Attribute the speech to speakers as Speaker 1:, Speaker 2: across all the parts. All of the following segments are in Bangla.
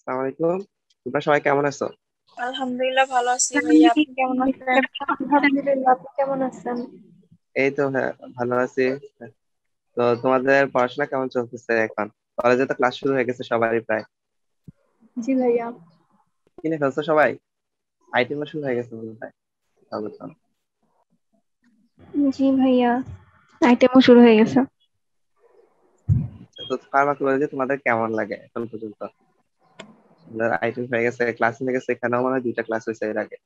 Speaker 1: আসসালামু আলাইকুম। তোমরা সবাই কেমন আছো?
Speaker 2: আলহামদুলিল্লাহ ভালো আছি ভাইয়া, আপনি কেমন আছেন?
Speaker 3: আলহামদুলিল্লাহ, আপনি কেমন আছেন?
Speaker 1: এই তো, হ্যাঁ, ভালো আছি। তো তোমাদের পড়াশোনা কেমন চলতেছে এখন? কলেজে তো ক্লাস শুরু হয়ে গেছে সবারই প্রায়।
Speaker 3: জি ভাইয়া।
Speaker 1: কিনে ফেলছো সবাই? আইটেমও শুরু হয়ে গেছে মনে হয়। তবে তো
Speaker 3: জি ভাইয়া, আইটেমও শুরু হয়ে গেছে।
Speaker 1: তো ফার্মাকোলজি তোমাদের কেমন লাগে এখন পর্যন্ত? আইটেম হয়ে গেছে, ক্লাস হয়ে গেছে, এখানেও মানে দুইটা ক্লাস হয়েছে এর আগে।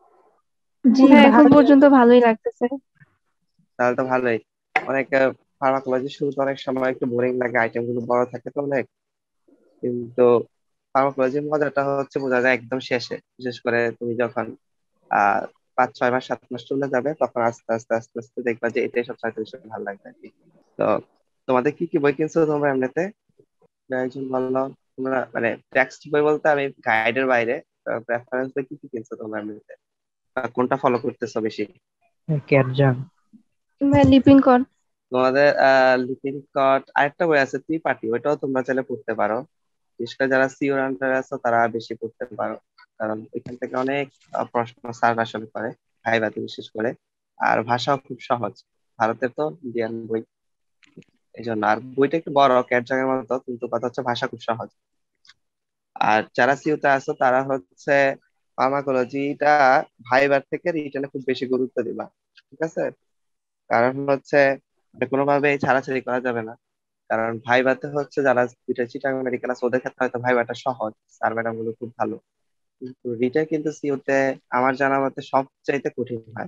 Speaker 3: জি হ্যাঁ, এখন পর্যন্ত ভালোই লাগতেছে।
Speaker 1: তাহলে তো ভালোই। অনেক ফার্মাকোলজি শুরুতে অনেক সময় একটু বোরিং লাগে, আইটেম গুলো বড় থাকে তো অনেক। কিন্তু ফার্মাকোলজির মজাটা হচ্ছে বোঝা যায় একদম শেষে, বিশেষ করে তুমি যখন 5 6 মাস 7 মাস চলে যাবে, তখন আস্তে আস্তে আস্তে আস্তে দেখবা যে এটাই সবচেয়ে বেশি ভালো লাগবে আর কি। তো তোমাদের কি কি বই কিনছো তোমরা এমনিতে? একজন বললো তোমরা মানে টেক্সট বই বলতে আমি গাইডের বাইরে প্রেফারেন্স বই কি কি কিনছো তোমরা এমনিতে? কোনটা ফলো করতেছো বেশি?
Speaker 4: ক্যাটজাম।
Speaker 3: ভাই লিপিং কর।
Speaker 1: তোমাদের লিপিং কট আরেকটা বই আছে ত্রিপাঠী, ওইটাও তোমরা চাইলে পড়তে পারো। বিশেষ করে যারা সিওর আনসার আছে তারা বেশি পড়তে পারো, কারণ এখান থেকে অনেক প্রশ্ন স্যার আসলে করে, ভাইভাতে বিশেষ করে। আর ভাষাও খুব সহজ, ভারতের তো ইন্ডিয়ান বই, এই জন্য। আর বইটা একটু বড় ক্যাটজামের মতো, কিন্তু কথা হচ্ছে ভাষা খুব সহজ। আর যারা সিইউতে আছে তারা হচ্ছে ফার্মাকোলজিটা ভাইবার থেকে রিটেনে খুব বেশি গুরুত্ব দিবা, ঠিক আছে? কারণ হচ্ছে এটা কোনোভাবে ছাড়াছাড়ি করা যাবে না। কারণ ভাইভাতে হচ্ছে যারা দুইটা চিটাগাং মেডিকেল আছে ওদের ক্ষেত্রে হয়তো ভাইভাটা সহজ, স্যার ম্যাডাম গুলো খুব ভালো, কিন্তু রিটেন কিন্তু সিইউতে আমার জানা মতে সবচাইতে কঠিন হয়।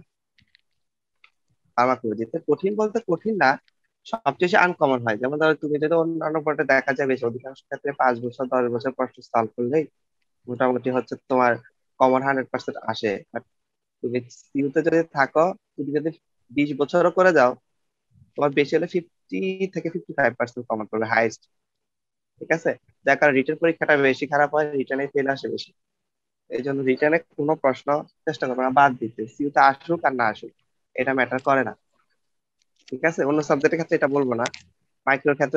Speaker 1: ফার্মাকোলজিতে কঠিন বলতে কঠিন না, সবচেয়ে বেশি আনকমন হয়। যেমন ধরো তুমি যদি অন্যান্য পড়ে দেখা যায় বেশি অধিকাংশ ক্ষেত্রে 5 বছর 10 বছর প্রশ্ন সলভ করলেই মোটামুটি হচ্ছে তোমার কমন 100% আসে। বাট তুমি সিইউতে যদি থাকো, তুমি যদি 20 বছরও করে যাও, তোমার বেশি হলে 50 থেকে 55% কমন করবে হাইস্ট, ঠিক আছে? যার কারণে রিটেন পরীক্ষাটা বেশি খারাপ হয়, রিটেনে ফেল আসে বেশি। এই জন্য রিটেনে কোনো প্রশ্ন চেষ্টা করবে না বাদ দিতে, সিইউতে আসুক আর না আসুক এটা ম্যাটার করে না, ঠিক আছে? অন্য সাবজেক্টের ক্ষেত্রে এটা বলবো না। মাইক্রোর ক্ষেত্রে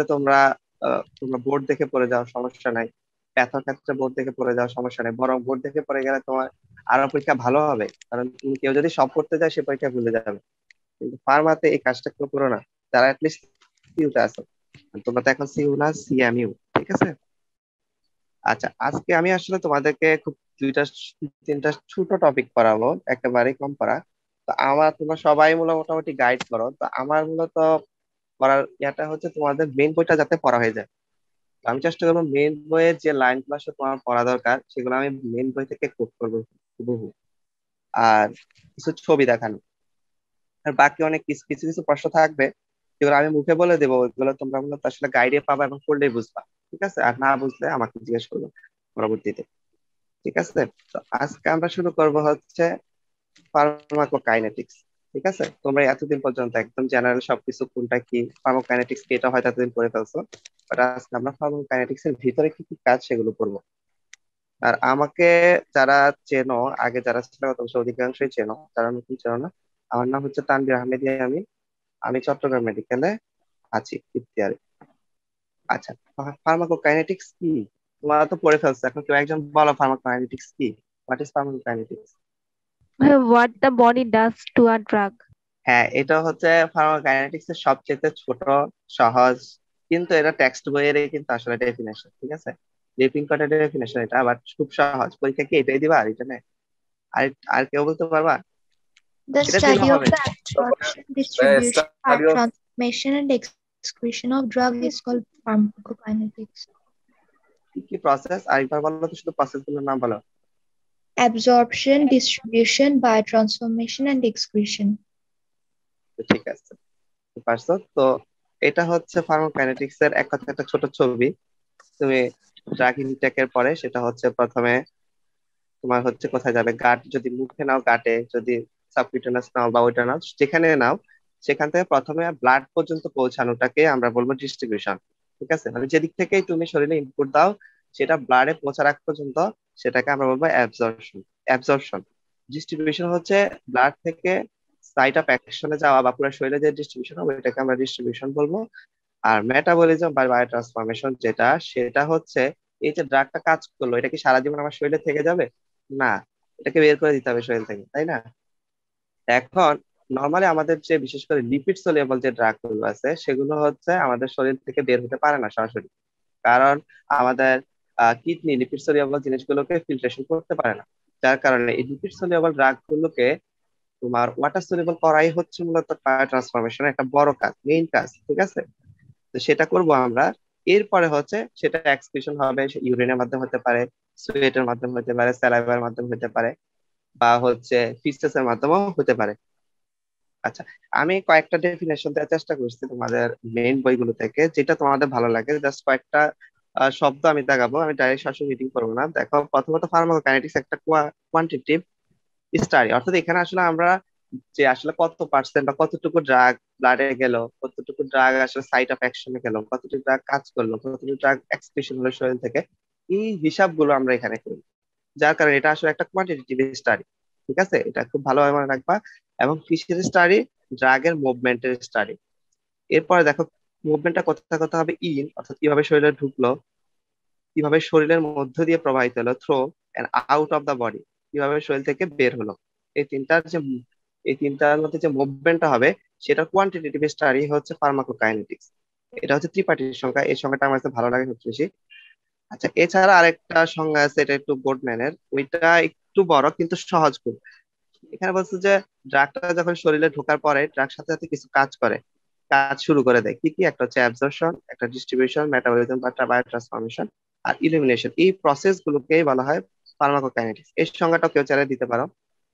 Speaker 1: তোমরা বোর্ড দেখে পড়ে যাও, সমস্যা নাই। প্যাথোর ক্ষেত্রে বোর্ড দেখে পড়ে যাও, সমস্যা নাই। বরং বোর্ড দেখে পড়ে গেলে তোমার আরো পরীক্ষা ভালো হবে, কারণ তুমি কেউ যদি সব করতে যায় সে পরীক্ষা ভুলে যাবে। কিন্তু ফার্মাতে এই কাজটা কেউ করো না, যারা অ্যাটলিস্ট সিইউতে আছো। আর তোমরা তো এখন সিইউ না, সিএমইউ, ঠিক আছে? আচ্ছা, আজকে আমি আসলে তোমাদেরকে খুব দুইটা তিনটা ছোট টপিক পড়াবো, একেবারে কম পড়া। তো তোমরা সবাই মোটামুটি গাইড করো, তো আমার মূলত পড়ার ইয়াটা হচ্ছে তোমাদের মেইন বইটা যাতে পড়া হয়ে যায়। তো আমি চেষ্টা করবো মেইন বইয়ের যে লাইন গুলো আসলে তোমার পড়া দরকার সেগুলো আমি মেইন বই থেকে কোট করবো হুবহু। আর কিছু ছবি দেখানো। আর বাকি অনেক কিছু কিছু কিছু প্রশ্ন থাকবে যেগুলো আমি মুখে বলে দেবো, ওইগুলো তোমরা মূলত আসলে গাইডে পাবা এবং পড়লেই বুঝবা, ঠিক আছে? আর না বুঝলে আমাকে জিজ্ঞেস করবো পরবর্তীতে, ঠিক আছে? তো আজকে আমরা শুরু করব হচ্ছে ফার্মাকোকাইনেটিক্স, ঠিক আছে? তোমরা এতদিন পর্যন্ত একদম জেনারেল সবকিছু কোনটা কি, ফার্মাকোকাইনেটিক্স কি, এটা হয়তো এতদিন পড়ে ফেলছো। বাট আজকে আমরা ফার্মাকোকাইনেটিক্স এর ভিতরে কি কি কাজ সেগুলো করবো। আর আমাকে যারা চেনো, আগে যারা ছিল অবশ্য অধিকাংশই চেনো, যারা নতুন চেনো না, আমার নাম হচ্ছে তানভীর আহমেদ আমি। আমি চট্টগ্রাম মেডিকেলে আছি ইফতিয়ারে। আচ্ছা, ফার্মাকোকাইনেটিক্স কি তোমরা তো পড়ে ফেলছো, এখন কেউ একজন বলো ফার্মাকোকাইনেটিক্স কি, what is pharmacokinetics?
Speaker 3: What the body does to a drug.
Speaker 1: হ্যাঁ, এটা হচ্ছে ফার্মাকোকাইনেটিক্স এর সবচেয়ে ছোট, সহজ, কিন্তু এটা টেক্সট বইয়ের কিন্তু আসলে ডেফিনেশন, ঠিক আছে? লিপিং কটের ডেফিনেশন এটা, বাট খুব সহজ। পরীক্ষা কি এটাই দিবা রিটেনে? আর আর কেউ বলতে পারবা?
Speaker 2: The
Speaker 1: এটা দিলে
Speaker 2: study of
Speaker 1: হবে।
Speaker 2: the absorption, distribution, or transformation and excretion of drug is called pharmacokinetics.
Speaker 1: কি কি প্রসেস আরেকবার বলো তো, শুধু প্রসেস গুলোর নাম বলো।
Speaker 2: Absorption, distribution, biotransformation, and excretion.
Speaker 1: তো ঠিক আছে, তো পারছো তো। এটা হচ্ছে ফার্মাকোকাইনেটিক্স এর এক কথা একটা ছোট ছবি। তুমি ড্রাগ ইনটেকের পরে সেটা হচ্ছে প্রথমে তোমার হচ্ছে কোথায় যাবে, গাট যদি মুখে নাও, গাটে যদি সাবকিউটেনাস নাও বা ওইটা নাও, যেখানে নাও, সেখান থেকে প্রথমে ব্লাড পর্যন্ত পৌঁছানোটাকে আমরা বলবো ডিস্ট্রিবিউশন, ঠিক আছে? মানে যেদিক থেকেই তুমি শরীরে ইনপুট দাও সেটা ব্লাডে পৌঁছার আগ পর্যন্ত সেটাকে আমরা বলবো অ্যাবজর্পশন। অ্যাবজর্পশন। ডিস্ট্রিবিউশন হচ্ছে ব্লাড থেকে সাইট অফ অ্যাকশনে যাওয়া বা পুরো শরীরে যে ডিস্ট্রিবিউশন হবে এটাকে আমরা ডিস্ট্রিবিউশন বলবো। আর মেটাবলিজম বা বায়োট্রান্সফরমেশন যেটা, সেটা হচ্ছে এই যে ড্রাগটা কাজ করলো, এটা কি সারা জীবন আমার শরীরে থেকে যাবে? না, এটাকে বের করে দিতে হবে শরীর থেকে, তাই না? এখন নর্মালি আমাদের যে বিশেষ করে লিপিড সলিউবল যে ড্রাগ গুলো আছে সেগুলো হচ্ছে আমাদের শরীর থেকে বের হতে পারে না সরাসরি, কারণ আমাদের কিডনি লিপিড সলিউবল জিনিসগুলোকে ফিল্ট্রেশন করতে পারে না। যার কারণে এই লিপিড সলিউবল ড্রাগ গুলোকে তোমার ওয়াটার সলিউবল করাই হচ্ছে মূলত ট্রান্সফরমেশনের একটা বড় কাজ, মেইন কাজ, ঠিক আছে? তো সেটা করব আমরা। এরপরে হচ্ছে সেটা এক্সক্রিশন হবে, ইউরিনের মাধ্যমে হতে পারে, সুয়েটের মাধ্যমে হতে পারে, স্যালাইভার মাধ্যমে হতে পারে, বা হচ্ছে ফিস্টাসের মাধ্যমেও হতে পারে। আচ্ছা, আমি কয়েকটা ডেফিনেশন দেওয়ার চেষ্টা করছি তোমাদের মেইন বইগুলো থেকে, যেটা তোমাদের ভালো লাগে। জাস্ট কয়েকটা শব্দ আমি দেখাবো, আমি ডাইরেক্ট সরাসরি রিডিং করবো না। দেখো, প্রথমত ফার্মাকোকাইনেটিক্স একটা কোয়ান্টিটিভ স্টাডি, অর্থাৎ এখানে আসলে আমরা যে আসলে কত পার্সেন্ট বা কতটুকু ড্রাগ ব্লাডে গেল, কতটুকু ড্রাগ আসলে সাইট অফ অ্যাকশনে গেল, কতটুকু ড্রাগ কাজ করলো, কতটুকু ড্রাগ এক্সক্রিশন হলো শরীর থেকে, এই হিসাবগুলো আমরা এখানে করি। যার কারণে এটা আসলে একটা কোয়ান্টিটেটিভ স্টাডি, ঠিক আছে? এটা খুব ভালোভাবে মনে রাখবা। এবং কিসের স্টাডি? ড্রাগের মুভমেন্টের স্টাডি। এরপরে দেখো, মুভমেন্টটা কোথায় কোথায় হবে, অর্থাৎ কিভাবে শরীরে ঢুকলো, কিভাবে শরীরের মধ্য দিয়ে প্রবাহিত হলো, through and out of the body, কিভাবে শরীর থেকে বের হলো। এই তিনটার যে এই তিনটার মধ্যে যে মুভমেন্টটা হবে, সেটা কোয়ান্টিটেটিভ স্টাডি হচ্ছে ফার্মাকোকাইনেটিক্স। এটা হচ্ছে ত্রিপাঠির সংখ্যা, এই সংখ্যাটা আমার কাছে ভালো লাগে সবচেয়ে বেশি। আচ্ছা, এছাড়া আরেকটা সংজ্ঞা আছে, এটা একটু বোর্ডম্যানের, ওইটা একটু বড় কিন্তু সহজ খুব। এখানে বলছে যে ড্রাগটা যখন শরীরে ঢোকার পরে ড্রাগ সাথে সাথে কিছু কাজ করে, কাজ শুরু করে দেয়। কি কি? একটা হচ্ছে অ্যাবজর্পশন, একটা ডিস্ট্রিবিউশন, মেটাবলিজম বা বায়োট্রান্সফরমেশন, আর ইলিমিনেশন। এই প্রসেস গুলোকেই বলা হয় ফার্মাকোকাইনেটিক্স। এই সংজ্ঞাটা কেউ চাইলে দিতে পারো।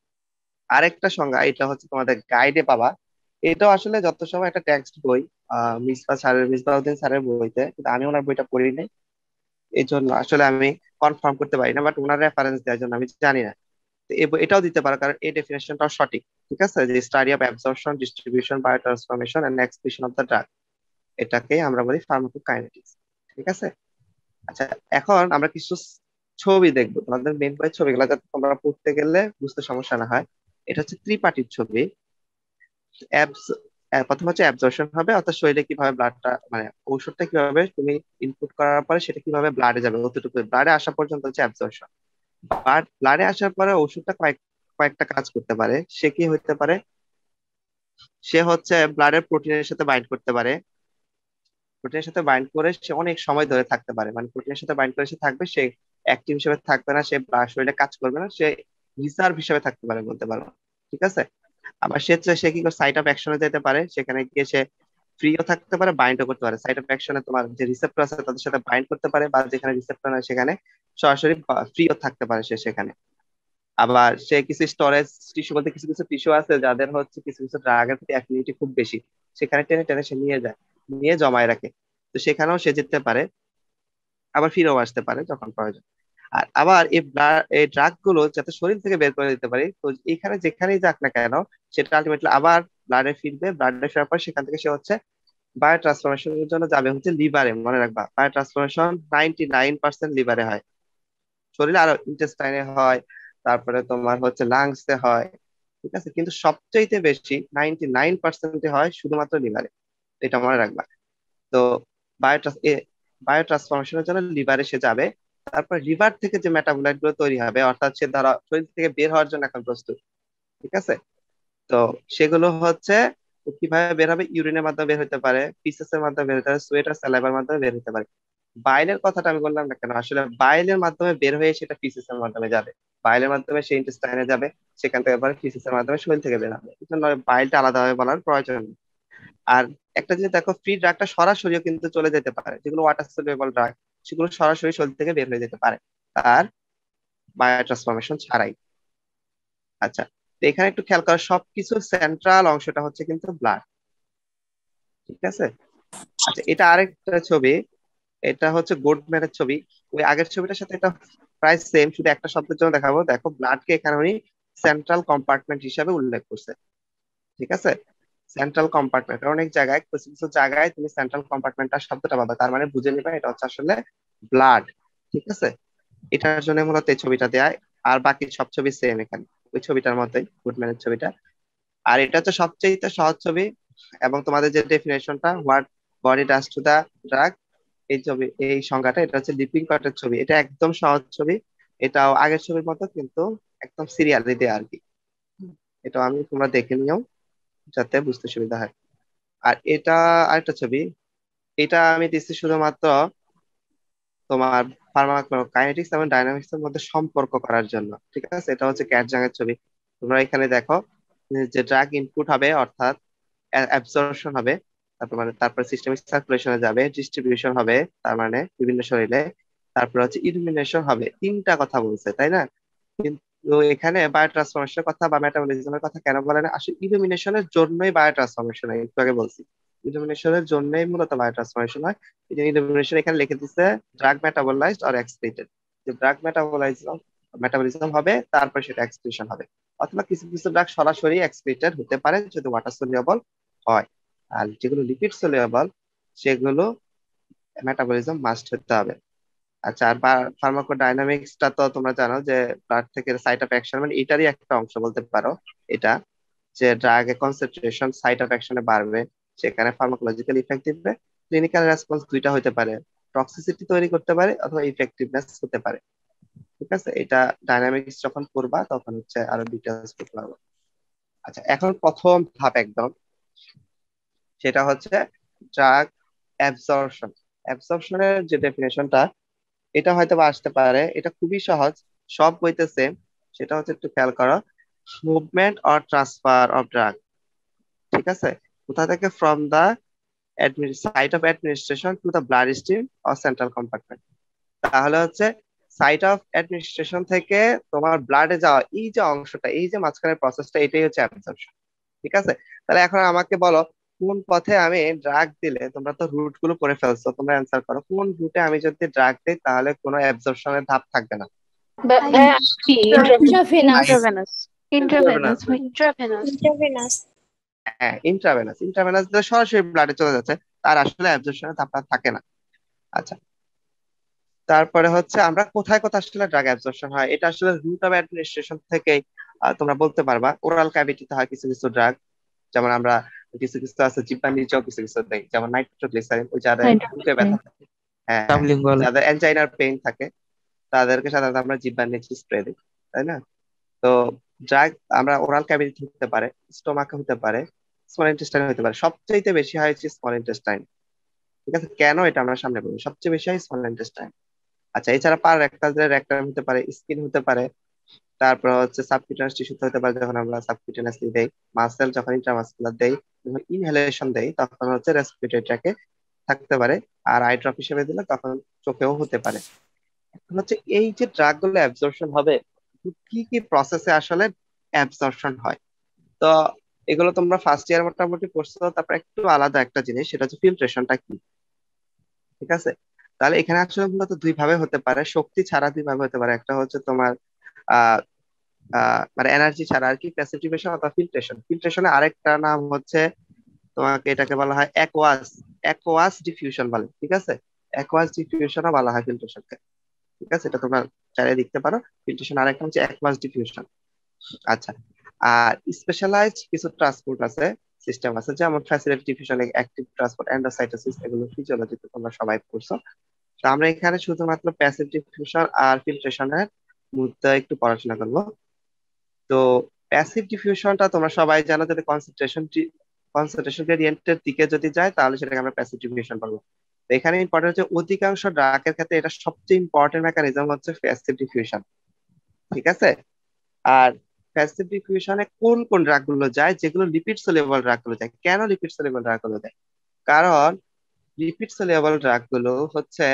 Speaker 1: আরেকটা সংজ্ঞা, এটা হচ্ছে তোমাদের গাইডে পাবা। এটাও আসলে যত সময় একটা টেক্সট বই, মিসবাউদ্দিন স্যারের বইতে, কিন্তু আমি ওনার বইটা পড়ি নাই, এই জন্য আসলে আমি কনফার্ম করতে পারি না, বাট ওনার রেফারেন্স দেওয়ার জন্য আমি জানি না। তো এটাও দিতে পারো, কারণ এই ডেফিনেশনটাও সঠিক, ঠিক আছে? যে study of absorption, distribution, biotransformation and excretion of the drug, এটাকে আমরা বলি ফার্মাকোকাইনেটিক্স, ঠিক আছে? আচ্ছা, এখন আমরা কিছু ছবি দেখবো, তোমাদের মেন বই ছবিগুলো, যাতে তোমরা পড়তে গেলে বুঝতে সমস্যা না হয়। এটা হচ্ছে ত্রিপাঠির ছবি। অ্যাবস প্রথম হচ্ছে অ্যাবজর্পশন হবে, অর্থাৎ শরীরে কিভাবে ব্লাডটা, মানে ঔষধটা কিভাবে তুমি ইনপুট করার পরে সেটা কিভাবে ব্লাডে যাবে, অতটুকু ব্লাডে আসা পর্যন্ত হচ্ছে অ্যাবজর্পশন। বাট ব্লাডে আসার পরে ওষুধটা কয়েকটা কাজ করতে পারে। সে কি হতে পারে? সে হচ্ছে ব্লাডের প্রোটিনের সাথে বাইন্ড করতে পারে। প্রোটিনের সাথে বাইন্ড করে সে অনেক সময় ধরে থাকতে পারে, মানে প্রোটিনের সাথে বাইন্ড করে সে থাকবে, সে অ্যাক্টিভ হিসেবে থাকবে না, সে শরীরে কাজ করবে না, সে রিজার্ভ হিসেবে থাকতে পারে বলতে পারো, ঠিক আছে? আবার সে কি করে সাইট অফ অ্যাকশনে যেতে পারে, সেখানে গিয়ে সে ফ্রিও থাকতে পারে, বাইন্ডও করতে পারে। সাইট অফ অ্যাকশনে তোমার যে রিসেপ্টর আছে তাদের সাথে বাইন্ড করতে পারে, বা যেখানে রিসেপ্টর নাই সেখানে সরাসরি ফ্রিও থাকতে পারে সে সেখানে। আবার সে কিছু স্টোরেজ টিস্যু, বলতে কিছু কিছু টিস্যু আছে যাদের হচ্ছে কিছু কিছু ড্রাগের প্রতি অ্যাফিনিটি খুব বেশি, সেখানে টেনে টেনে সে নিয়ে যায়, নিয়ে জমায় রাখে। তো সেখানেও সে যেতে পারে, আবার ফিরেও আসতে পারে যখন প্রয়োজন। আর আবার এই ড্রাগ গুলো যাতে শরীর থেকে বের করে দিতে পারি, তো এখানে যেখানেই যাক না কেন, সেটা আলটিমেটলি আবার ব্লাডে ফিরবে। ব্লাডে ফেরার পর সেখান থেকে সে হচ্ছে বায়ো ট্রান্সফরমেশনের জন্য যাবে হচ্ছে লিভারে। মনে রাখবা, বায়ো ট্রান্সফরমেশন 99% লিভারে হয়। শরীরে আরো ইন্টেস্টাইনে হয়, তারপরে তোমার হচ্ছে লাংসে হয়, ঠিক আছে? কিন্তু সবচাইতে বেশি 99% হয় শুধুমাত্র লিভারে, এটা মনে রাখবা। তো বায়ো ট্রান্সফরমেশনের জন্য লিভারে সে যাবে। তারপর লিভার থেকে যে মেটাবোলাইট গুলো তৈরি হবে, অর্থাৎ সে ধরো শরীর থেকে বের হওয়ার জন্য এখন প্রস্তুত, ঠিক আছে? তো সেগুলো হচ্ছে কিভাবে বের হবে? ইউরিনের মাধ্যমে বের হতে পারে, ফিসেস এর মাধ্যমে বের হতে পারে, সুয়েট আর স্যালাইভার মাধ্যমে বের হতে পারে। বাইলের কথাটা আমি বললাম না কেন, আসলে বাইলের মাধ্যমে বের হয়ে সেটা ফিসিস এর মাধ্যমে যাবে। বাইলের মাধ্যমে সে ইন্টেস্টাইনে যাবে, সেখান থেকে আবার ফিসিস এর মাধ্যমে শরীর থেকে বের হবে। এই জন্য বাইলটা আলাদাভাবে বলার প্রয়োজন নেই। আর একটা জিনিস দেখো, ফ্রি ড্রাগটা সরাসরিও কিন্তু চলে যেতে পারে, যেগুলো ওয়াটার সলিউবল ড্রাগ, সেগুলো সরাসরি শরীর থেকে বের হয়ে যেতে পারে, আর বায়ো ট্রান্সফরমেশন ছাড়াই। আচ্ছা, তো এখানে একটু খেয়াল করো, সবকিছু সেন্ট্রাল অংশটা হচ্ছে কিন্তু ব্লাড, ঠিক আছে? আচ্ছা, এটা আরেকটা ছবি, এটা হচ্ছে গুডম্যানের ছবি। ওই আগের ছবিটার সাথে এটা প্রায় সেম, শুধু একটা শব্দের জন্য দেখাবো। দেখো, ব্লাডকে এখানে উনি সেন্ট্রাল কম্পার্টমেন্ট হিসাবে উল্লেখ করছে, ঠিক আছে? সেন্ট্রাল কম্পার্টমেন্ট, অনেক জায়গায় কিছু কিছু জায়গায় তুমি সেন্ট্রাল কম্পার্টমেন্টটা শব্দটা পাবে, তার মানে বুঝে নিবা এটা হচ্ছে আসলে ব্লাড, ঠিক আছে? এটার জন্য মূলত এই ছবিটা দেয়া। আর বাকি সব ছবি সেম এখানে, ওই ছবিটার মতোই, গুডম্যানের ছবিটা। আর এটা হচ্ছে সবচেয়ে সহজ ছবি। এবং তোমাদের যে ডেফিনেশনটা, what body does to the drug, এই ছবি, এই সংজ্ঞাটা, এটা হচ্ছে লিপিং কটের ছবি। এটা একদম সহজ ছবি, এটাও আগের ছবির মতো কিন্তু একদম সিরিয়ালি দেয়া আর কি। এটা আমি, তোমরা দেখে নিও যাতে বুঝতে সুবিধা হয়। আর এটা আরেকটা ছবি, এটা আমি দিচ্ছি শুধুমাত্র তোমার ফার্মাকোকাইনেটিক্স এবং ডাইনামিক্স এর মধ্যে সম্পর্ক করার জন্য, ঠিক আছে? এটা হচ্ছে ক্যাটজাং এর ছবি। তোমরা এখানে দেখো যে ড্রাগ ইনপুট হবে, অর্থাৎ অ্যাবজর্পশন হবে, তারপর সিস্টেমিক সার্কুলেশনে যাবে, ডিস্ট্রিবিউশন হবে, তার মানে বিভিন্ন শরীরে, তারপর হচ্ছে ইলুমিনেশন হবে। তিনটা কথা বলছে, তাই না? কিন্তু এখানে বায়ো ট্রান্সফরমেশনের কথা বা মেটাবলিজমের কথা কেন বলে না? আসলে ইলুমিনেশনের জন্যই বায়ো ট্রান্সফরমেশন হয়, একটু আগে বলছি। ইলুমিনেশনের জন্যই মূলত বায়ো ট্রান্সফরমেশন হয়। এই যে ইলুমিনেশন এখানে লিখে দিচ্ছে ড্রাগ মেটাবলাইজড অর এক্সক্রিটেড, যে ড্রাগ মেটাবলিজম হবে, তারপর সেটা এক্সক্রিশন হবে। অথবা কিছু কিছু ড্রাগ সরাসরি এক্সক্রিটেড হতে পারে যদি ওয়াটার সলিউবল হয়। আর যেগুলো লিপিড সলিউবল সেগুলো মেটাবলিজম মাস্ট হতে হবে। আচ্ছা, আর ফার্মাকোডাইনামিক্সটা তো তোমরা জানো যে ব্লাড থেকে সাইট অফ অ্যাকশন, মানে এটারই একটা অংশ বলতে পারো এটা, যে ড্রাগের কনসেন্ট্রেশন সাইট অফ অ্যাকশনে বাড়বে, সেখানে ফার্মাকোলজিক্যাল ইফেক্ট দিবে। ক্লিনিক্যাল রেসপন্স দুইটা হতে পারে, টক্সিসিটি তৈরি করতে পারে অথবা ইফেক্টিভনেস হতে পারে। ঠিক আছে, এটা ডাইনামিক্স যখন করবা তখন হচ্ছে আরো ডিটেলস করতে পারবো। আচ্ছা, এখন প্রথম ধাপ একদম, সেটা হচ্ছে ড্রাগ অ্যাবজর্পশন। অ্যাবজর্পশনের যে ডেফিনেশনটা, এটা হয়তো বা আসতে পারে, এটা খুবই সহজ, সব বইতে সেম। সেটা হচ্ছে, একটু খেয়াল করো, movement or transfer of drug, ঠিক আছে? কোথা থেকে? From the site of administration to the blood stream or central compartment. তাহলে হচ্ছে সাইট অফ অ্যাডমিনিস্ট্রেশন থেকে তোমার ব্লাডে যাওয়া এই যে অংশটা, এই যে মাঝখানের প্রসেসটা, এটাই হচ্ছে অ্যাবজর্পশন। ঠিক আছে, তাহলে এখন আমাকে বলো কোন পথে আমি ড্রাগ দিলে, তোমরা তো রুট গুলো পড়ে ফেলছো, তোমরা অ্যান্সার করো, কোন রুটে আমি যদি ড্রাগ দিই তাহলে কোনো অ্যাবজর্পশনের ধাপ থাকবে না?
Speaker 4: Intravenous.
Speaker 3: ইন্ট্রাভেনাস। ইন্ট্রাভেনাস ভাই।
Speaker 4: Intravenous. Intravenous.
Speaker 1: হ্যাঁ, ইন্ট্রাভেনাস। ইন্ট্রাভেনাস দিলে সরাসরি ব্লাডে চলে যাচ্ছে, তার আসলে অ্যাবজর্পশনের ধাপটা থাকে না। আচ্ছা, তারপরে হচ্ছে আমরা কোথায় কোথায় আসলে ড্রাগ অ্যাবজর্পশন হয়, এটা আসলে রুট অফ অ্যাডমিনিস্ট্রেশন থেকেই তোমরা বলতে পারবা। ওরাল ক্যাভিটিতে হয় কিছু কিছু ড্রাগ, যেমন আমরা কিছু কিছু আছে জিহ্বার নিচেও কিছু কিছু দেই, যেমন নাইট্রোগ্লিসারিন, ওই যাদের বুকে ব্যথা থাকে, হ্যাঁ হ্যাঁ,
Speaker 5: সাবলিঙ্গুয়াল।
Speaker 1: যাদের অ্যানজাইনার পেইন থাকে তাদেরকে সাধারণত আমরা জিহ্বার নিচে স্প্রে দিই, তাই না? তো ড্রাগ আমরা ওরাল ক্যাভিটি হতে পারে, স্টোমাকে হতে পারে, স্মল ইন্টেস্টাইন হতে পারে। সবচেয়ে বেশি হয় হচ্ছে স্মল ইন্টেস্টাইন। ঠিক আছে, কেন এটা আমরা সামনে বলবো, সবচেয়ে বেশি হয় স্মল ইন্টেস্টাইন। আচ্ছা, এছাড়া পার রেক্টাম হতে পারে, স্কিন হতে পারে, তারপর হচ্ছে সাবকিউটেনিয়াস টিস্যুতে হতে পারে, যখন আমরা সাবকিউটেনিয়াসলি দেই, মাসেল যখন ইন্ট্রামাসকুলার দেই, যখন ইনহেলেশন দেই তখন হচ্ছে রেসপিরেটরি ট্র্যাকে থাকতে পারে, আর আই ড্রপ হিসেবে দিলে তখন চোখেও হতে পারে। এখন হচ্ছে এই যে ড্রাগ গুলো অ্যাবজর্পশন হবে, কি কি প্রসেসে আসলে অ্যাবজর্পশন হয়, তো এগুলো তোমরা ফার্স্ট ইয়ার মোটামুটি পড়ছো। তারপর একটু আলাদা একটা জিনিস, সেটা হচ্ছে ফিল্ট্রেশনটা কি। ঠিক আছে, তাহলে এখানে আসলে মূলত দুই ভাবে হতে পারে, শক্তি ছাড়া দুই ভাবে হতে পারে। একটা হচ্ছে তোমার আহ মানে এনার্জি ছাড়া আর কি, প্যাসিফিকেশন অথবা ফিল্ট্রেশন। ফিল্ট্রেশনের আরেকটা নাম হচ্ছে, তোমাকে এটাকে বলা হয় অ্যাকোয়াস, অ্যাকোয়াস ডিফিউশন বলে, ঠিক আছে? অ্যাকোয়াস ডিফিউশনও বলা হয় ফিল্ট্রেশনকে। ঠিক আছে, এটা তোমরা চাইলে দেখতে পারো। ফিল্ট্রেশন আরেকটা হচ্ছে অ্যাকোয়াস ডিফিউশন। আচ্ছা, আর স্পেশালাইজড কিছু ট্রান্সপোর্ট আছে, সিস্টেম আছে, যেমন facility diffusion, active transport, endocytosis, এগুলো ফিজিওলজিতে তোমরা সবাই পড়ছো। তো আমরা এখানে শুধুমাত্র প্যাসিভ ডিফিউশন আর ফিল্ট্রেশনের মধ্যে একটু পড়াশোনা করবো। তো প্যাসিভ ডিফিউশনটা তোমরা সবাই জানো, যদি কনসেন্ট্রেশন গ্রেডিয়েন্টের দিকে যদি যায় তাহলে সেটাকে আমরা প্যাসিভ ডিফিউশন বলবো। তো এখানে ইম্পর্টেন্ট হচ্ছে, অধিকাংশ ড্রাগের ক্ষেত্রে এটা সবচেয়ে ইম্পর্টেন্ট মেকানিজম হচ্ছে প্যাসিভ ডিফিউশন। ঠিক আছে, আর প্যাসিভ ডিফিউশনে কোন কোন ড্রাগ গুলো যায়, যেগুলো লিপিড সলিউবল ড্রাগ গুলো যায়। কেন লিপিড সলিউবল ড্রাগ গুলো যায়? কারণ লিপিড সলিউবল ড্রাগ গুলো হচ্ছে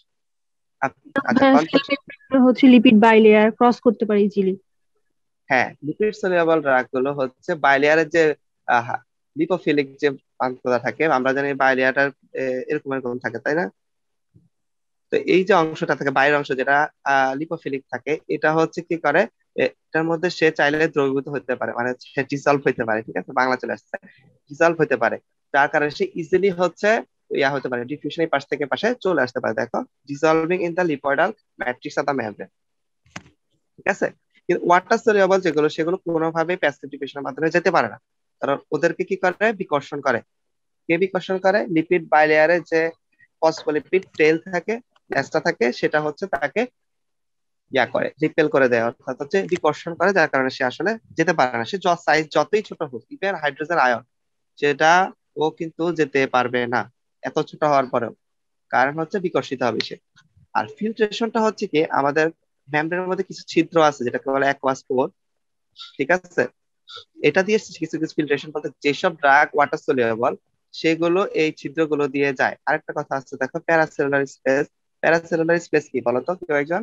Speaker 1: আচ্ছা,
Speaker 3: হচ্ছে লিপিড বাইলেয়ার ক্রস করতে পারে ইজিলি।
Speaker 1: হ্যাঁ, লিপিড সলিউবল ড্রাগ গুলো হচ্ছে বাইলেয়ারের যে লিপোফিলিক যে প্রান্তটা থাকে, আমরা জানি বাইলেয়ারটা এরকম এরকম থাকে, তাই না? তো এই যে অংশটা থাকে, বাইরের অংশ যেটা লিপোফিলিক থাকে, এটা হচ্ছে কি করে, এটার মধ্যে সে চাইলে দ্রবীভূত হতে পারে, মানে সে ডিসলভ হতে পারে। ঠিক আছে, বাংলা চলে আসছে, ডিসলভ হতে পারে, যার কারণে সে ইজিলি হচ্ছে ইয়া হতে পারে, ডিফিউশন পাশ থেকে পাশে চলে আসতে পারে। দেখো, dissolving in the lipoidal matrix of the membrane. ঠিক আছে, কিন্তু ওয়াটার সলিউবল যেগুলো, সেগুলো কোনোভাবেই প্যাসিফিকেশনের মাধ্যমে যেতে পারে না, কারণ ওদেরকে কি করে, বিকর্ষণ করে। কে বিকর্ষণ করে? লিপিড বাইলেয়ারে যে ফসফোলিপিড টেল থাকে, লেজটা থাকে, সেটা হচ্ছে তাকে করে, রিপেল করে দেয়, অর্থাৎ হচ্ছে বিকর্ষণ করে, যার কারণে সে আসলে যেতে পারে না। সে সাইজ যতই ছোট হোক, ইভেন হাইড্রোজেন আয়ন, সেটা ও কিন্তু যেতে পারবে না এত ছোট হওয়ার পরেও, কারণ হচ্ছে বিকর্ষিত হবে সে। আর ফিল্ট্রেশনটা হচ্ছে কি, আমাদের মেমব্রেনের মধ্যে কিছু ছিদ্র আছে যেটাকে বলে অ্যাকুয়াস পোর, ঠিক আছে? এটা দিয়ে কিছু কিছু ফিল্ট্রেশন বলতে যেসব ড্রাগ ওয়াটার সলিউবল সেগুলো এই ছিদ্রগুলো দিয়ে যায়। আরেকটা কথা আছে, দেখো প্যারাসেলুলার স্পেস। প্যারাসেলুলার স্পেস কি বলতো কেউ একজন?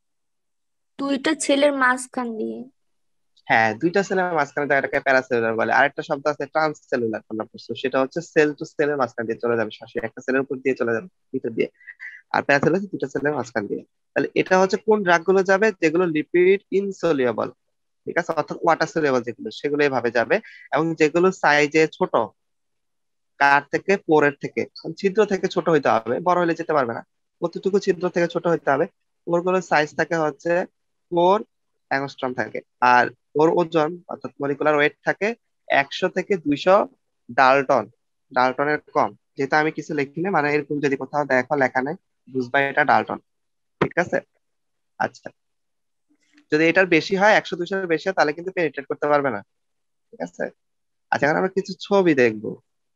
Speaker 4: দুইটা ছেলের মাঝখান দিয়ে।
Speaker 1: হ্যাঁ, দুইটা সেলের মাঝখানে জায়গাটাকে প্যারাসেলুলার বলে। আরেকটা শব্দ আছে ট্রান্সসেলুলার, তোমরা পড়ছো, সেটা হচ্ছে সেল টু সেলের মাঝখান দিয়ে চলে যাবে, সরাসরি একটা সেলের উপর দিয়ে চলে যাবে, ভিতর দিয়ে। আর প্যারাসেলুলার দুইটা সেলের মাঝখান দিয়ে। তাহলে এটা হচ্ছে কোন ড্রাগ গুলো যাবে, যেগুলো লিপিড ইনসলিউবল, ঠিক আছে, অর্থাৎ ওয়াটার সলিউবল যেগুলো, সেগুলো এভাবে যাবে। এবং যেগুলো সাইজে ছোট, কার থেকে, পোরের থেকে, ছিদ্র থেকে ছোট হইতে হবে, বড় হলে যেতে পারবে না, কতটুকু ছিদ্র থেকে ছোট হইতে হবে। ওরগুলোর সাইজ থাকে হচ্ছে 4 অ্যাংস্ট্রম থাকে। আর ওর ওজন অর্থাৎ মলিকুলার ওয়েট থাকে 100 থেকে 200 ডালটন। ডালটনের কম, যেহেতু আমি কিছু লিখিনি, মানে এরকম যদি কোথাও দেখো লেখা নেই, বুঝবা এটা ডালটন, ঠিক আছে? আচ্ছা, যদি এটার বেশি হয়, 100 200 বেশি হয়, তাহলে কিন্তু পেনিট্রেট করতে পারবে না, ঠিক আছে? আচ্ছা, এখন আমরা কিছু ছবি দেখবো।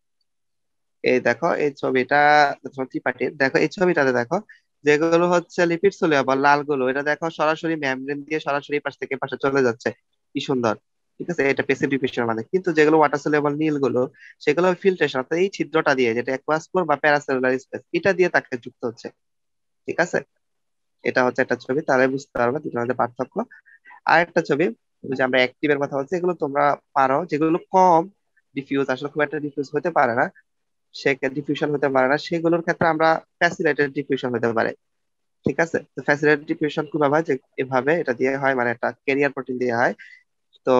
Speaker 1: এই দেখো এই ছবিটা, ত্রিপাঠীর, দেখো এই ছবিটাতে দেখো, যেগুলো হচ্ছে লিপিড সলিউবল লাল গুলো, এটা দেখো সরাসরি মেমব্রেন দিয়ে সরাসরি এই পাশ থেকে এই পাশে চলে যাচ্ছে, কি সুন্দর, ঠিক আছে? এটা প্যাসিভ ডিফিউশন মানে। কিন্তু যেগুলো ওয়াটার সলিউবল নীল গুলো, সেগুলো ফিল্ট্রেশন অর্থাৎ এই ছিদ্রটা দিয়ে, যেটা অ্যাকুয়াস পোর বা প্যারাসেলুলার স্পেস, এটা দিয়ে তাকে যুক্ত হচ্ছে, ঠিক আছে? এটা হচ্ছে একটা ছবি, তাহলে বুঝতে পারবে দুটোর মধ্যে পার্থক্য। আর একটা ছবি, ওই যে আমরা অ্যাক্টিভের কথা বলছি, এগুলো তোমরা পারো, যেগুলো কম ডিফিউজ, আসলে খুব একটা ডিফিউজ হতে পারে না, সে ডিফিউশন হতে পারে না, সেগুলোর ক্ষেত্রে আমরা ফ্যাসিলেটেড ডিফিউশন হতে পারে, ঠিক আছে? তো ফ্যাসিলেটেড ডিফিউশন কিভাবে হয়, যে এভাবে এটা দিয়ে হয়, মানে একটা ক্যারিয়ার প্রোটিন দিয়ে হয়। তো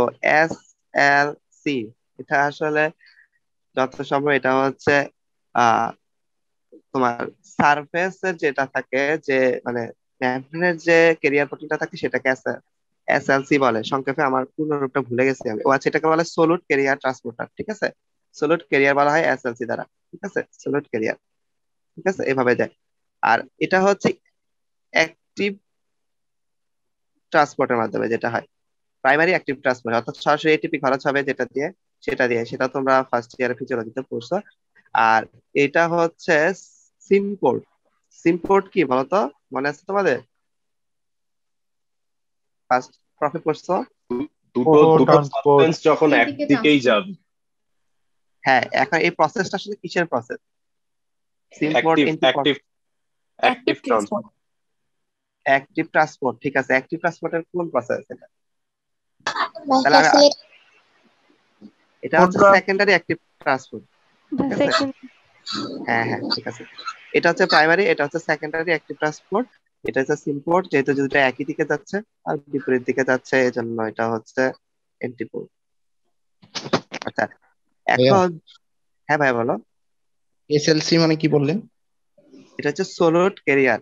Speaker 1: SLC, এটা আসলে যত সম্ভব এটা হচ্ছে আহ তোমার সারফেসের যেটা থাকে, যে মানে ম্যামব্রেনের যে ক্যারিয়ার প্রোটিনটা থাকে, সেটাকে SLC বলে সংক্ষেপে। আমার পূর্ণ রূপটা ভুলে গেছি আমি। ও আচ্ছা, এটাকে বলে সলিড ক্যারিয়ার ট্রান্সপোর্টার, ঠিক আছে? সলিড ক্যারিয়ার বলা হয় SLC দ্বারা, ঠিক আছে? সলিড ক্যারিয়ার, ঠিক আছে, এভাবে যায়। আর এটা হচ্ছে অ্যাক্টিভ ট্রান্সপোর্টের মাধ্যমে যেটা হয়, প্রাইমারি অ্যাক্টিভ ট্রান্সপোর্ট, অর্থাৎ সরাসরি এটিপি খরচ হবে যেটা দিয়ে, সেটা তোমরা ফার্স্ট ইয়ারে ফিজিওলজিতে পড়ছো। আর এটা হচ্ছে সিমপোর্ট। সিমপোর্ট কি বলতো, মনে আছে তোমাদের? ফার্স্ট প্রফে পড়ছো?
Speaker 5: দুটো দুটো
Speaker 6: ট্রান্সপোর্ট
Speaker 5: সাবস্টেন্স যখন
Speaker 2: এদিকে
Speaker 5: একদিকেই
Speaker 2: ট্রান্সপোর্ট।
Speaker 5: যাবে।
Speaker 1: হ্যাঁ, এখন এই প্রসেসটা আসলে কিসের process? Symport
Speaker 5: active
Speaker 1: into
Speaker 5: active active
Speaker 4: active transport.
Speaker 5: Transport.
Speaker 1: Active transport, ঠিক আছে। অ্যাক্টিভ ট্রান্সপোর্টের কোন প্রসেস এটা?
Speaker 2: বা
Speaker 1: তাহলে
Speaker 2: ফ্যাসিলিটি।
Speaker 1: এটা হচ্ছে সেকেন্ডারি অ্যাক্টিভ ট্রান্সপোর্ট,
Speaker 3: বা
Speaker 1: ঠিক আছে?
Speaker 3: সেকেন্ড।
Speaker 1: হ্যাঁ হ্যাঁ, ঠিক আছে। এটা হচ্ছে প্রাইমারি, এটা হচ্ছে সেকেন্ডারি অ্যাক্টিভ ট্রান্সপোর্ট, এটা হচ্ছে সিমপোর্ট, যেহেতু দুটো একই দিকে যাচ্ছে আর বিপরীত দিকে যাচ্ছে, এজন্য এটা হচ্ছে এন্টিপোর্ট। আচ্ছা,
Speaker 6: ভাইয়া,
Speaker 1: এখন হ্যাঁ ভাই বলো।
Speaker 6: এসএলসি মানে কি বললেন?
Speaker 1: এটা হচ্ছে সলিড ক্যারিয়ার,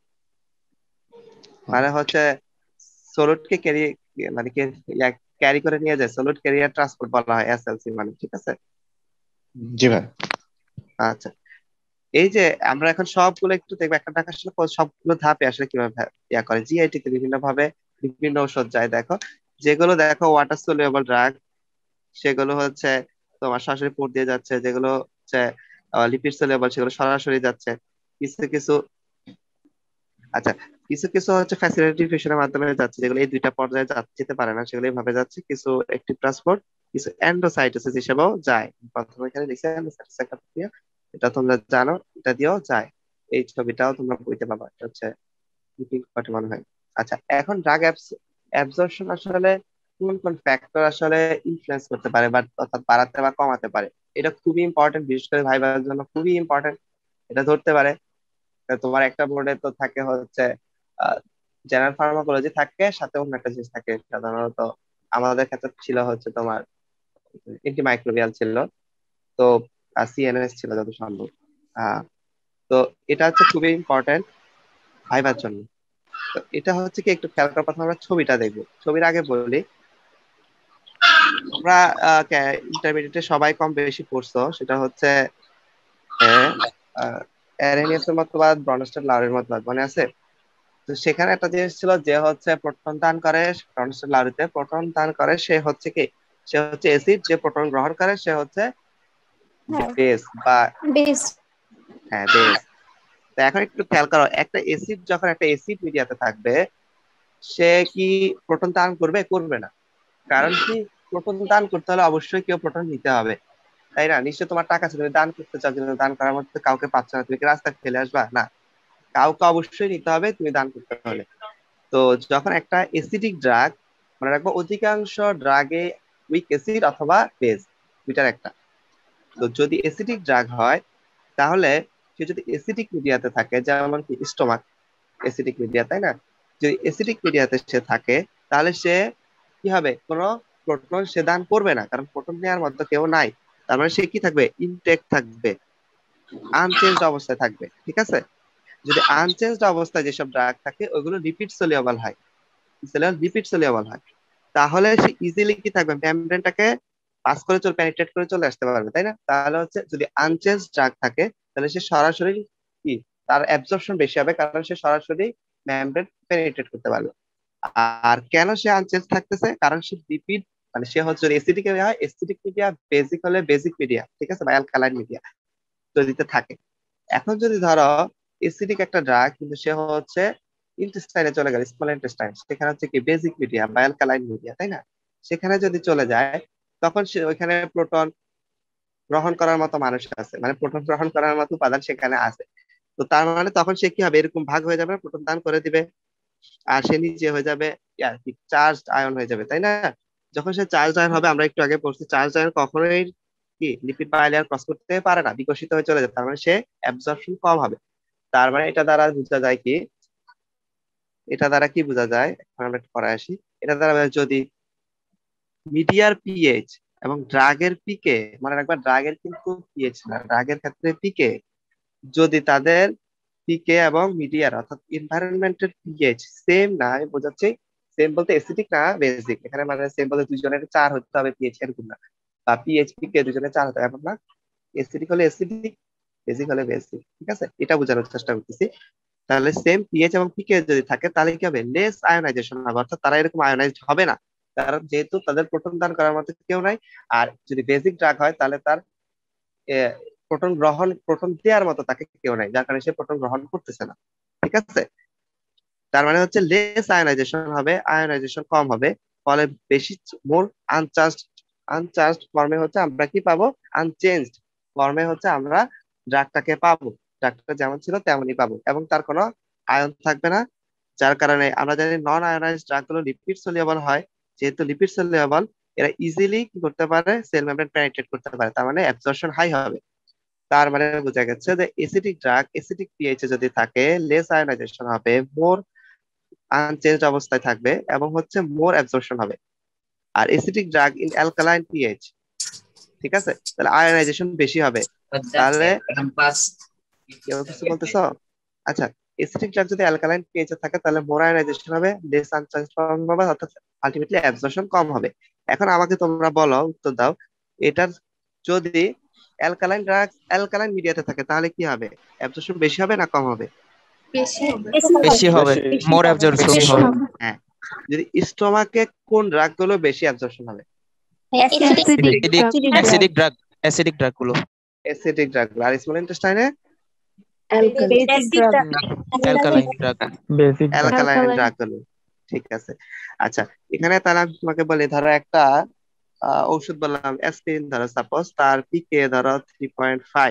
Speaker 1: মানে হচ্ছে সলিড কে ক্যারি, মানে ক্যারি করে নিয়ে যায়, সলিড ক্যারিয়ার ট্রান্সপোর্ট বলা হয় SLC মানে, ঠিক আছে?
Speaker 6: জি ভাই।
Speaker 1: আচ্ছা, এই যে আমরা এখন সবগুলো একটু দেখবো, একটা টাকা আসলে সবগুলো ধাপে আসলে কিভাবে করে। জিআইটি তে বিভিন্ন ভাবে বিভিন্ন ঔষধ যায়, দেখো যেগুলো দেখো ওয়াটার সলিউবল ড্রাগ, সেগুলো হচ্ছে তোমার সরাসরি পোর্ট দিয়ে যাচ্ছে, যেগুলো হচ্ছে লিপিড সলিউবল সেগুলো সরাসরি যাচ্ছে, কিছু কিছু। আচ্ছা, কিছু কিছু হচ্ছে ফ্যাসিলিটি ডিফিউশনের মাধ্যমে যাচ্ছে, যেগুলো এই দুইটা পর্যায়ে যেতে পারে না, সেগুলো এইভাবে যাচ্ছে। কিছু অ্যাক্টিভ ট্রান্সপোর্ট, কিছু এন্ডোসাইটোসিস হিসেবেও যায়। প্রথমে এখানে লিখছে এন্ডোসাইটোসিস একটা প্রক্রিয়া, এটা তোমরা জানো, এটা দিয়েও যায়। এই ছবিটাও তোমরা বইতে পাবা, এটা হচ্ছে লিপিড পার্ট মনে হয়। আচ্ছা, এখন ড্রাগ অ্যাবজর্পশন আসলে কোন কোন ফ্যাক্টর আসলে ইনফ্লুয়েন্স করতে পারে, বা অর্থাৎ বাড়াতে বা কমাতে পারে, এটা খুবই ইম্পর্টেন্ট, বিশেষ করে ভাইবার জন্য খুবই ইম্পর্টেন্ট। এটা ধরতে পারে। তোমার একটা বোর্ডে তো থাকে হচ্ছে জেনারেল ফার্মাকোলজি থাকে, সাথে অন্য একটা জিনিস থাকে, সাধারণত আমাদের ক্ষেত্রে ছিল হচ্ছে তোমার অ্যান্টিমাইক্রোবিয়াল ছিল, তো CNS ছিল যত সম্ভব। আহ তো এটা হচ্ছে খুবই ইম্পর্টেন্ট ভাইবার জন্য। তো এটা হচ্ছে কি, একটু খেয়াল করার কথা, আমরা ছবিটা দেখবো। ছবির আগে বলি, আমরা ইন্টারমিডিয়েটে সবাই কম বেশি পড়ছো, সেটা হচ্ছে অ্যারেনিয়াসের মতবাদ, ব্রনস্টেড লাউরির মতবাদ মনে আছে? তো সেখানে একটা জিনিস ছিল যে হচ্ছে প্রোটন দান করে, ব্রনস্টেড লাউরিতে প্রোটন দান করে সে হচ্ছে কি, সে হচ্ছে অ্যাসিড, যে প্রোটন গ্রহণ করে সে হচ্ছে
Speaker 4: হ্যাঁ
Speaker 1: বেস বা
Speaker 4: বেশ
Speaker 1: হ্যাঁ বেস। তো এখন একটু খেয়াল করো, একটা অ্যাসিড যখন একটা অ্যাসিড মিডিয়াতে থাকবে সে কি প্রোটন দান করবে? করবে না। কারণ কি, প্রোটন দান করতে হলে অবশ্যই কেউ প্রোটন নিতে হবে, তাই না? নিশ্চয় তোমার টাকা আছে, তুমি দান করতে চাও, কিন্তু দান করার মধ্যে কাউকে পাচ্ছ না, তুমি কি রাস্তায় ফেলে আসবা? না, কাউকে অবশ্যই নিতে হবে তুমি দান করতে হলে। তো যখন একটা এসিডিক ড্রাগ, মনে রাখবো অধিকাংশ ড্রাগে উইক অ্যাসিড অথবা বেস, দুইটার একটা। তো যদি এসিডিক ড্রাগ হয় তাহলে সে যদি এসিডিক মিডিয়াতে থাকে, যেমন কি স্টোমাক এসিডিক মিডিয়া, তাই না? যদি এসিডিক মিডিয়াতে সে থাকে তাহলে সে কি হবে, কোনো প্রোটন সে দান করবে না, কারণ প্রোটন নেওয়ার মতো কেউ নাই। তার মানে সে কি থাকবে, ইনটেক থাকবে, আনচেঞ্জড অবস্থায় থাকবে, ঠিক আছে? যদি আনচেঞ্জড অবস্থায় যেসব ড্রাগ থাকে ওইগুলো লিপিড সলিউবল হয়, লিপিড সলিউবল হয়, তাহলে সে ইজিলি কি থাকবে, মেমব্রেনটাকে পাস করে পেনিট্রেট করে চলে আসতে পারবে, তাই না? তাহলে হচ্ছে যদি আনচেঞ্জ ড্রাগ থাকে তাহলে সে সরাসরি কি, তার অ্যাবজর্পশন বেশি হবে, কারণ সে সরাসরি মেমব্রেন পেনিট্রেট করতে পারবে। আর কেন সে আনচেঞ্জ থাকতেছে, কারণ সে লিপিড, মানে সে হচ্ছে যদি এসিডিক হয় এসিডিক মিডিয়া, বেসিক হলে বেসিক মিডিয়া, ঠিক আছে, বা অ্যালকালাইন মিডিয়া তৈরিতে থাকে। এখন যদি ধরো এসিডিক একটা ড্রাগ কিন্তু সে হচ্ছে ইন্টেস্টাইনে চলে গেল, স্মল ইন্টেস্টাইন, সেখানে হচ্ছে কি বেসিক মিডিয়া বা অ্যালকালাইন মিডিয়া, তাই না? সেখানে যদি চলে যায় তখন সে ওইখানে প্রোটন গ্রহণ করার মতো মানুষ আছে, মানে প্রোটন গ্রহণ করার মতো উপাদান সেখানে আছে। তো তার মানে তখন সে কি হবে, এরকম ভাগ হয়ে যাবে, প্রোটন দান করে দিবে, আর সে নিজে হয়ে যাবে চার্জড আয়ন হয়ে যাবে, তাই না? যখন সে চার্জড আয়ন হবে, আমরা একটু আগে পড়ছি চার্জড আয়ন কখনোই কি লিপিড বাইলেয়ার ক্রস করতে পারে না, বিকশিত হয়ে চলে যায়, তার মানে সে অ্যাবজর্পশন কম হবে। তার মানে এটা দ্বারা বোঝা যায় কি, এটা দ্বারা কি বোঝা যায়, এখন আমরা একটু পরে আসি। এটা দ্বারা যদি মিডিয়ার পিএইচ এবং ড্রাগের পিকে, মনে রাখবা ড্রাগের কিন্তু পিএইচ না, ড্রাগের ক্ষেত্রে পিকে, যদি তাদের পিকে এবং মিডিয়ার অর্থাৎ এনভায়রনমেন্টের পিএইচ সেম না, আমি বোঝাচ্ছি সেম বলতে এসিডিক না বেসিক, এখানে মানে সেম বলতে দুজনের 4 হতে হবে পিএইচ, এরকম না, বা পিএইচ পিকে দুজনের 4 হতে হবে এমন না, এসিডিক হলে এসিডিক, বেসিক হলে বেসিক, ঠিক আছে? এটা বোঝানোর চেষ্টা করতেছি। তাহলে সেম পিএইচ এবং পিকে যদি থাকে তাহলে কি হবে, লেস আয়োনাইজেশন হবে, অর্থাৎ তারা এরকম আয়োনাইজড হবে না, কারণ যেহেতু তাদের প্রোটন দান করার মতো কেউ নাই। আর যদি বেসিক ড্রাগ হয় তাহলে তার প্রোটন দেওয়ার মতো তাকে কেউ নাই, যার কারণে সে প্রোটন গ্রহণ করতেছে না, ঠিক আছে? তার মানে হচ্ছে লেস আয়োনাইজেশন হবে, আয়োনাইজেশন কম হবে, ফলে বেশি মোর আনচার্জড, আনচার্জড ফর্মে হচ্ছে আমরা কি পাবো, আনচেঞ্জড ফর্মে হচ্ছে আমরা ড্রাগটাকে পাবো, ড্রাগটা যেমন ছিল তেমনই পাবো, এবং তার কোনো আয়ন থাকবে না। যার কারণে আমরা জানি নন আয়োনাইজড ড্রাগ গুলো লিপিড সলিউবল হয়, যেহেতু লিপিড সলিউবল এরা ইজিলি কি করতে পারে, সেল মেমব্রেন পেনিট্রেট করতে পারে, তার মানে অ্যাবজর্পশন হাই হবে। তার মানে বোঝা গেছে যে এসিডিক ড্রাগ এসিডিক পিএইচ এ যদি থাকে লেস আয়োনাইজেশন হবে, মোর আনচেঞ্জড অবস্থায় থাকবে, এবং হচ্ছে মোর অ্যাবজর্পশন হবে। আর acidic drug in alkaline pH, ঠিক আছে, তাহলে আয়োনাইজেশন বেশি হবে। তাহলে কেউ কিছু বলতেছো? আচ্ছা, এসিডিক ড্রাগ যদি অ্যালকালাইন পিএইচ এ থাকে তাহলে মোর আয়োনাইজেশন হবে, লেস আনচেঞ্জড ফর্ম হবে, অর্থাৎ আলটিমেটলি অ্যাবজর্পশন কম হবে। এখন আমাকে তোমরা বলো, উত্তর দাও, এটার যদি অ্যালকালাইন ড্রাগ অ্যালকালাইন মিডিয়াতে থাকে তাহলে কি হবে, অ্যাবজর্পশন বেশি হবে না কম হবে?
Speaker 4: বেশি হবে
Speaker 7: বেশি হবে,
Speaker 5: বেশি
Speaker 7: মোর অ্যাবজর্পশন
Speaker 3: বেশি
Speaker 7: হবে।
Speaker 3: হবে।
Speaker 1: হ্যাঁ। যদি স্টোমাকে কোন ড্রাগ গুলো বেশি অ্যাবজর্পশন হবে?
Speaker 3: Acidic drug
Speaker 7: acidic drug, acidic drug গুলো।
Speaker 1: Acidic drug. আর স্মল ইন্টেস্টাইনে
Speaker 3: basic drug
Speaker 7: alkaline drug.
Speaker 5: Basic
Speaker 1: alkaline
Speaker 3: alkaline
Speaker 1: drug গুলো, ঠিক আছে। আচ্ছা, এখানে তাহলে আমি তোমাকে বলি, ধরো একটা ঔষধ বললাম অ্যাসপিরিন, ধরো সাপোজ তার পিকে ধরো 3.5,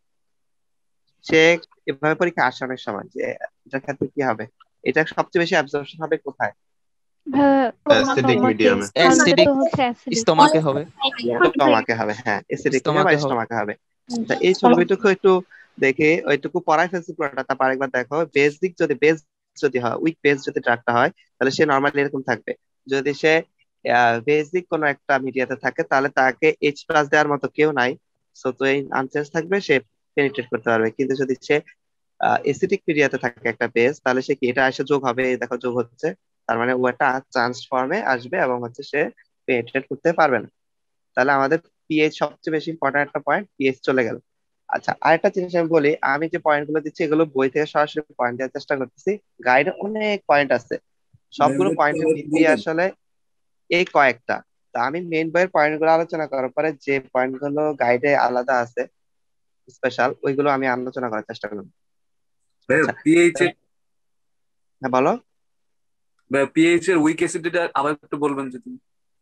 Speaker 1: সে এভাবে পরীক্ষা আসে অনেক সময় যে এটার ক্ষেত্রে কি হবে, এটা সবচেয়ে বেশি অ্যাবজর্পশন হবে কোথায়?
Speaker 5: অ্যাসিডিক
Speaker 3: স্টোমাকে
Speaker 5: মিডিয়ামে।
Speaker 3: তাহলে
Speaker 7: অ্যাসিডিক
Speaker 3: তো হচ্ছে অ্যাসিডিক
Speaker 7: স্টোমাকে হবে,
Speaker 1: স্টোমাকে হবে, হ্যাঁ অ্যাসিডিক বা
Speaker 7: স্টোমাকে হবে।
Speaker 1: স্টোমাকে হবে। তা এই ছবিটুকু একটু দেখে ওইটুকু পড়ায় ফেলছি পুরোটা, তারপর আরেকবার দেখো। বেসিক যদি বেস যদি হয়, উইক বেস যদি ড্রাগটা হয় তাহলে সে নর্মালি এরকম থাকবে। যদি সে বেসিক কোনো একটা মিডিয়াতে থাকে তাহলে তাকে এইচ প্লাস দেওয়ার মতো কেউ নাই, সো তো এই আনচেঞ্জ থাকবে, সে পেনিট্রেট করতে পারবে। কিন্তু যদি সে এসিডিক মিডিয়াতে থাকে একটা বেস, তাহলে সে কি, এটা এসে যোগ হবে, এই দেখো যোগ হচ্ছে, তার মানে ও একটা চান্স ফর্মে আসবে এবং হচ্ছে সে পেনিট্রেট করতে পারবে না। তাহলে আমাদের পিএইচ সবচেয়ে বেশি ইম্পর্টেন্ট একটা পয়েন্ট, পিএইচ চলে গেল। আচ্ছা, আরেকটা জিনিস আমি বলি, আমি যে পয়েন্ট গুলো দিচ্ছি এগুলো বই থেকে সরাসরি পয়েন্ট দেওয়ার চেষ্টা করতেছি। গাইডে অনেক পয়েন্ট আছে, সবগুলো পয়েন্টের ভিত্তি আসলে এই কয়েকটা। তা আমি মেইন বইয়ের পয়েন্ট গুলো আলোচনা করার পরে যে পয়েন্ট গুলো গাইডে আলাদা আছে স্পেশাল, ওইগুলো আমি আলোচনা করার চেষ্টা করবো। আচ্ছা,
Speaker 8: পিএইচ এর
Speaker 1: হ্যাঁ বলো।
Speaker 8: পিএইচ এর উইক অ্যাসিডিটি আবার একটু বলবেন যদি।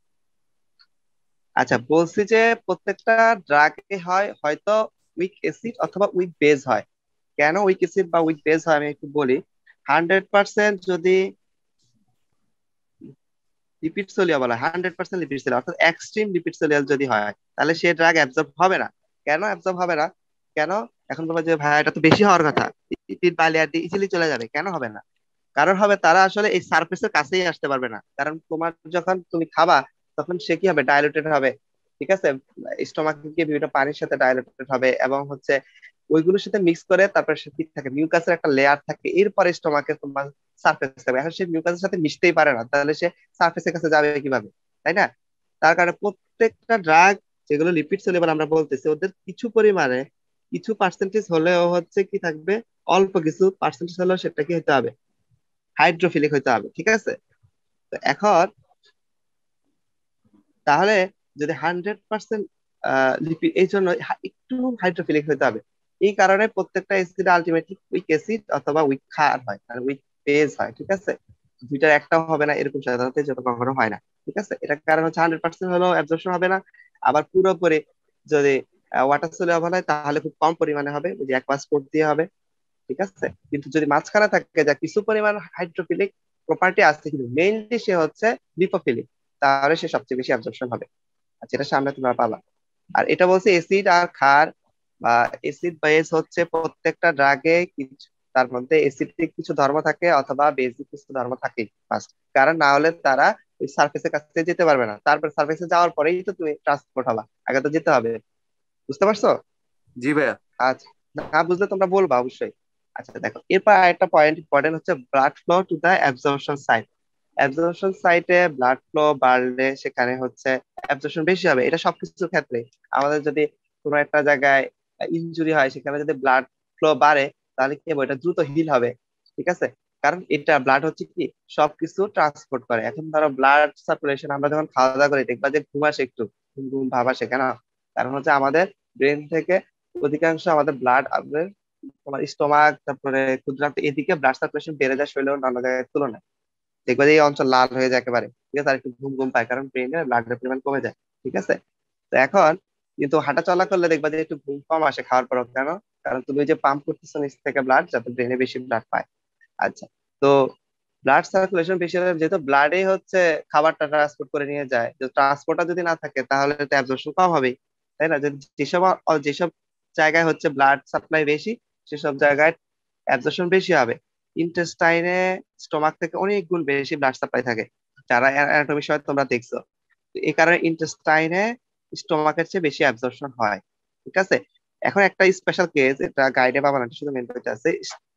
Speaker 1: আচ্ছা, বলছি যে প্রত্যেকটা ড্রাগে হয় হয়তো উইক অ্যাসিড অথবা উইক বেজ হয়। কেন উইক অ্যাসিড বা উইক বেজ হয় আমি একটু বলি। 100% যদি লিপিড সোলিয়া বলা, 100% লিপিড সোলিয়া অর্থাৎ এক্সট্রিম লিপিড সোলিয়া যদি হয়, তাহলে সে ড্রাগ অ্যাবজর্ব হবে না। কেন অ্যাবজর্ব হবে না? কেন? এখন বলবো যে ভাই এটা তো বেশি হওয়ার কথা, লিপিড বা লেয়ার দিয়ে ইজিলি চলে যাবে, কেন হবে না? কারণ হবে তারা আসলে এই সারফেসের কাছেই আসতে পারবে না, কারণ তোমার যখন তুমি খাবা তখন সে কি হবে, ডাইলুটেড হবে। ঠিক আছে, স্টোমাকে গিয়ে বিভিন্ন পানির সাথে ডাইলুটেড হবে এবং হচ্ছে ওইগুলোর সাথে মিক্স করে তারপর সে কি থাকে, মিউকাসের একটা লেয়ার থাকে, এরপরে স্টোমাকে তোমার সারফেস থাকবে। এখন সে মিউকাসের সাথে মিশতেই পারে না, তাহলে সে সারফেসের কাছে যাবে কিভাবে, তাই না? তার কারণে প্রত্যেকটা ড্রাগ যেগুলো লিপিড সলিউবল আমরা বলতেছি, ওদের কিছু পরিমাণে কিছু পার্সেন্টেজ হলেও হচ্ছে কি থাকবে, অল্প কিছু পার্সেন্টেজ হলেও সেটা কি হতে হবে, হাইড্রোফিলিক হইতে হবে। ঠিক আছে, তো এখন তাহলে যদি 100% লিপিড, এই জন্য একটু হাইড্রোফিলিক হইতে হবে। এই কারণে প্রত্যেকটা অ্যাসিড আলটিমেটলি উইক অ্যাসিড অথবা উইক ক্ষার হয়, মানে উইক বেজ হয়। ঠিক আছে, দুইটার একটাও হবে না, এরকম সাধারণত যত কখনো হয় না। ঠিক আছে, এটার কারণ হচ্ছে 100% হলেও অ্যাবজর্পশন হবে না। আবার পুরোপুরি যদি ওয়াটার সলিউবল হয় তাহলে খুব কম পরিমাণে হবে, ওই যে এক পাসপোর্ট দিয়ে হবে। ঠিক আছে, কিন্তু যদি মাঝখানে থাকে যা কিছু পরিমাণ হাইড্রোফিলিক প্রপার্টি আছে, কিন্তু মেইনলি সে হচ্ছে লিপোফিলিক, তাহলে সে সবচেয়ে বেশি অ্যাবজর্পশন হবে। আচ্ছা, এটা সামনে তোমরা পাবা। আর এটা বলছে অ্যাসিড আর ক্ষার বা অ্যাসিড বেস হচ্ছে প্রত্যেকটা ড্রাগে কিছু, তার মধ্যে অ্যাসিডিক কিছু ধর্ম থাকে অথবা বেসিক কিছু ধর্ম থাকে ফার্স্ট, কারণ না হলে তারা ওই সার্ফেসের কাছে যেতে পারবে না। তারপর সার্ফেসে যাওয়ার পরেই তো তুমি ট্রান্সপোর্ট হবা, আগে তো যেতে হবে। বুঝতে পারছো?
Speaker 8: জি ভাইয়া।
Speaker 1: আচ্ছা, না বুঝলে তোমরা বলবা অবশ্যই। আচ্ছা দেখো, এরপর একটা পয়েন্ট ইম্পর্টেন্ট হচ্ছে blood flow to the absorption site. Absorption সাইটে ব্লাড ফ্লো বাড়লে সেখানে হচ্ছে অ্যাবজর্পশন বেশি হবে, এটা সবকিছুর ক্ষেত্রে। আমাদের যদি কোনো একটা জায়গায় ইনজুরি হয়, সেখানে যদি ব্লাড ফ্লো বাড়ে তাহলে কি হবে, এটা দ্রুত হিল হবে। ঠিক আছে, কারণ এটা ব্লাড হচ্ছে কি সবকিছু ট্রান্সপোর্ট করে। এখন ধরো ব্লাড সার্কুলেশন, আমরা যখন খাওয়া দাওয়া করি দেখবা যে ঘুম আসে, একটু ঘুম ঘুম ভাব আসে, কেন? কারণ হচ্ছে আমাদের ব্রেন থেকে অধিকাংশ আমাদের ব্লাড আমাদের তোমার স্টোমাক, তারপরে ক্ষুদ্রান্ত, এদিকে ব্লাড সার্কুলেশন বেড়ে যায় শরীরের অন্যান্য জায়গার তুলনায়। দেখবে যে এই অঞ্চল লাল হয়ে যায় একেবারে। ঠিক আছে, আর একটু ঘুম ঘুম পায়, কারণ ব্রেনে ব্লাডের পরিমাণ কমে যায়। ঠিক আছে, তো এখন কিন্তু হাঁটা চলা করলে দেখবা যে একটু ঘুম কম আসে খাওয়ার পর। কেন? কারণ তুমি ওই যে পাম্প করতেছো নিচ থেকে ব্লাড, যাতে ব্রেনে বেশি ব্লাড পায়। আচ্ছা, তো ব্লাড সার্কুলেশন বেশি হলে যেহেতু ব্লাডে হচ্ছে খাবারটা ট্রান্সপোর্ট করে নিয়ে যায়, তো ট্রান্সপোর্টটা যদি না থাকে তাহলে তো অ্যাবজর্পশন কম হবেই, তাই না? যেসব যেসব জায়গায় হচ্ছে ব্লাড সাপ্লাই বেশি, সেসব জায়গায় অ্যাবজর্পশন বেশি হবে। ইন্টেস্টাইনে স্টোমাক থেকে অনেক গুণ বেশি ব্লাড সাপ্লাই থাকে, যারা অ্যানাটমি সময় তোমরা দেখছো। তো এই কারণে ইন্টেস্টাইনে স্টোমাকের চেয়ে বেশি অ্যাবজর্পশন হয়। ঠিক আছে, এখন একটা স্পেশাল কেস, এটা গাইডে পাবা না, এটা শুধু মেন বইতে আছে।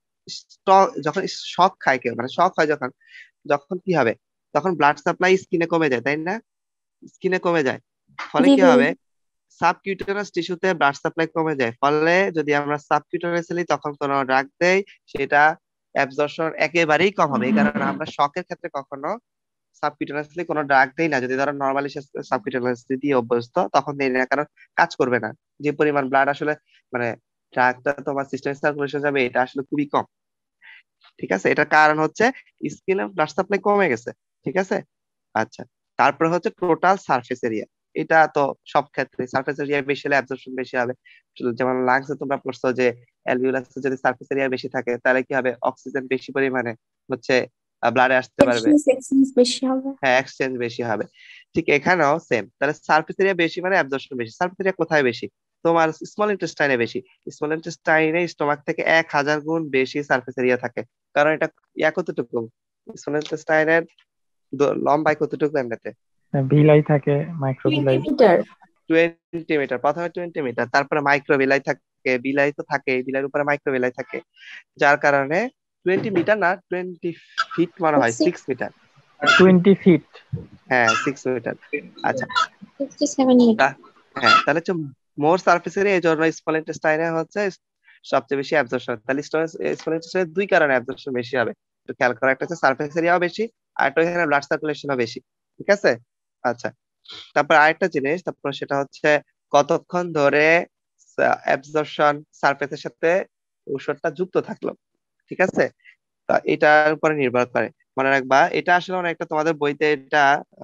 Speaker 1: যখন শক খায় কেউ, মানে শক হয় যখন, যখন কি হবে, তখন ব্লাড সাপ্লাই স্কিনে কমে যায়, তাই না? স্কিনে কমে যায়, ফলে
Speaker 4: জি
Speaker 1: কি
Speaker 4: ভাই।
Speaker 1: হবে, সাবকিউটেনাস টিস্যুতে ব্লাড সাপ্লাই কমে যায়। ফলে যদি আমরা সাবকিউটেনাসলি তখন কোনো ড্রাগ দেই, সেটা অ্যাবজর্পশন একেবারেই কম হবে। এই কারণে আমরা শকের ক্ষেত্রে কখনো সাবকিউটেনাসলি কোনো ড্রাগ দেই না। যদি ধরো নর্মালি সাবকিউটেনাসলি দিয়ে অভ্যস্ত, তখন দেই না, কারণ কাজ করবে না। যে পরিমাণ ব্লাড আসলে, মানে ড্রাগটা তোমার সিস্টেমে সার্কুলেশন যাবে, এটা আসলে খুবই কম। ঠিক আছে, এটার কারণ হচ্ছে স্কিনে ব্লাড সাপ্লাই কমে গেছে। ঠিক আছে, আচ্ছা, তারপরে হচ্ছে টোটাল সারফেস এরিয়া। এটা তো সব ক্ষেত্রে সারফেস এরিয়া বেশি হলে অ্যাবজর্পশন বেশি হবে। যেমন লাংসে তোমরা পড়ছো যে অ্যালভিওলাসে যদি সারফেস এরিয়া বেশি থাকে তাহলে কি হবে, অক্সিজেন বেশি পরিমাণে হচ্ছে ব্লাডে আসতে পারবে।
Speaker 4: এক্সচেঞ্জ বেশি হবে।
Speaker 1: হ্যাঁ, এক্সচেঞ্জ বেশি হবে। ঠিক এখানেও সেম, তাহলে সারফেস এরিয়া বেশি মানে অ্যাবজর্পশন বেশি। সারফেস এরিয়া কোথায় বেশি? তোমার স্মল ইন্টেস্টাইনে বেশি। স্মল ইন্টেস্টাইনে স্টোমাক থেকে 1000 গুণ বেশি সারফেস এরিয়া থাকে। কারণ এটা কতটুকু, স্মল ইন্টেস্টাইনের লম্বায় কতটুকু এমনিতে?
Speaker 9: ভিলাই থাকে, মাইক্রোভিলাই।
Speaker 4: 20 মিটার।
Speaker 1: 20 মিটার, প্রথমে 20 মিটার, তারপরে মাইক্রো বিলাই থাকে। বিলাই তো থাকে, বিলাই উপরে মাইক্রো বিলাই থাকে, যার কারণে 20 মিটার না, 20 ফিট মনে হয়, 6 মিটার।
Speaker 9: 20 ফিট।
Speaker 1: হ্যাঁ, 6 মিটার। আচ্ছা,
Speaker 4: 67 মিটার।
Speaker 1: হ্যাঁ, তাহলে হচ্ছে মোর সারফেস এরিয়া, এই জন্য স্মল ইন্টেস্টাইনে হচ্ছে সবচেয়ে বেশি অ্যাবজর্পশন। তাহলে স্মল ইন্টেস্টাইনে দুই কারণে অ্যাবজর্পশন বেশি হবে, একটু খেয়াল করা। একটা হচ্ছে সারফেস এরিয়াও বেশি, আর একটা এখানে ব্লাড সার্কুলেশনও বেশি। ঠিক আছে? আচ্ছা, তারপর আরেকটা জিনিস, তারপর সেটা হচ্ছে কতক্ষণ ধরে অ্যাবজর্পশন সারফেসের সাথে ঔষধটা যুক্ত থাকলো। ঠিক আছে? তা এটার উপরে নির্ভর করে। মনে রাখবা, এটা আসলে অনেকটা তোমাদের বইতে এটা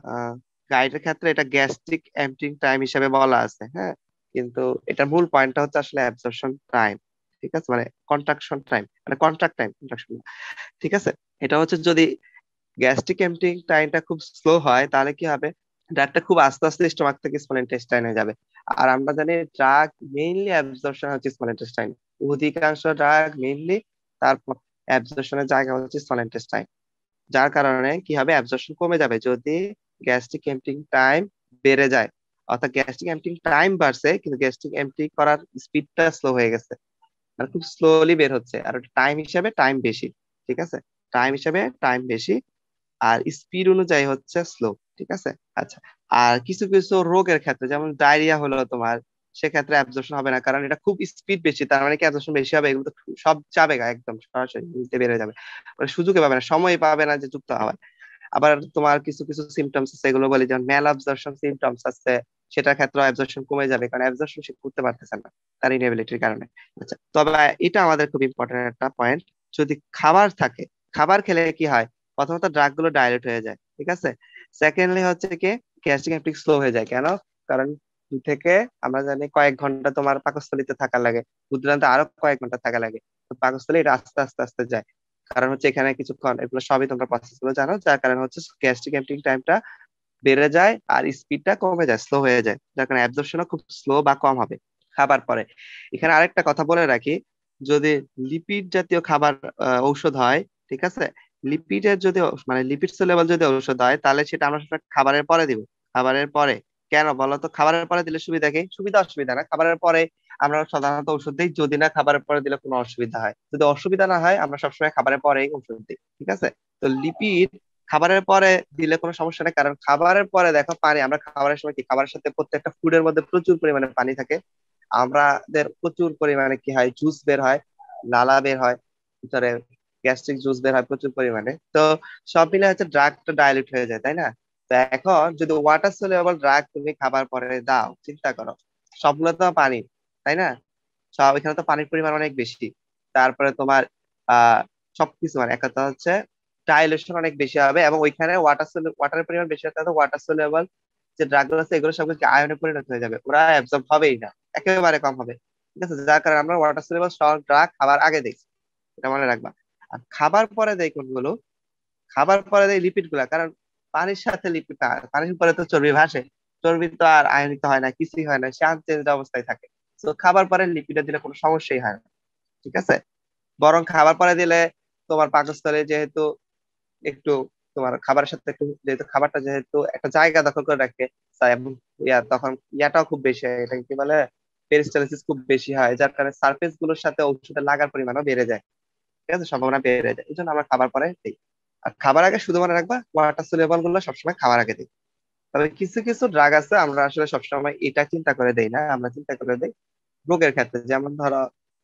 Speaker 1: গাইডের ক্ষেত্রে এটা গ্যাস্ট্রিক এম্পটিং টাইম হিসেবে বলা আছে, হ্যাঁ। কিন্তু এটা মূল পয়েন্টটা হচ্ছে আসলে অ্যাবজর্পশন টাইম। ঠিক আছে, মানে কন্ট্রাকশন টাইম, মানে কন্ট্রাক্ট টাইম, কন্ট্রাকশন। ঠিক আছে, এটা হচ্ছে যদি গ্যাস্ট্রিক এম্পটিং টাইমটা খুব স্লো হয় তাহলে কি হবে, ড্রাগটা খুব আস্তে আস্তে স্টোমাক থেকে স্মল ইন্টেস্টাইনে যাবে। আর আমরা জানি ড্রাগ মেইনলি অ্যাবজর্পশন হচ্ছে স্মল ইন্টেস্টাইন, অধিকাংশ ড্রাগ মেইনলি তারপর অ্যাবজর্পশনের জায়গা হচ্ছে স্মল ইন্টেস্টাইন। যার কারণে কি হবে, অ্যাবজর্পশন কমে যাবে যদি গ্যাস্ট্রিক এম্পটিং টাইম বেড়ে যায়। অর্থাৎ গ্যাস্ট্রিক এম্পটিং টাইম বাড়ছে কিন্তু গ্যাস্ট্রিক এম্পটি করার স্পিডটা স্লো হয়ে গেছে, আর খুব স্লোলি বের হচ্ছে, আর টাইম হিসাবে টাইম বেশি। ঠিক আছে, টাইম হিসাবে টাইম বেশি, আর স্পিড অনুযায়ী হচ্ছে স্লো। ঠিক আছে? আচ্ছা, আর কিছু কিছু রোগের ক্ষেত্রে যেমন ডায়রিয়া হলো তোমার, সেক্ষেত্রে অ্যাবজর্পশন হবে না, কারণ এটা খুব স্পিড বেশি, তার মানে কি অ্যাবজর্পশন বেশি হবে, এগুলো তো সব যাবে গা একদম সরাসরি নিতে বেড়ে যাবে, মানে সুযোগই পাবে না, সময় পাবে না যে যুক্ত হওয়ার। আবার তোমার কিছু কিছু সিমটমস আছে, এগুলো বলি যেমন ম্যাল অ্যাবজর্পশন সিমটমস আছে, সেটার ক্ষেত্রে অ্যাবজর্পশন কমে যাবে, কারণ অ্যাবজর্পশন সে করতে পারতেছে না তার ইনএবিলিটির কারণে। আচ্ছা, তবে এটা আমাদের খুব ইম্পর্টেন্ট একটা পয়েন্ট, যদি খাবার থাকে, খাবার খেলে কি হয়, প্রথমত ড্রাগ গুলো ডাইলেট হয়ে যায়। ঠিক আছে, সেকেন্ডলি হচ্ছে কি, গ্যাস্ট্রিক অ্যাপটিক স্লো হয়ে যায়। কেন? কারণ দুই থেকে আমরা জানি কয়েক ঘন্টা তোমার পাকস্থলীতে থাকা লাগে, ক্ষুদ্রান্তে আরো কয়েক ঘন্টা থাকা লাগে, তো পাকস্থলী এটা আস্তে আস্তে আস্তে যায়। কারণ হচ্ছে এখানে কিছুক্ষণ, এগুলো সবই তোমরা প্রসেস গুলো জানো, যার কারণে হচ্ছে গ্যাস্ট্রিক এম্পটিং টাইমটা বেড়ে যায় আর স্পিডটা কমে যায়, স্লো হয়ে যায়, যার কারণে অ্যাবজর্পশনও খুব স্লো বা কম হবে খাবার পরে। এখানে আরেকটা কথা বলে রাখি, যদি লিপিড জাতীয় খাবার ঔষধ হয়, ঠিক আছে, লিপিডের যদি মানে লিপিড লেভেল যদি ঔষধ হয় তাহলে সেটা আমরা সবসময় খাবারের পরে দিব। খাবারের পরে কেন বলো তো? খাবারের পরে দিলে সুবিধা কি? সুবিধা অসুবিধা না, খাবারের পরে আমরা সাধারণত ওষুধ দিই যদি না খাবারের পরে দিলে কোনো অসুবিধা হয়। যদি অসুবিধা না হয় আমরা সবসময় খাবারের পরেই ওষুধ দিই। ঠিক আছে, তো লিপিড খাবারের পরে দিলে কোনো সমস্যা নেই, কারণ খাবারের পরে দেখো পানি, আমরা খাবারের সময় কি, খাবারের সাথে প্রত্যেকটা ফুডের মধ্যে প্রচুর পরিমাণে পানি থাকে, আমাদের প্রচুর পরিমাণে কি হয়, জুস বের হয়, লালা বের হয় ভিতরে, গ্যাস্ট্রিক জুস বের হয় প্রচুর পরিমাণে। তো সব মিলে হচ্ছে ড্রাগটা ডাইলিউট হয়ে যায়, তাই না? তো এখন যদি ওয়াটার সলিউবল ড্রাগ তুমি খাবার পরে দাও, চিন্তা করো, সবগুলো তো পানি, তাই না? সব এখানে তো পানির পরিমাণ অনেক বেশি। তারপরে তোমার আহ সবকিছু মানে এক কথা হচ্ছে ডাইলেশন অনেক বেশি হবে, এবং ওইখানে ওয়াটারের পরিমাণ বেশি হতে ওয়াটার সলিউবল যে ড্রাগ গুলো আছে এগুলো সবকিছু আয়নে পরিণত হয়ে যাবে, ওরা অ্যাবজর্ব হবেই না, একেবারে কম হবে। ঠিক আছে, যার কারণে আমরা ওয়াটার সলিউবল সব ড্রাগ খাবার আগে দেখছি, এটা মনে রাখবা। আর খাবার পরে দেয় কোনগুলো? খাবার পরে দেয় লিপিড গুলা, কারণ পানির সাথে লিপিড, পানির উপরে তো চর্বি ভাসে, চর্বি তো আর আয়নিত হয় না, কিছুই হয় না, সে আনচেঞ্জ অবস্থায় থাকে। তো খাবার পরে লিপিডে দিলে কোনো সমস্যাই হয় না। ঠিক আছে, বরং খাবার পরে দিলে তোমার পাকস্থলে যেহেতু একটু, তোমার খাবারের সাথে একটু, যেহেতু খাবারটা যেহেতু একটা জায়গা দখল করে রাখে, তাই এবং তখন ইয়াটাও খুব বেশি হয়, এটা কি বলে, পেরিস্টালসিস খুব বেশি হয়, যার কারণে সারফেস গুলোর সাথে ঔষধের লাগার পরিমাণও বেড়ে যায়। ঠিক আছে, সম্ভাবনা বেড়ে যায়, এই জন্য আমরা খাবার পরে দিই। আর খাবার আগে শুধু মনে রাখবা, ওয়াটার সলিউবল গুলো সবসময় খাবার আগে দিই। তবে কিছু কিছু ড্রাগ আছে আমরা আসলে সবসময় এটা চিন্তা করে দেই না, আমরা চিন্তা করে দেই রোগের ক্ষেত্রে। যেমন ধরো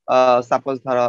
Speaker 1: সাপোজ ধরো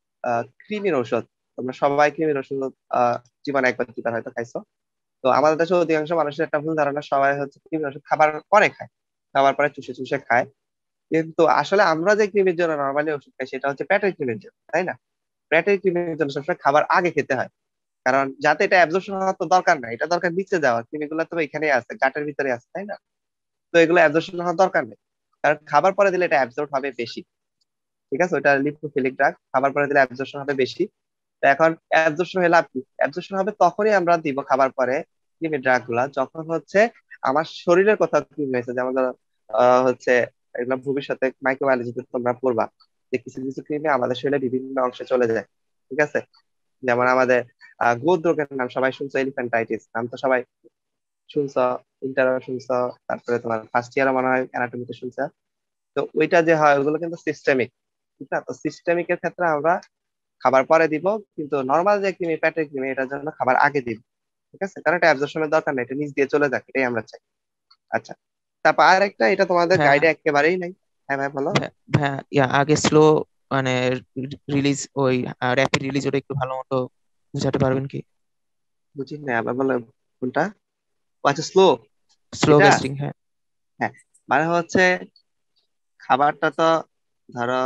Speaker 1: কৃমির ঔষধ, তোমরা সবাই কৃমির ওষুধ আহ জীবনে একবার দুবার হয়তো খাইছো। তো আমাদের দেশে অধিকাংশ মানুষের একটা ভুল ধারণা, সবাই হচ্ছে কৃমির ওষুধ খাবার পরে খায়, খাবার পরে চুষে চুষে খায়। কিন্তু আসলে আমরা যে কৃমির জন্য নর্মালি ওষুধ খাই সেটা হচ্ছে পেটের কৃমির জন্য, তাই না? পেটের কৃমির জন্য সবসময় খাবার আগে খেতে হয়, কারণ যাতে এটা অ্যাবজর্পশন হওয়ার তো দরকার নাই, এটা দরকার নিচে যাওয়ার, কৃমিগুলো তো এখানেই আছে, গাটের ভিতরে আছে, তাই না? তো এগুলো অ্যাবজর্পশন হওয়ার দরকার নেই, কারণ খাবার পরে দিলে এটা অ্যাবজর্ব হবে বেশি। ঠিক আছে, ওটা লিপোফিলিক ড্রাগ, খাবার পরে দিলে অ্যাবজর্পশন হবে বেশি। তো এখন অ্যাবজর্পশন হলে লাভ কি? অ্যাবজর্পশন হবে তখনই আমরা দিব খাবার পরে ক্রিমি ড্রাগ গুলা, যখন হচ্ছে আমার শরীরের কথা ক্রিম হয়েছে, যেমন ধরো হচ্ছে এগুলো ভবিষ্যতে মাইক্রোবায়োলজিতে তোমরা পড়বা, যে কিছু কিছু ক্রিমে আমাদের শরীরে বিভিন্ন অংশে চলে যায়। ঠিক আছে, যেমন আমাদের গোদ রোগের নাম সবাই শুনছো, এলিফ্যান্টাইটিস নাম তো সবাই শুনছো, ইন্টারও শুনছো, তারপরে তোমার ফার্স্ট ইয়ারও মনে হয় অ্যানাটমিতে শুনছো। তো ওইটা যে হয় ওগুলো কিন্তু সিস্টেমিক। ঠিক আছে, তো সিস্টেমিকের ক্ষেত্রে আমরা খাবার পরে দিব, কিন্তু নর্মাল যে ক্রিমি, পেটের ক্রিমি, এটার জন্য খাবার আগে দিব। ঠিক আছে, কারণ এটা অ্যাবজর্পশনের দরকার নেই, এটা নিচ দিয়ে চলে যাক, এটাই আমরা চাই। আচ্ছা, তারপর আর একটা, এটা তোমাদের
Speaker 7: হ্যাঁ
Speaker 1: গাইডে একেবারেই নাই, হ্যাঁ ভাই বলো।
Speaker 7: আগে স্লো মানে রিলিজ ওই র্যাপিড রিলিজ ওটা একটু ভালো মতো বুঝাতে পারবেন কি?
Speaker 1: বুঝি না, আবার বলো কোনটা। ও আচ্ছা, স্লো।
Speaker 7: স্লো
Speaker 1: এটা
Speaker 7: গাস্টিং, হ্যাঁ।
Speaker 1: হ্যাঁ, মানে হচ্ছে খাবারটা তো ধরো,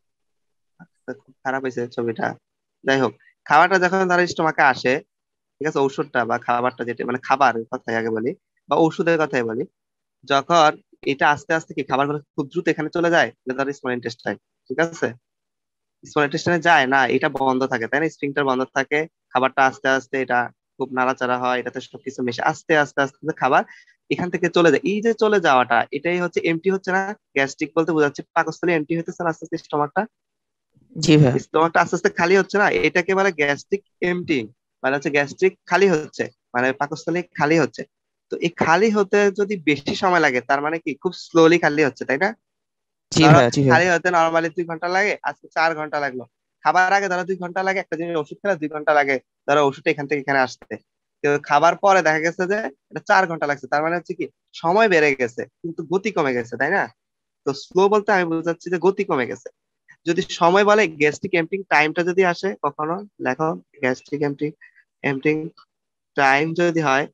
Speaker 1: খুব খারাপ হয়েছে ছবিটা। যাই হোক, খাবারটা যখন ধরো স্টোমাকে আসে, ঠিক আছে, ঔষধটা বা খাবারটা যেটা মানে খাবার কথাই আগে বলি, বা ওষুধের কথাই বলি, যখন এটা আস্তে আস্তে কি খাবারগুলো খুব দ্রুত এখানে চলে যায়, এটা ধরো স্মল ইন্টেস্টাইন, ঠিক আছে, স্মল ইন্টেস্টাইনে যায় না, এটা বন্ধ থাকে তাই না, স্ফিংক্টার বন্ধ থাকে, খাবারটা আস্তে আস্তে এটা খুব নাড়াচাড়া হয়, এটাতে সবকিছু মিশে আস্তে আস্তে আস্তে আস্তে খাবার এখান থেকে চলে যায়। এই যে চলে যাওয়াটা, এটাই হচ্ছে এমটি হচ্ছে না, গ্যাস্ট্রিক বলতে বোঝাচ্ছে পাকস্থলী এমটি হইতেছে না আস্তে আস্তে স্টমাকটা,
Speaker 7: জি ভাইয়া।
Speaker 1: স্টমাকটা আস্তে আস্তে খালি হচ্ছে না, এটাকে বলে গ্যাস্ট্রিক এমটি, মানে হচ্ছে গ্যাস্ট্রিক খালি হচ্ছে, মানে পাকস্থলী খালি হচ্ছে। তো এই খালি হতে যদি বেশি সময় লাগে, তার মানে কি খুব স্লোলি খালি হচ্ছে, তাই না?
Speaker 7: জি
Speaker 1: ধরো
Speaker 7: ভাইয়া। জি ভাইয়া।
Speaker 1: খালি হতে নর্মালি 2 ঘন্টা লাগে, আজকে 4 ঘন্টা লাগলো। খাবার আগে ধরো 2 ঘন্টা লাগে, একটা জিনিস ওষুধ খেলে 2 ঘন্টা লাগে, ধরো ওষুধটা এখান থেকে এখানে আসতে। তো খাবার পরে দেখা গেছে যে এটা 4 ঘন্টা লাগছে, তার মানে হচ্ছে কি সময় বেড়ে গেছে কিন্তু গতি কমে গেছে, তাই না? তো স্লো বলতে আমি বোঝাচ্ছি যে গতি কমে গেছে। যদি সময় বলে গ্যাস্ট্রিক এম্পটিং টাইমটা যদি আসে কখনো, লেখো গ্যাস্ট্রিক এম্পটিং, এম্পটিং টাইম যদি হয়,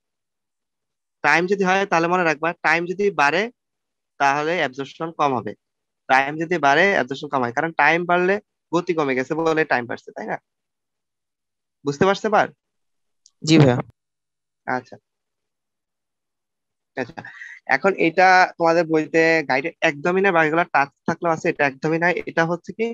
Speaker 1: টাইম যদি হয় তাহলে মনে রাখবা টাইম যদি বাড়ে তাহলে অ্যাবজর্পশন কম হবে। টাইম যদি বাড়ে অ্যাবজর্পশন কম হয়, কারণ টাইম বাড়লে গতি কমে গেছে বলে টাইম বাড়ছে, তাই না? বুঝতে পারছে পার?
Speaker 7: জি ভাইয়া।
Speaker 1: আচ্ছা আচ্ছা, এখন এটা তোমাদের বইতে গাইডে একদমই না, বাকিগুলো টাচ থাকলেও আছে, এটা একদমই নাই। এটা হচ্ছে কি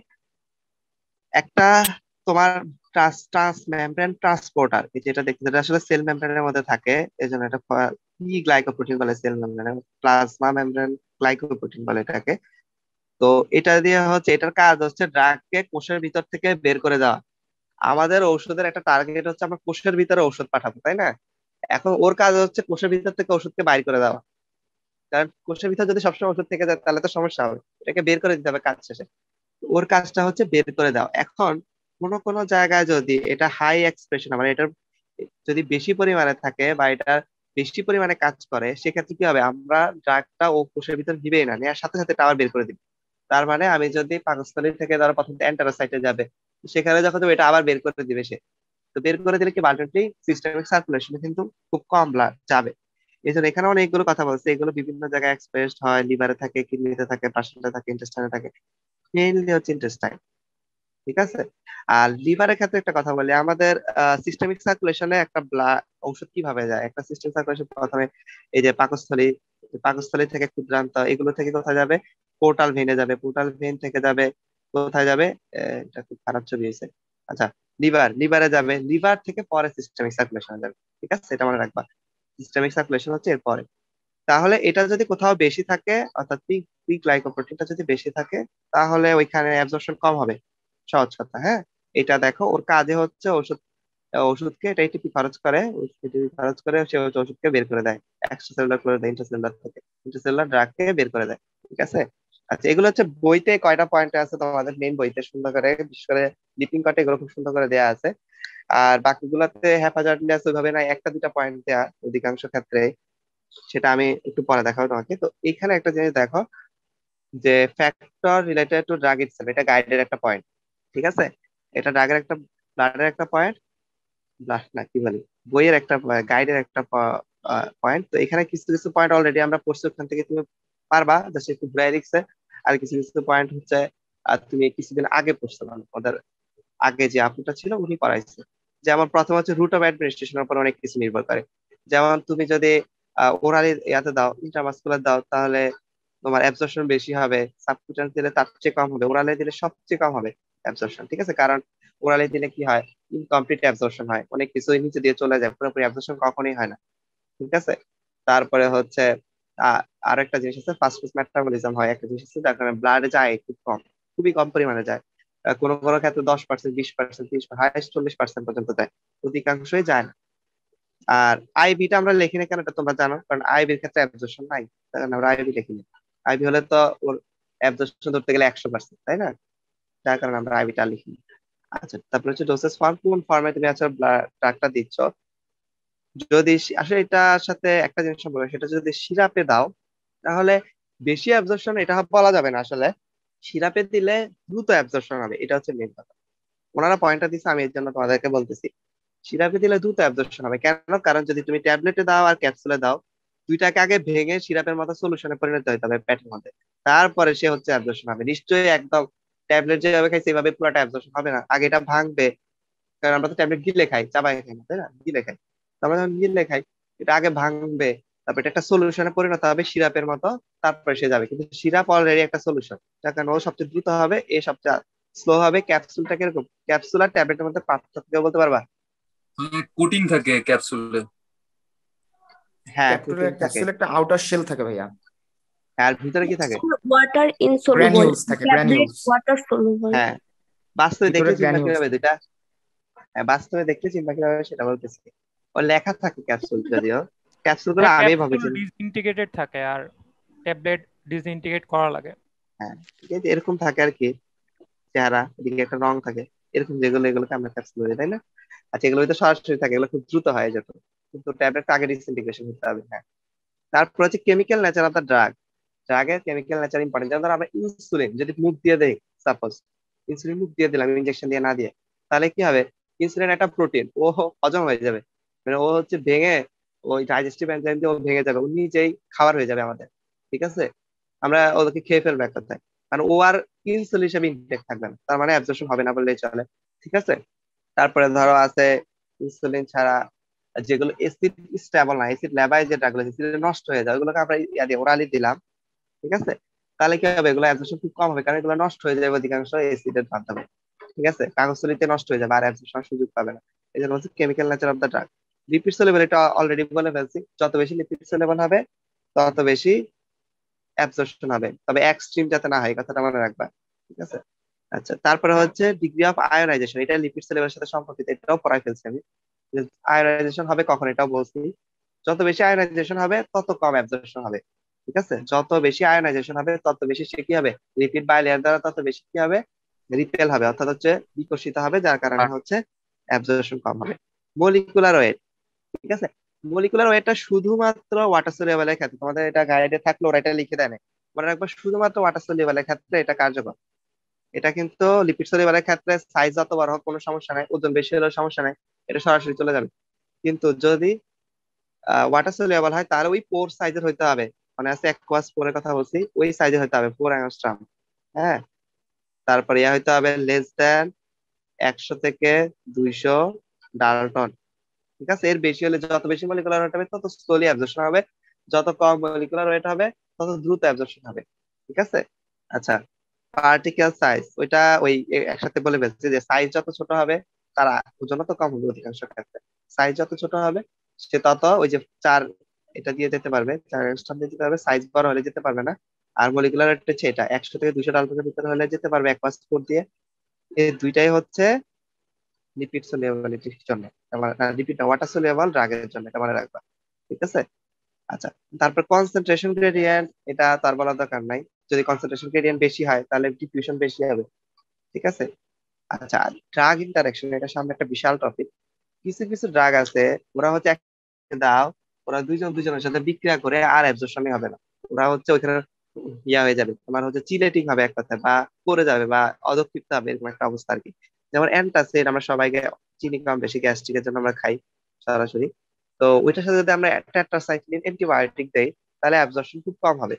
Speaker 1: একটা তোমার ট্রান্স ট্রান্স মেমব্রেন ট্রান্সপোর্টার, এই যেটা দেখতে, যেটা আসলে সেল মেমব্রেনের মধ্যে থাকে, এই জন্য এটা কি গ্লাইকোপ্রোটিন বলে, cell membrane plasma membrane glycoprotein বলে এটাকে। তো এটা দিয়ে হচ্ছে, এটার কাজ হচ্ছে ড্রাগকে কোষের ভিতর থেকে বের করে দেওয়া। আমাদের ঔষধের একটা টার্গেট হচ্ছে আমরা কোষের ভিতরে ঔষধ পাঠাবো, তাই না? এখন ওর কাজ হচ্ছে কোষের ভিতর থেকে ওষুধকে বাইর করে দেওয়া, কারণ কোষের ভিতর যদি সবসময় ওষুধ থেকে যায় তাহলে তো সমস্যা হবে, এটাকে বের করে দিতে হবে কাজ শেষে। ওর কাজটা হচ্ছে বের করে দেওয়া। এখন কোন কোন জায়গায় যদি এটা হাই এক্সপ্রেশন, মানে এটার যদি বেশি পরিমাণে থাকে বা এটা বেশি পরিমাণে কাজ করে, সেক্ষেত্রে কি হবে, আমরা ড্রাগটা ও কোষের ভিতর দিবেই না, নেওয়ার সাথে সাথে টাওয়ার বের করে দিবে। তার মানে আমি যদি পাকস্থলী থেকে ধরো প্রথম এন্টারোসাইটে যাবে, সেখানে যখন তুমি এটা আবার বের করে দিবে সে, তো বের করে দিলে কি আলটিমেটলি সিস্টেমিক সার্কুলেশনে কিন্তু খুব কম ব্লাড যাবে। এই জন্য এখানে অনেকগুলো কথা বলছে, এগুলো বিভিন্ন জায়গায় এক্সপ্রেসড হয়, লিভারে থাকে, কিডনিতে থাকে, পার্সেন্টে থাকে, ইন্টেস্টাইনে থাকে, মেইনলি হচ্ছে ইন্টেস্টাইন, ঠিক আছে। আর লিভারের ক্ষেত্রে একটা কথা বলি, আমাদের সিস্টেমিক সার্কুলেশনে একটা ঔষধ কিভাবে যায়, একটা সিস্টেম সার্কুলেশন প্রথমে এই যে পাকস্থলী, পাকস্থলী থেকে ক্ষুদ্রান্ত, এগুলো থেকে কোথায় যাবে, পোর্টাল ভেনে যাবে, পোর্টাল ভেন থেকে যাবে কোথায় যাবে, এটা খুব খারাপ ছবি হয়েছে, আচ্ছা, লিভারে যাবে, লিভার থেকে পরে সিস্টেমিক সার্কুলেশনে যাবে, ঠিক আছে, এটা মনে রাখবা। সিস্টেমিক সার্কুলেশন হচ্ছে এরপরে। তাহলে এটা যদি কোথাও বেশি থাকে, অর্থাৎ পিক পিক গ্লাইকোপ্রোটিনটা যদি বেশি থাকে, তাহলে ওইখানে অ্যাবজর্পশন কম হবে, সহজ কথা। হ্যাঁ, এটা দেখো ওর কাজে হচ্ছে ওষুধ, ওষুধকে এটা এটিপি খরচ করে, এটিপি খরচ করে সে হচ্ছে ওষুধকে বের করে দেয়, এক্সট্রাসেলুলার করে দেয়, ইন্টারসেলুলার থেকে ইন্টারসেলুলার ড্রাগকে বের করে দেয়, ঠিক আছে। আচ্ছা, এগুলো হচ্ছে বইতে কয়টা পয়েন্টে আছে, তোমাদের মেইন বইতে সুন্দর করে, বিশেষ করে লিপিং কাটে এগুলো খুব সুন্দর করে দেয়া আছে। আর বাকিগুলোতে হ্যাপাজার্ডলি আছে ওইভাবে নাই, একটা দুটা পয়েন্ট দেয়া অধিকাংশ ক্ষেত্রে, সেটা আমি একটু পরে দেখাবো তোমাকে। তো এখানে একটা জিনিস দেখো, যে factor related to drug itself, এটা গাইডের একটা পয়েন্ট, ঠিক আছে, এটা ড্রাগের একটা, ব্লাডের একটা পয়েন্ট, ব্লাড না কি বলি, বইয়ের একটা, গাইডের একটা পয়েন্ট। তো এখানে কিছু কিছু পয়েন্ট অলরেডি আমরা পড়ছি, ওখান থেকে তুমি পারবা, জাস্ট একটু ঘুরাই দিচ্ছে। আর কিছু কিছু পয়েন্ট হচ্ছে তুমি কিছুদিন আগে পড়ছো, মানে ওদের আগে যে আপুটা ছিল উনি পড়াইছে। যেমন প্রথম হচ্ছে রুট অফ অ্যাডমিনিস্ট্রেশনের উপর অনেক কিছু নির্ভর করে। যেমন তুমি যদি ওরালি ইয়াতে দাও, ইন্ট্রামাসকুলার দাও, তাহলে তোমার অ্যাবজর্পশন বেশি হবে, সাবকুটানেস দিলে তার চেয়ে কম হবে, ওরালে দিলে সবচেয়ে কম হবে অ্যাবজর্পশন, ঠিক আছে, কারণ ওরালে দিলে কি হয়, ইনকমপ্লিট অ্যাবজর্পশন হয়, অনেক কিছু নিচে দিয়ে চলে যায়, পুরোপুরি অ্যাবজর্পশন কখনোই হয় না, ঠিক আছে। তারপরে হচ্ছে আর একটা জিনিস আছে, ফাস্ট মেটাবলিজম হয়, একটা জিনিস আছে যার কারণে ব্লাডে যায় খুব কম, খুবই কম পরিমাণে যায়। কোনো কোনো ক্ষেত্রে 10%, 20%, 30%, হাইস্ট 40% পর্যন্ত যায়, অধিকাংশই যায় না। আর আইবিটা আমরা লিখি না কেন, এটা তোমরা জানো, কারণ আইবির ক্ষেত্রে অ্যাবজর্পশন নাই, তাই না, আমরা আইবি লিখি না। আইবি হলে তো ওর অ্যাবজর্পশন ধরতে গেলে 100%, তাই না, যার কারণে আমরা আইবিটা লিখি না। আচ্ছা, তারপরে হচ্ছে ডোসেস ফর্ম, কোন ফর্মে তুমি আসলে ড্রাগটা দিচ্ছ। যদি আসলে এটার সাথে একটা জিনিস সম্পর্ক, সেটা যদি সিরাপে দাও, তাহলে বেশি অ্যাবজর্পশন এটা বলা যাবে না আসলে। সিরাপে দিলে দ্রুত অ্যাবজর্পশন হবে, এটা হচ্ছে মেন কথা। ওনারা পয়েন্টটা দিচ্ছে, আমি এর জন্য তোমাদেরকে বলতেছি। সিরাপে দিলে দ্রুত অ্যাবজর্পশন হবে কেন? কারণ যদি তুমি ট্যাবলেটে দাও আর ক্যাপসুলে দাও, দুইটাকে আগে ভেঙে সিরাপের মতো সলিউশনে পরিণত হতে হবে পেটের মধ্যে, তারপরে সে হচ্ছে অ্যাবজর্পশন হবে। নিশ্চয়ই একদম ট্যাবলেট যেভাবে খাই সেভাবে পুরোটা অ্যাবজর্পশন হবে না, আগে এটা ভাঙবে। কারণ আমরা তো ট্যাবলেট গিলে খাই, চাবাই খাই না, তাই না? গিলে খাই। তো আমরা যখন গিলে খাই, এটা আগে ভাঙবে, তারপর এটা একটা সলিউশনে পরিণত হবে সিরাপের মতো, তারপরে সে যাবে। কিন্তু সিরাপ অলরেডি একটা সলিউশন, যার কারণে ও সবচেয়ে দ্রুত হবে, এ সবচেয়ে স্লো হবে। ক্যাপসুলটা কিরকম? ক্যাপসুল আর ট্যাবলেটের মধ্যে পার্থক্য বলতে পারবা?
Speaker 8: কোটিং থাকে ক্যাপসুলে।
Speaker 1: হ্যাঁ,
Speaker 10: ক্যাপসুলে
Speaker 1: কুটিং থাকে।
Speaker 10: ক্যাপসুলে একটা আউটার শেল থাকে ভাইয়া,
Speaker 1: আর ভিতরে কি থাকে?
Speaker 11: ওয়াটার ইনসoluble,
Speaker 10: গ্র্যানিউলস থাকে,
Speaker 11: ট্যাবলেট
Speaker 10: গ্র্যানিউলস।
Speaker 11: Water soluble.
Speaker 1: হ্যাঁ, বাস্তবে
Speaker 10: ভিতরে
Speaker 1: দেখলে চিন্তা
Speaker 10: গ্র্যানিউলস
Speaker 1: কিভাবে
Speaker 10: থাকে।
Speaker 1: দুইটা? হ্যাঁ, বাস্তবে দেখলে চিন্তা কিভাবে সেটা বলতেছি। ও লেখা থাকে ক্যাপসুল, যদিও ক্যাপসুল গুলো আমি
Speaker 12: ক্যাপসুল
Speaker 1: ভাবেছি।
Speaker 12: ডিসইন্টিগ্রেটেড থাকে আর ট্যাবলেট ডিসইন্টিগ্রেট করা লাগে।
Speaker 1: হ্যাঁ, ঠিক আছে, এরকম থাকে আর কি। চেহারা এদিকে একটা রং থাকে, এরকম যেগুলো, এগুলোকে আমরা ক্যাপসুল বলি, তাই না? আচ্ছা, এগুলো তো সরাসরি থাকে, এগুলো খুব দ্রুত হয় যেত, কিন্তু ট্যাবলেটটা আগে ডিসইন্টিগ্রেশন হতে হবে। হ্যাঁ, তারপর হচ্ছে chemical nature of the drug. ড্রাগের কেমিক্যাল নেচার ইম্পর্টেন্ট। যেমন ধরো আমরা ইনসুলিন যদি মুখ দিয়ে দেই, সাপোজ ইনসুলিন মুখ দিয়ে দিলাম ইনজেকশন দিয়ে না দিয়ে, তাহলে কি হবে? ইনসুলিন একটা প্রোটিন, ও হজম হয়ে যাবে, মানে ও হচ্ছে ভেঙে, ওই ডাইজেস্টিভ এনজাইম দিয়ে ও ভেঙে যাবে, ও নিজেই খাবার হয়ে যাবে আমাদের। ঠিক আছে, আমরা ওদেরকে খেয়ে ফেলবো এক কথায়, কারণ ও আর ইনসুলিন হিসেবে ইনটেক থাকবে না, তার মানে অ্যাবজর্পশন হবে না বললেই চলে। ঠিক আছে, তারপরে ধরো আছে ইনসুলিন ছাড়া যেগুলো এসিড স্টেবল না, এসিড লেবায় যে ড্রাগগুলো নষ্ট হয়ে যায়, ওগুলোকে আমরা ইয়া দিয়ে ওরালি দিলাম। ঠিক আছে, তাহলে কি হবে? এগুলো অ্যাবজর্পশন খুব কম হবে, কারণ এগুলো নষ্ট হয়ে যাবে অধিকাংশ এসিডের মাধ্যমে। ঠিক আছে, কাগজতলিতে নষ্ট হয়ে যাবে আর অ্যাবজর্পশন সুযোগ পাবে না। এই জন্য হচ্ছে chemical nature of the drug. Lipid soluble, এটা অলরেডি বলে ফেলছি, যত বেশি লিপিড সলিউবল হবে তত বেশি অ্যাবজর্পশন হবে, তবে এক্সট্রিম যাতে না হয়, কথাটা মনে রাখবা। ঠিক আছে, আচ্ছা, তারপরে হচ্ছে ডিগ্রি অফ আয়োনাইজেশন, এটা লিপিড সলিউবলের সাথে সম্পর্কিত, এটাও পড়াই ফেলছি আমি। আয়োনাইজেশন হবে কখন এটাও বলছি। যত বেশি আয়োনাইজেশন হবে তত কম অ্যাবজর্পশন হবে। ঠিক আছে, যত বেশি আয়োনাইজেশন হবে তত বেশি সে কি হবে? লিপিড বাইলেয়ার দ্বারা তত বেশি কি হবে? রিপেল হবে, অর্থাৎ হচ্ছে বিকশিত হবে, যার কারণে হচ্ছে অ্যাবজর্পশন কম হবে। মলিকুলার ওয়েট, ঠিক আছে, মলিকুলার ওয়েটটা শুধুমাত্র ওয়াটার সলিউবলের ক্ষেত্রে, তোমাদের এটা গাইডে থাকলে ওরা এটা লিখে দেয় না, মনে রাখবা শুধুমাত্র ওয়াটার সলিউবলের ক্ষেত্রে এটা কার্যকর। এটা কিন্তু লিপিড সলিউবলের ক্ষেত্রে সাইজ যত বড় হোক কোনো সমস্যা নাই, ওজন বেশি হলেও সমস্যা নাই, এটা সরাসরি চলে যাবে। কিন্তু যদি ওয়াটার সলিউবল হয় তাহলে ওই পোর সাইজের হইতে হবে, মানে আছে অ্যাকুয়াস পোরের কথা বলছি, ওই সাইজের হইতে হবে 4 অ্যাংস্ট্রম। হ্যাঁ, তারপরে ইয়া হইতে হবে লেস দ্যান 100 থেকে 200 ডালটন। ঠিক আছে, এর বেশি হলে, যত বেশি মলিকুলার ওয়েট হবে তত স্লোলি অ্যাবজর্পশন হবে, যত কম মলিকুলার ওয়েট হবে তত দ্রুত অ্যাবজর্পশন হবে। ঠিক আছে, আচ্ছা, পার্টিকেল সাইজ, ওইটা ওই একসাথে বলে ফেলছি যে সাইজ যত ছোট হবে তারা ওজন তো কম হবে, অধিকাংশ ক্ষেত্রে সাইজ যত ছোট হবে সে তত ওই যে 4 এটা দিয়ে যেতে পারবে, 4 অ্যাংস্ট্রম দিয়ে যেতে পারবে, সাইজ বড় হলে যেতে পারবে না। আর মলিকুলার ওয়েট হচ্ছে এটা 100 থেকে 200 ডালটনের ভিতরে হলে যেতে পারবে অ্যাকুয়াস দিয়ে। এই দুইটাই হচ্ছে লিপিড সলিউবিলিটির জন্য, লিপিড ওয়াটার সলিউবল ড্রাগের জন্য, এটা মনে রাখবা। ঠিক আছে, আচ্ছা, তারপর কনসেন্ট্রেশন গ্রেডিয়েন্ট, এটা তার বলার দরকার নাই, যদি কনসেন্ট্রেশন গ্রেডিয়েন্ট বেশি হয় তাহলে ডিফিউশন বেশি হবে। ঠিক আছে, আচ্ছা, ড্রাগ ইন্টারাকশন, এটা সামনে একটা বিশাল টপিক। কিছু কিছু ড্রাগ আছে, ওরা হচ্ছে দাও, ওরা দুইজন দুজনের সাথে বিক্রিয়া করে আর অ্যাবজর্পশনই হবে না, ওরা হচ্ছে ওইখানে ইয়া হয়ে যাবে, তোমার হচ্ছে চিলেটিং হবে এক কথায়, বা পড়ে যাবে বা অদক্ষিপ্ত হবে, এরকম একটা অবস্থা আর কি। যেমন অ্যান্টাসিড আমরা সবাইকে চিনি কম বেশি গ্যাস্ট্রিকের জন্য আমরা খাই সরাসরি, তো ওইটার সাথে যদি আমরা টেট্রাসাইক্লিন অ্যান্টিবায়োটিক দেই তাহলে অ্যাবজর্পশন খুব কম হবে।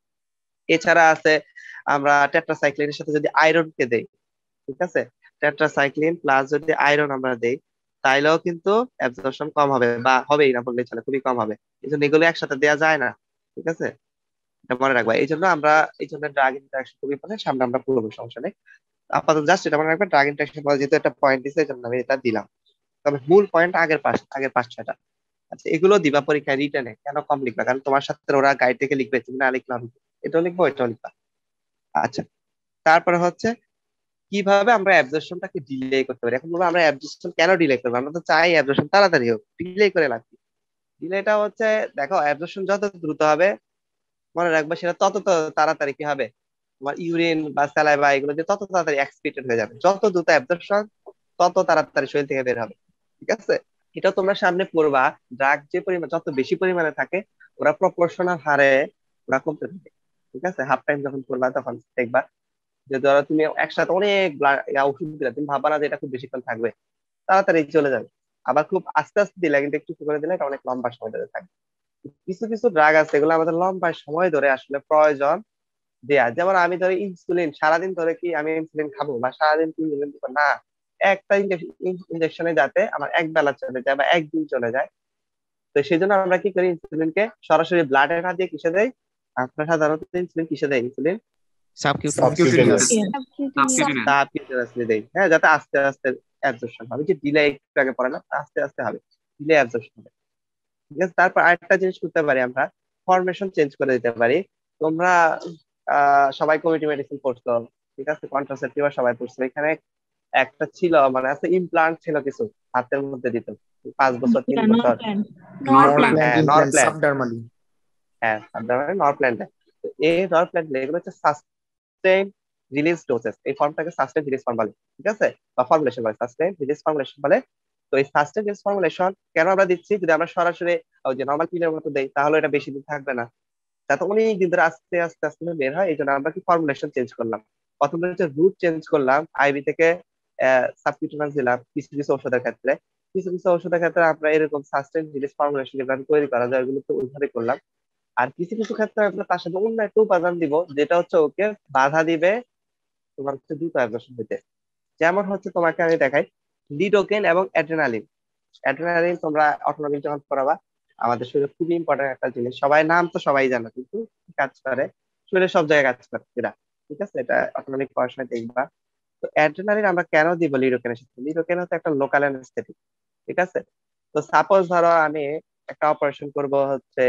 Speaker 1: এছাড়া আছে আমরা টেট্রাসাইক্লিনের সাথে যদি আয়রনকে দেই, ঠিক আছে, টেট্রাসাইক্লিন প্লাস যদি আয়রন আমরা দেই তাইলেও কিন্তু অ্যাবজর্পশন কম হবে, বা হবেই না বললেই চলে, খুবই কম হবে। এই জন্য এগুলো একসাথে দেওয়া যায় না। ঠিক আছে, এটা মনে রাখবা। এই জন্য আমরা, এই জন্য ড্রাগ ইন্টারাকশন খুবই ইম্পর্টেন্ট, সামনে আমরা পড়বো, সমস্যা নেই। আপাতত জাস্ট এটা মনে রাখবে, ড্রাগ ইন্টারাকশন যেহেতু একটা পয়েন্ট দিচ্ছে এই জন্য আমি এটা দিলাম, তবে মূল পয়েন্ট আগের পাঁচ ছয়টা। আচ্ছা, এগুলো দিবা পরীক্ষায় রিটেনে, কেন কম লিখবা? কারণ তোমার সাথে ওরা গাইড থেকে লিখবে, তুমি না লিখলে হবে, এটাও লিখবো এটাও লিখবা। আচ্ছা, তারপরে হচ্ছে কিভাবে আমরা অ্যাবজর্পশনটাকে ডিলে করতে পারি। এখন বলবো আমরা অ্যাবজর্পশন কেন ডিলে করবো? আমরা তো চাই অ্যাবজর্পশন তাড়াতাড়ি হোক, ডিলে করে লাগবে। ডিলেটা হচ্ছে, দেখো অ্যাবজর্পশন যত দ্রুত হবে মনে রাখবে সেটা তত তাড়াতাড়ি কি হবে, তোমার ইউরিন বা স্যালাইভা এগুলো যে তত তাড়াতাড়ি এক্সপিটেড হয়ে যাবে। যত দ্রুত অ্যাবজর্পশন তত তাড়াতাড়ি শরীর থেকে বের হবে। ঠিক আছে, এটা তোমরা সামনে পড়বা, ড্রাগ যে পরিমাণ যত বেশি পরিমাণে থাকে ওরা প্রপোর্শনাল হারে ওরা কমতে থাকে। ঠিক আছে, হাফ টাইম যখন করবা তখন দেখবা যে ধরো তুমি একসাথে অনেক ওষুধ দিলা, তুমি ভাববা না যে এটা খুব বেশিক্ষণ থাকবে, তাড়াতাড়ি চলে যাবে। আবার খুব আস্তে আস্তে দিলে কিন্তু একটু করে দিলে এটা অনেক লম্বা সময় ধরে থাকবে। কিছু কিছু ড্রাগ আছে এগুলো আমাদের লম্বা সময় ধরে আসলে প্রয়োজন দেয়া। যেমন আমি ধরো ইনসুলিন, সারাদিন ধরে কি আমি ইনসুলিন খাবো বা সারাদিন কি ইনসুলিন দিব না। একটা ইনজেকশনে যাতে আমার এক বেলা চলে যায় বা একদিন চলে যায়, তো সেই জন্য আমরা কি করি, ইনসুলিনকে সরাসরি ব্লাডে না দিয়ে কিসে দেয়, আপনার সাধারণত ইনসুলিন কিসে দেয়, ইনসুলিন
Speaker 7: সাবকিউটেনিয়াস।
Speaker 1: সাবকিউটেনিয়াসলি দেয়, হ্যাঁ, যাতে আস্তে আস্তে অ্যাবজর্পশন হবে, যে ডিলে একটু আগে পড়ে না, আস্তে আস্তে হবে, ডিলে অ্যাবজর্পশন হবে। ঠিক আছে, তারপর আরেকটা জিনিস করতে পারি আমরা, ফরমেশন চেঞ্জ করে দিতে পারি। তোমরা সবাই কমিটি মেডিসিন পড়ছো, ঠিক আছে, কন্ট্রাসেপটিভ সবাই পড়ছো, এখানে একটা ছিল মানে আছে ইমপ্লান্ট ছিল কিছু হাতের মধ্যে দিত 5 বছর 3 বছর।
Speaker 10: সাবডারমালি।
Speaker 1: হ্যাঁ, সাবডারমালি নরপ্ল্যান্ট। এই নরপ্ল্যান্ট এগুলো হচ্ছে সাস্টেইন রিলিজ ডোসেস, এই ফর্মটাকে সাস্টেইন রিলিজ ফর্ম বলে, ঠিক আছে, বা ফর্মুলেশন বলে, সাস্টেইন রিলিজ ফর্মুলেশন বলে। তো এই সাস্টেইন রিলিজ ফর্মুলেশন কেন আমরা দিচ্ছি, যদি আমরা সরাসরি ওই যে নরমাল পিলের মতো দেই তাহলে এটা বেশি দিন থাকবে না, যাতে অনেক দিন ধরে আস্তে আস্তে আস্তে বের হয়। এই জন্য আমরা কি ফর্মুলেশন চেঞ্জ করলাম, প্রথমে হচ্ছে রুট চেঞ্জ করলাম, আইভি থেকে সাবকিউটেনিয়াস দিলাম কিছু কিছু ওষুধের ক্ষেত্রে। কিছু কিছু ওষুধের ক্ষেত্রে আমরা এরকম সাস্টেইন রিলিজ ফর্মুলেশন যেভাবে তৈরি করা যায় ওইগুলো তো ওইভাবে করলাম। আর কিছু কিছু ক্ষেত্রে আমরা তার সাথে অন্য একটা উপাদান দিব, যেটা হচ্ছে ওকে বাধা দিবে তোমার হচ্ছে দ্রুত অ্যাবজর্পশন হইতে। যেমন হচ্ছে তোমাকে আমি দেখাই, লিডোকেন এবং অ্যাড্রেনালিন। অ্যাড্রেনালিন তোমরা অটোনমিক যখন করাবা, আমাদের শরীরে খুবই ইম্পর্টেন্ট একটা জিনিস, সবাই নাম তো সবাই জানো, কিন্তু কাজ করে শরীরে সব জায়গায় কাজ করে এরা, ঠিক আছে, এটা অটোনমিক পড়াশোনায় দেখবা। তো অ্যাড্রেনালিন আমরা কেন দিব লিডোকেনের সাথে, লিডোকেন হচ্ছে একটা লোকাল অ্যানেস্থেটিক, ঠিক আছে। তো সাপোজ ধরো আমি একটা অপারেশন করব হচ্ছে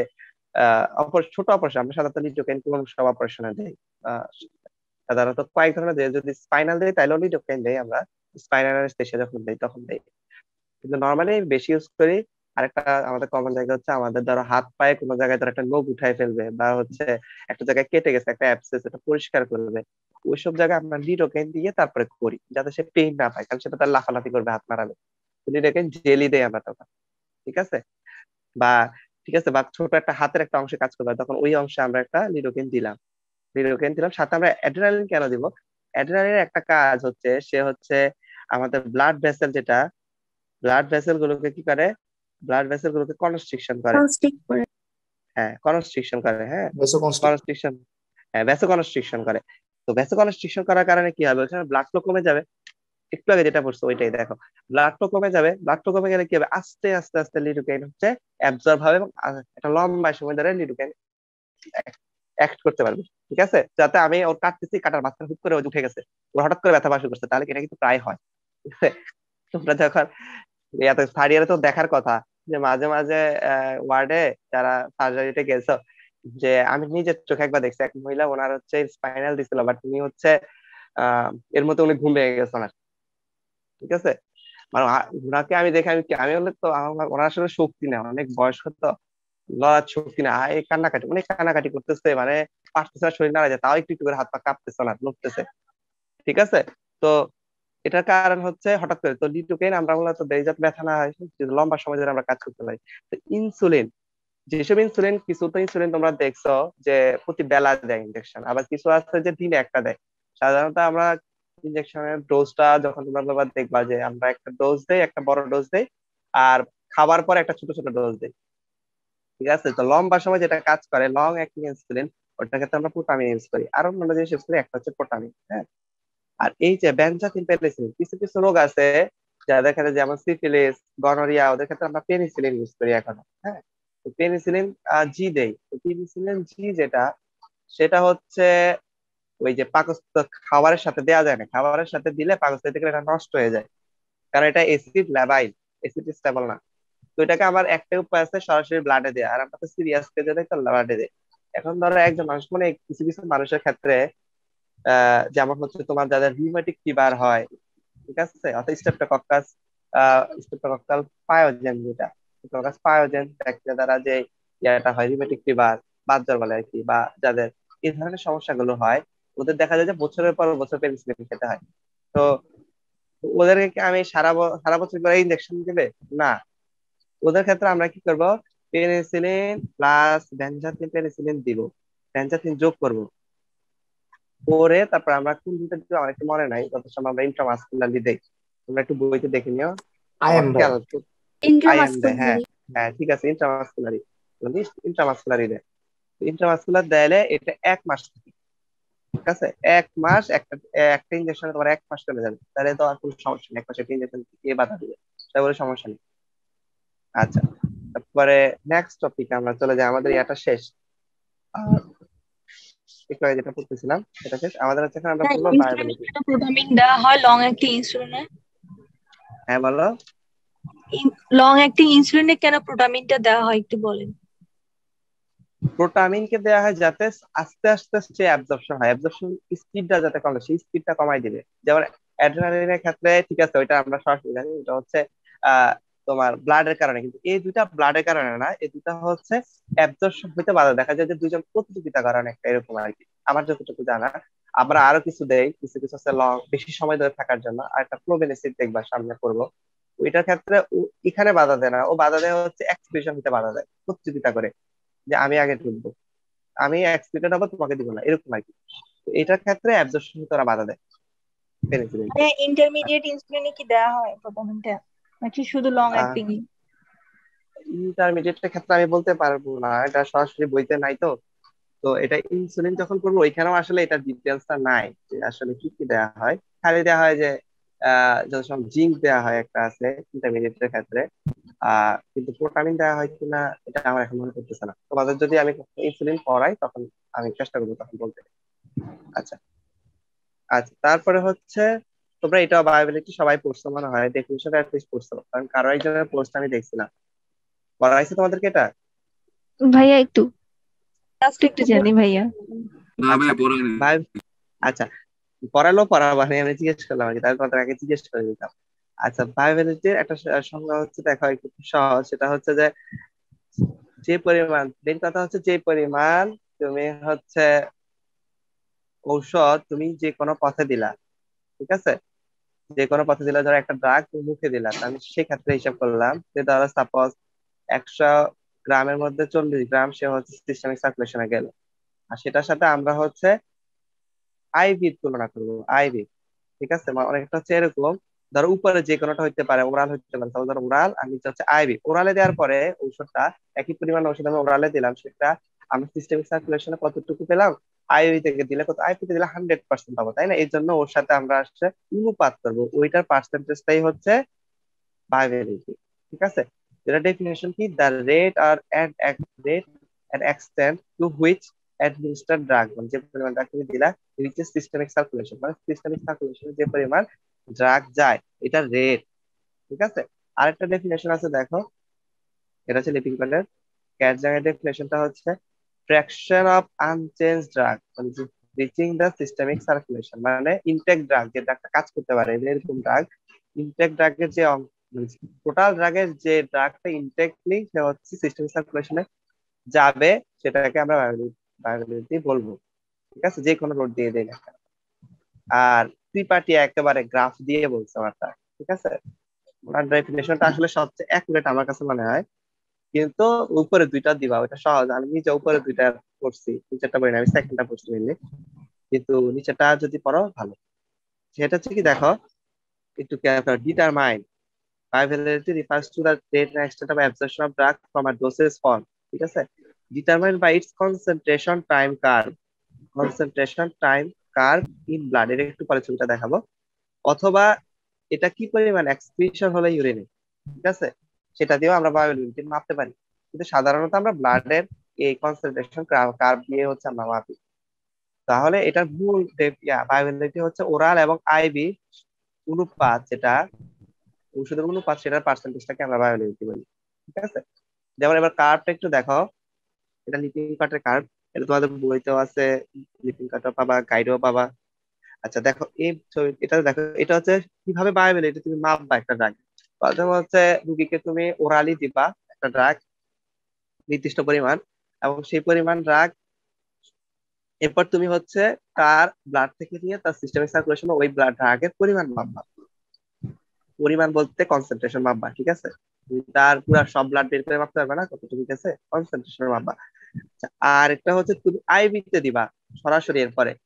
Speaker 1: ছোট অপারেশন, আমরা সাধারণত লিডোকেন কোন সব অপারেশনে দেই, সাধারণত কয়েক ধরনের দেয়, যদি স্পাইনাল দেয় তাহলে লিডোকেন দেই আমরা, স্পাইনাল অ্যানেস্থেসিয়া যখন দেই তখন দেই, কিন্তু নর্মালি বেশি ইউজ করি। আরেকটা আমাদের কমন জায়গা হচ্ছে আমাদের ধরো হাত পায়ে কোনো জায়গায় ধরো একটা নখ উঠায় ফেলবে বা হচ্ছে একটা জায়গায় কেটে গেছে একটা অ্যাবসেস, এটা পরিষ্কার করবে, ওইসব জায়গায় আমরা লিডোকেন দিয়ে তারপরে করি, যাতে সে পেইন না পায়, কারণ সেটা তার লাফালাফি করবে, হাত নাড়াবে, লিডোকেন জেলি দেয় আমরা তখন, ঠিক আছে। বা ঠিক আছে, বা ছোট একটা হাতের একটা অংশে কাজ করবে, তখন ওই অংশে আমরা একটা লিডোকেন দিলাম, লিডোকেন দিলাম, সাথে আমরা অ্যাড্রেনালিন কেন দিব, অ্যাড্রেনালিনের একটা কাজ হচ্ছে সে হচ্ছে আমাদের ব্লাড ভেসেল, যেটা ব্লাড ভেসেল গুলোকে কি করে, ব্লাড ভেসেল গুলোকে কনস্ট্রিকশন করে, হ্যাঁ কনস্ট্রিকশন করে, হ্যাঁ কনস্ট্রিকশন, হ্যাঁ ভ্যাসো কনস্ট্রিকশন করে। তো ভ্যাসো কনস্ট্রিকশন করার কারণে কি হবে, ওখানে ব্লাড ফ্লো কমে যাবে, একটু আগে যেটা পড়ছো ওইটাই দেখো, ব্লাড ফ্লো কমে যাবে, ব্লাড ফ্লো কমে গেলে কি হবে, আস্তে আস্তে আস্তে লিডোকেইন হচ্ছে অ্যাবজর্ব হবে এবং একটা লম্বা সময় ধরে লিডোকেইন অ্যাক্ট করতে পারবে, ঠিক আছে। যাতে আমি ওর কাটতেছি, কাটার মাঝখানে হুট করে উঠে গেছে, ওর হঠাৎ করে ব্যথা পাওয়া শুরু করছে, তাহলে এটা কিন্তু প্রায় হয়, ঠিক আছে। তোমরা যখন থার্ড ইয়ারে তো দেখার কথা যে মাঝে মাঝে ওয়ার্ডে যারা সার্জারিতে গেছো, যে আমি নিজের চোখে একবার দেখছি এক মহিলা, ওনার হচ্ছে স্পাইনাল দিছিল, বাট উনি হচ্ছে এর মধ্যে উনি ঘুম ভেঙে গেছে ওনার, ঠিক আছে। মানে ওনাকে আমি দেখে আমি হলে তো ওনার আসলে শক্তি না, অনেক বয়স্ক তো, লড়ার শক্তি না, এই কান্নাকাটি অনেক কান্নাকাটি করতেছে, মানে পারতেছে না, শরীর নাড়া যায়, তাও একটু একটু করে হাত পা কাঁপতেছে না, নড়তেছে, ঠিক আছে। তো এটার কারণ হচ্ছে হঠাৎ করে তো লিডোকেইন আমরা মূলত দেই যাতে ব্যথা না হয়, লম্বা সময় ধরে আমরা কাজ করতে পারি। তো ইনসুলিন, যেসব ইনসুলিন, কিছু তো ইনসুলিন তোমরা দেখছো যে প্রতি বেলা দেয় ইনজেকশন, আবার কিছু আছে যে দিনে একটা দেয়। সাধারণত আমরা ইনজেকশনের ডোজটা যখন তোমরা দেখবা যে আমরা একটা ডোজ দেই, একটা বড় ডোজ দেই, আর খাবার পর একটা ছোট ছোট ডোজ দেই, ঠিক আছে। তো লম্বা সময় যেটা কাজ করে লং অ্যাক্টিং ইনসুলিন, ওটার ক্ষেত্রে আমরা প্রোটামিন ইউজ করি, আর অন্য জিনিস ইউজ করি, একটা হচ্ছে প্রোটামিন, হ্যাঁ। আর এই যে বেনজাথিন পেনিসিলিন, কিছু কিছু রোগ আছে যাদের ক্ষেত্রে, যেমন সিফিলিস, গনোরিয়া, ওদের ক্ষেত্রে আমরা পেনিসিলিন ইউজ করি এখনো, হ্যাঁ। তো পেনিসিলিন জি দেই, তো পেনিসিলিন জি যেটা, সেটা হচ্ছে ওই যে পাকস্থ খাবারের সাথে দেওয়া যায় না, খাবারের সাথে দিলে পাকস্থলিতে গেলে এটা নষ্ট হয়ে যায়, কারণ এটা অ্যাসিড ল্যাবাইল, অ্যাসিড স্টেবল না। তো এটাকে আমার একটা উপায় আছে সরাসরি ব্লাডে দেওয়া, আর আমরা তো সিরিয়াস কেসে দেয় তো ব্লাডে দেয়। এখন ধরো একজন মানুষ, মানে কিছু কিছু মানুষের ক্ষেত্রে যেমন হচ্ছে তোমার যাদের রিউমেটিক ফিভার হয়, ঠিক আছে, অর্থাৎ স্ট্রেপ্টোকক্কাস স্ট্রেপ্টোকক্কাল পায়োজেন, যেটা স্ট্রেপ্টোকক্কাস পায়োজেন ব্যাকটেরিয়া দ্বারা যে ইয়াটা হয় রিউমেটিক ফিভার, বাত জ্বর বলে আর কি, বা যাদের এই ধরনের সমস্যাগুলো হয়, ওদের দেখা যায় যে বছরের পর বছর পেনিসিলিন খেতে হয়। তো ওদেরকে কি আমি সারা বছর করে ইনজেকশন দিবে না, ওদের ক্ষেত্রে আমরা কি করব, পেনিসিলিন প্লাস বেনজাথিন পেনিসিলিন দিব, বেনজাথিন যোগ করব, পরে তারপর আমরা কোন দুইটা দিব আমার একটু মনে নাই, যত সময় আমরা ইন্ট্রামাসকুলারলি দেই, তোমরা একটু বইতে দেখে নিও।
Speaker 10: আইএম দেয়
Speaker 1: খেয়াল আইএম দেয়, হ্যাঁ হ্যাঁ ঠিক আছে, ইন্ট্রামাসকুলারি ইন্ট্রামাসকুলারি দেয়। ইন্ট্রামাসকুলার দেয়ালে এটা 1 মাস থাকে, ঠিক আছে। 1 মাস একটা একটা ইঞ্জেকশনে তোমার 1 মাস চলে যাবে, তাহলে তো আর কোনো সমস্যা নেই, 1 মাসে একটা ইঞ্জেকশন কে বাধা দিবে, সেটা বলে সমস্যা নেই। আচ্ছা, তারপরে নেক্সট টপিকে আমরা চলে যাই, আমাদের এটা শেষ। আর একটু আগে যেটা পড়তেছিলাম সেটা শেষ, আমাদের হচ্ছে এখন আমরা বলবো বায়োলজি।
Speaker 13: প্রোটামিন দেওয়া হয় লং অ্যাক্টিং ইনসুলিনে?
Speaker 1: হ্যাঁ বলো।
Speaker 13: লং অ্যাক্টিং ইনসুলিনে কেন প্রোটামিনটা দেওয়া হয় একটু বলেন।
Speaker 1: প্রোটামিনকে দেওয়া হয় যাতে আস্তে আস্তে সে অ্যাবজর্পশন হয়, অ্যাবজর্পশন স্পিডটা যাতে কমে, সেই স্পিডটা কমাই দিবে। যেমন অ্যাড্রিনালিনের ক্ষেত্রে ঠিক আছে, ওইটা আমরা সরাসরি জানি, এটা হচ্ছে তোমার ব্লাডের কারণে, কিন্তু এই দুইটা ব্লাডের কারণে না, এই দুইটা হচ্ছে অ্যাবজর্পশন হইতে বাধা। দেখা যায় যে দুইজন প্রতিযোগিতা কারণে একটা এরকম আর কি, আমার যতটুকু জানা। আমরা আরো কিছু দেই, কিছু কিছু হচ্ছে লং বেশি সময় ধরে থাকার জন্য, আর একটা ফ্লোবেনিসিড দেখবা সামনে করবো, ওইটার ক্ষেত্রে এখানে বাধা দেয় না, ও বাধা দেয় হচ্ছে এক্সপ্রেশন হতে বাধা দেয়, প্রতিযোগিতা করে যে আমি আগে ঢুকবো, আমি এক্সপ্লেটেড হবো, তোমাকে দিব না, এরকম আর কি। তো এটার ক্ষেত্রে অ্যাবজর্পশন তোরা বাধা দেয় পেনিসিলিন।
Speaker 13: ইন্টারমিডিয়েট ইনসুলিনে কি দেওয়া হয় প্রোটামিনটা নাকি শুধু লং অ্যাক্টিং?
Speaker 1: ইন্টারমিডিয়েটের ক্ষেত্রে আমি বলতে পারবো না, এটা সরাসরি বইতে নাই তো। তো এটা ইনসুলিন যখন করবো ওইখানেও আসলে এটা ডিটেলসটা নাই যে আসলে কি কি দেওয়া হয়, খালি দেওয়া হয় যে যত সময় জিঙ্ক দেওয়া হয় একটা আছে ইন্টারমিডিয়েটের ক্ষেত্রে, কিন্তু প্রোটামিন দেওয়া হয় কিনা এটা আমার এখন মনে করতেছে না। তোমাদের যদি আমি ইনসুলিন পড়াই তখন আমি চেষ্টা করবো তখন বলতে। আচ্ছা আচ্ছা, তারপরে হচ্ছে তোমরা এটা বায়োবিলিটি সবাই পড়ছো মনে হয়, ডেফিনিশন অ্যাটলিস্ট পড়ছো, কারণ কারো একজনের পোস্ট আমি দেখছিলাম। পড়া হয়েছে তোমাদেরকে এটা?
Speaker 3: ভাইয়া একটু একটু জানি ভাইয়া।
Speaker 1: আচ্ছা পড়ালো পড়াবানি, আমি জিজ্ঞেস করলাম আর কি, তার কথা আগে জিজ্ঞেস করে দিতাম। আচ্ছা, বায়োবিলিটির একটা সংজ্ঞা হচ্ছে দেখো একটু সহজ, সেটা হচ্ছে যে যে পরিমাণ, মেন কথা হচ্ছে যে পরিমাণ তুমি হচ্ছে ঔষধ তুমি যে কোনো পথে দিলা, ঠিক আছে, যে কোনো পথে দিলা, ধরো একটা ড্রাগ তুমি মুখে দিলা, আমি সেক্ষেত্রে হিসাব করলাম যে ধরো সাপোজ 100 গ্রামের মধ্যে 40 গ্রাম সে হচ্ছে সিস্টেমিক সার্কুলেশনে গেল, আর সেটার সাথে আমরা হচ্ছে আইভি তুলনা করবো, আইভি, ঠিক আছে। অনেকটা হচ্ছে এরকম, ধরো উপরে যে কোনোটা হইতে পারে, ওরাল হইতে পারে, তাহলে ধরো ওরাল, আর নিচে হচ্ছে আইভি। ওরালে দেওয়ার পরে ঔষধটা একই পরিমাণ ওষুধ আমি ওরালে দিলাম, সেটা আমরা সিস্টেমিক সার্কুলেশনে কতটুকু পেলাম, আইভি থেকে দিলে কত, আইভি থেকে দিলে 100% পাবো, তাই না? এই জন্য ওর সাথে আমরা আসছে অনুপাত করবো, ওইটার পার্সেন্টেজটাই হচ্ছে বায়োবিলিটি, ঠিক আছে। যেটা ডেফিনেশন কি, দ্য রেট আর rate and extent to which administered drug, মানে যে পরিমাণ ড্রাগ তুমি দিলা রিচেস সিস্টেমিক সার্কুলেশন, মানে সিস্টেমিক সার্কুলেশনে যে পরিমাণ ড্রাগ যায় এটা রেট, ঠিক আছে। আরেকটা ডেফিনেশন আছে দেখো, এটা হচ্ছে লিপিং প্যাডের ক্যাটজাংয়ের ডেফিনেশনটা হচ্ছে ফ্র্যাকশন অফ আনচেঞ্জ ড্রাগ মানে রিচিং দ্য সিস্টেমিক সার্কুলেশন, মানে ইনটেক ড্রাগ, যে ড্রাগটা কাজ করতে পারে, এরকম ড্রাগ, ইনটেক ড্রাগের যে টোটাল ড্রাগের যে ড্রাগটা ইনটেকলি সে হচ্ছে সিস্টেমিক সার্কুলেশনে যাবে, সেটাকে আমরা বায়োবিলিটি বলবো, ঠিক আছে, যে কোনো রোড দিয়ে দেয় না। আর ত্রিপাঠী একেবারে গ্রাফ দিয়ে বলছে আমারটা, ঠিক আছে। ওনার ডেফিনেশনটা আসলে সবচেয়ে অ্যাকুরেট আমার কাছে মনে হয়, কিন্তু উপরে দুইটা দিবা, ওটা সহজ, আমি নিজে উপরে দুইটা পড়ছি, নিচেরটা পড়ি না, আমি সেকেন্ডটা পড়ছি মেনলি, কিন্তু নিচেরটা যদি পড়ো ভালো। সেটা হচ্ছে কি দেখো, একটু determine bioavailability refers to the rate and extent of absorption of drug from a dosage form, ঠিক আছে, determined by its concentration time curve, concentration time curve in blood, এর একটু পরে ছবিটা দেখাবো, অথবা এটা কি পরিমাণ এক্সক্রিশন হলে ইউরিনে, ঠিক আছে, সেটা দিয়েও আমরা বায়োবিলিটি মাপতে পারি। কিন্তু সাধারণত আমরা ব্লাডের এই কনসেন্ট্রেশন কার্ভ দিয়ে হচ্ছে আমরা মাপি। তাহলে এটার মূল বায়োবিলিটি হচ্ছে ওরাল এবং আইভি অনুপাত, যেটা ওষুধের অনুপাত, সেটার পার্সেন্টেজটাকে আমরা বায়োবিলিটি বলি, ঠিক আছে। যেমন এবার কার্ভটা একটু দেখো, এটা লিপিং কার্টের কার্ভ, এটা তোমাদের বইতেও আছে, লিপিং কার্টও পাবা, গাইডও পাবা। আচ্ছা দেখো এই ছবি, এটা দেখো, এটা হচ্ছে কিভাবে বায়োবিলিটি তুমি মাপবা একটা ড্রাগ। প্রথমে হচ্ছে রুগীকে তুমি ওরালি দিবা একটা ড্রাগ নির্দিষ্ট পরিমাণ, এবং সেই পরিমাণ ড্রাগ এরপর তুমি হচ্ছে তার ব্লাড থেকে নিয়ে তার সিস্টেমিক সার্কুলেশন ওই ব্লাড ড্রাগের পরিমাণ মাপবা, পরিমাণ বলতে কনসেন্ট্রেশন মাপবা, ঠিক আছে। তুমি তার পুরো সব ব্লাড বের করে মাপতে পারবে না, কতটুকু গেছে, কনসেন্ট্রেশন মাপবা। আর একটা হচ্ছে তুমি আইভি তে দিবা সরাসরি, এরপরে